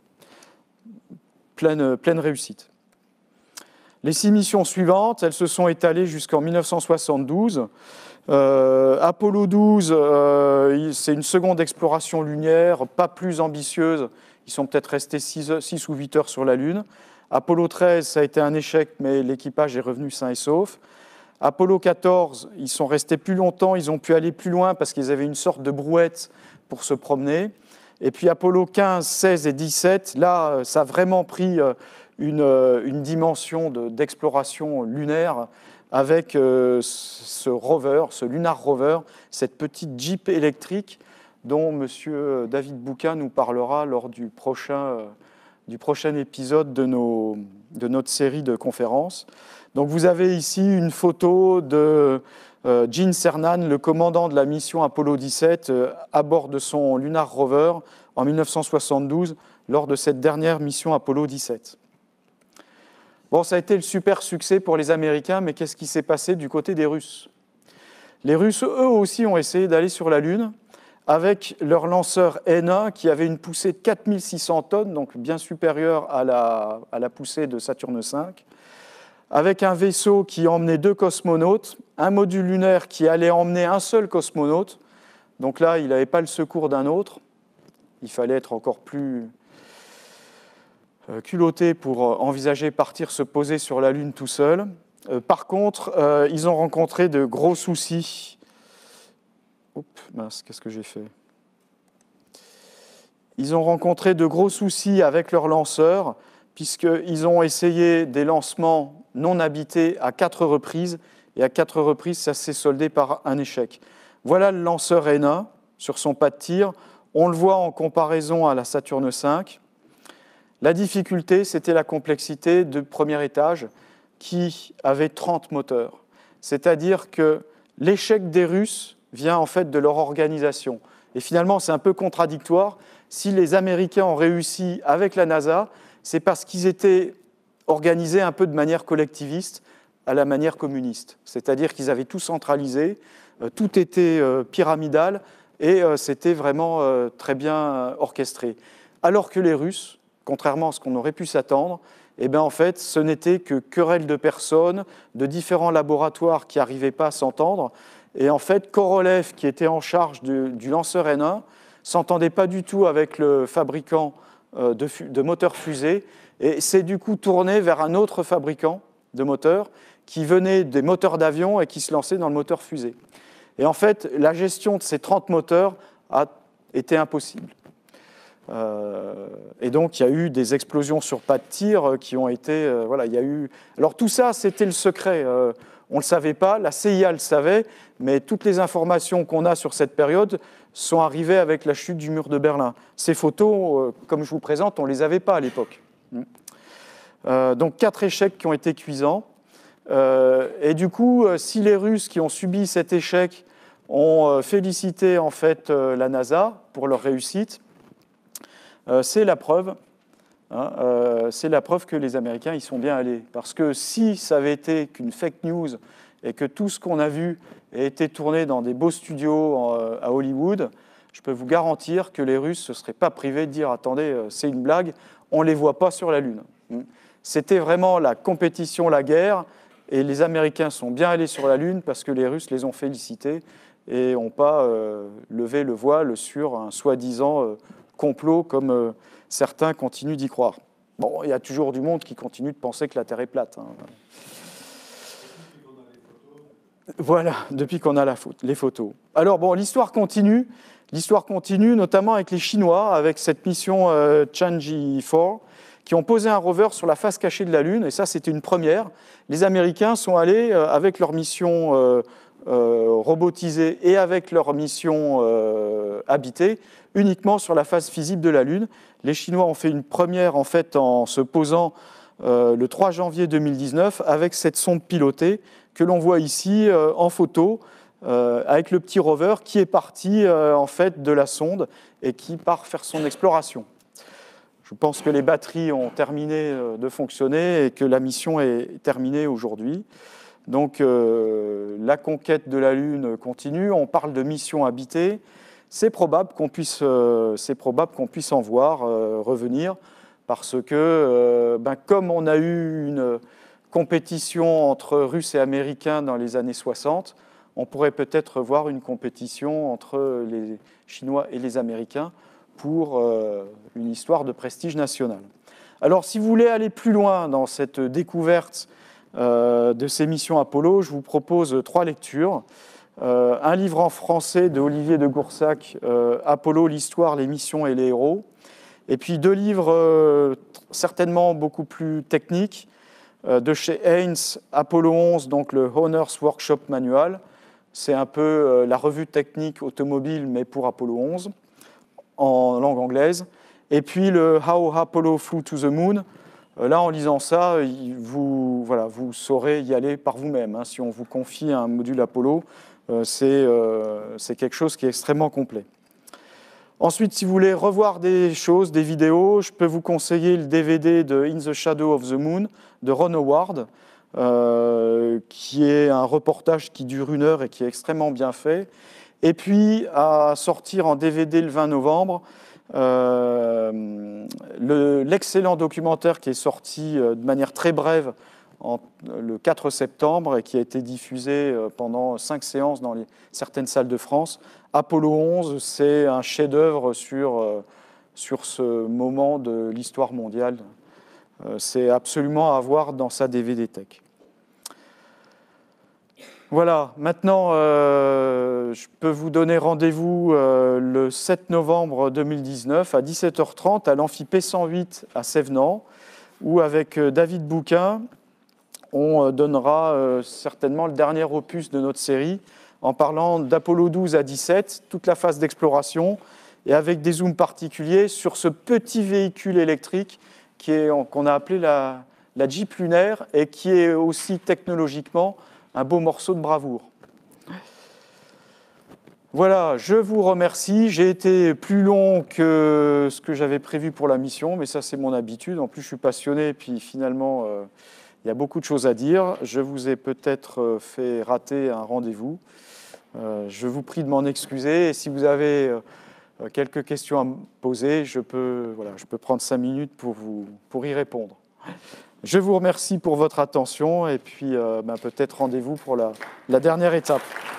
Pleine réussite. Les 6 missions suivantes, elles se sont étalées jusqu'en 1972. Apollo 12, c'est une seconde exploration lunaire, pas plus ambitieuse. Ils sont peut-être restés 6 ou 8 heures sur la Lune. Apollo 13, ça a été un échec, mais l'équipage est revenu sain et sauf. Apollo 14, ils sont restés plus longtemps, ils ont pu aller plus loin parce qu'ils avaient une sorte de brouette pour se promener. Et puis Apollo 15, 16 et 17, là, ça a vraiment pris une dimension d'exploration lunaire avec ce rover, ce Lunar Rover, cette petite Jeep électrique dont M. David Bouquin nous parlera lors du prochain épisode de notre série de conférences. Donc vous avez ici une photo de Gene Cernan, le commandant de la mission Apollo 17, à bord de son Lunar Rover en 1972, lors de cette dernière mission Apollo 17. Bon, ça a été le super succès pour les Américains, mais qu'est-ce qui s'est passé du côté des Russes? Les Russes, eux aussi, ont essayé d'aller sur la Lune avec leur lanceur N1 qui avait une poussée de 4600 tonnes, donc bien supérieure à la poussée de Saturne V, avec un vaisseau qui emmenait 2 cosmonautes, un module lunaire qui allait emmener un seul cosmonaute. Donc là, il n'avait pas le secours d'un autre. Il fallait être encore plus culotté pour envisager partir se poser sur la Lune tout seul. Par contre, ils ont rencontré de gros soucis. Oups, mince, qu'est-ce que j'ai fait? Ils ont rencontré de gros soucis avec leur lanceur, puisqu'ils ont essayé des lancements non habités à 4 reprises, et à 4 reprises, ça s'est soldé par un échec. Voilà le lanceur N1 sur son pas de tir. On le voit en comparaison à la Saturne V. La difficulté, c'était la complexité du premier étage qui avait 30 moteurs. C'est-à-dire que l'échec des Russes vient en fait de leur organisation. Et finalement, c'est un peu contradictoire. Si les Américains ont réussi avec la NASA, c'est parce qu'ils étaient organisés un peu de manière collectiviste, à la manière communiste. C'est-à-dire qu'ils avaient tout centralisé, tout était pyramidal, et c'était vraiment très bien orchestré. Alors que les Russes, contrairement à ce qu'on aurait pu s'attendre, eh bien, en fait, ce n'était que querelle de personnes, de différents laboratoires qui n'arrivaient pas à s'entendre. Et en fait, Korolev, qui était en charge du lanceur N1, ne s'entendait pas du tout avec le fabricant de moteurs fusées, et s'est du coup tourné vers un autre fabricant de moteurs qui venait des moteurs d'avion et qui se lançait dans le moteur fusée. Et en fait, la gestion de ces 30 moteurs a été impossible. Et donc, il y a eu des explosions sur pas de tir qui ont été... voilà, il y a eu... Alors tout ça, c'était le secret. On ne le savait pas, la CIA le savait, mais toutes les informations qu'on a sur cette période sont arrivées avec la chute du mur de Berlin. Ces photos, comme je vous présente, on ne les avait pas à l'époque. Donc 4 échecs qui ont été cuisants. Et du coup, si les Russes qui ont subi cet échec ont félicité en fait la NASA pour leur réussite, c'est la preuve. C'est la preuve que les Américains y sont bien allés. Parce que si ça avait été qu'une fake news et que tout ce qu'on a vu a été tourné dans des beaux studios à Hollywood, je peux vous garantir que les Russes ne se seraient pas privés de dire « Attendez, c'est une blague, on ne les voit pas sur la Lune ». C'était vraiment la compétition, la guerre, et les Américains sont bien allés sur la Lune parce que les Russes les ont félicités et n'ont pas levé le voile sur un soi-disant complot comme certains continuent d'y croire. Bon, il y a toujours du monde qui continue de penser que la Terre est plate. Voilà, depuis qu'on a les photos. Alors bon, l'histoire continue, notamment avec les Chinois, avec cette mission Tianji-4, qui ont posé un rover sur la face cachée de la Lune, et ça c'était une première. Les Américains sont allés avec leur mission robotisée et avec leur mission habitée, uniquement sur la face visible de la Lune. Les Chinois ont fait une première en fait en se posant le 3 janvier 2019 avec cette sonde pilotée que l'on voit ici en photo. avec le petit rover qui est parti en fait de la sonde et qui part faire son exploration. Je pense que les batteries ont terminé de fonctionner et que la mission est terminée aujourd'hui. Donc la conquête de la Lune continue, on parle de mission habitée. C'est probable qu'on puisse en voir revenir parce que comme on a eu une compétition entre Russes et Américains dans les années 60, on pourrait peut-être voir une compétition entre les Chinois et les Américains pour une histoire de prestige national. Alors, si vous voulez aller plus loin dans cette découverte de ces missions Apollo, je vous propose 3 lectures. Un livre en français de Olivier de Goursac, Apollo, l'histoire, les missions et les héros. Et puis 2 livres certainement beaucoup plus techniques de chez Haynes, Apollo 11, donc le Owner's Workshop Manual. C'est un peu la revue technique automobile, mais pour Apollo 11, en langue anglaise. Et puis le How Apollo Flew to the Moon. Là, en lisant ça, vous saurez y aller par vous-même. Hein. Si on vous confie un module Apollo, c'est quelque chose qui est extrêmement complet. Ensuite, si vous voulez revoir des choses, des vidéos, je peux vous conseiller le DVD de In the Shadow of the Moon de Ron Howard, qui est un reportage qui dure 1 heure et qui est extrêmement bien fait. Et puis, à sortir en DVD le 20 novembre, l'excellent documentaire qui est sorti de manière très brève le 4 septembre et qui a été diffusé pendant 5 séances dans certaines salles de France. Apollo 11, c'est un chef-d'œuvre sur ce moment de l'histoire mondiale. C'est absolument à voir dans sa DVD Tech. Voilà, maintenant, je peux vous donner rendez-vous le 7 novembre 2019 à 17h30 à l'Amphi P108 à Sévenans, où avec David Bouquin, on donnera certainement le dernier opus de notre série en parlant d'Apollo 12 à 17, toute la phase d'exploration, et avec des zooms particuliers sur ce petit véhicule électrique qu'on a appelé la Jeep lunaire et qui est aussi technologiquement un beau morceau de bravoure. Voilà, je vous remercie. J'ai été plus long que ce que j'avais prévu pour la mission, mais ça c'est mon habitude. En plus, je suis passionné, et puis finalement, il y a beaucoup de choses à dire. Je vous ai peut-être fait rater un rendez-vous. Je vous prie de m'en excuser. Et si vous avez quelques questions à me poser, je peux prendre 5 minutes pour y répondre. Je vous remercie pour votre attention et puis peut-être rendez-vous pour la dernière étape.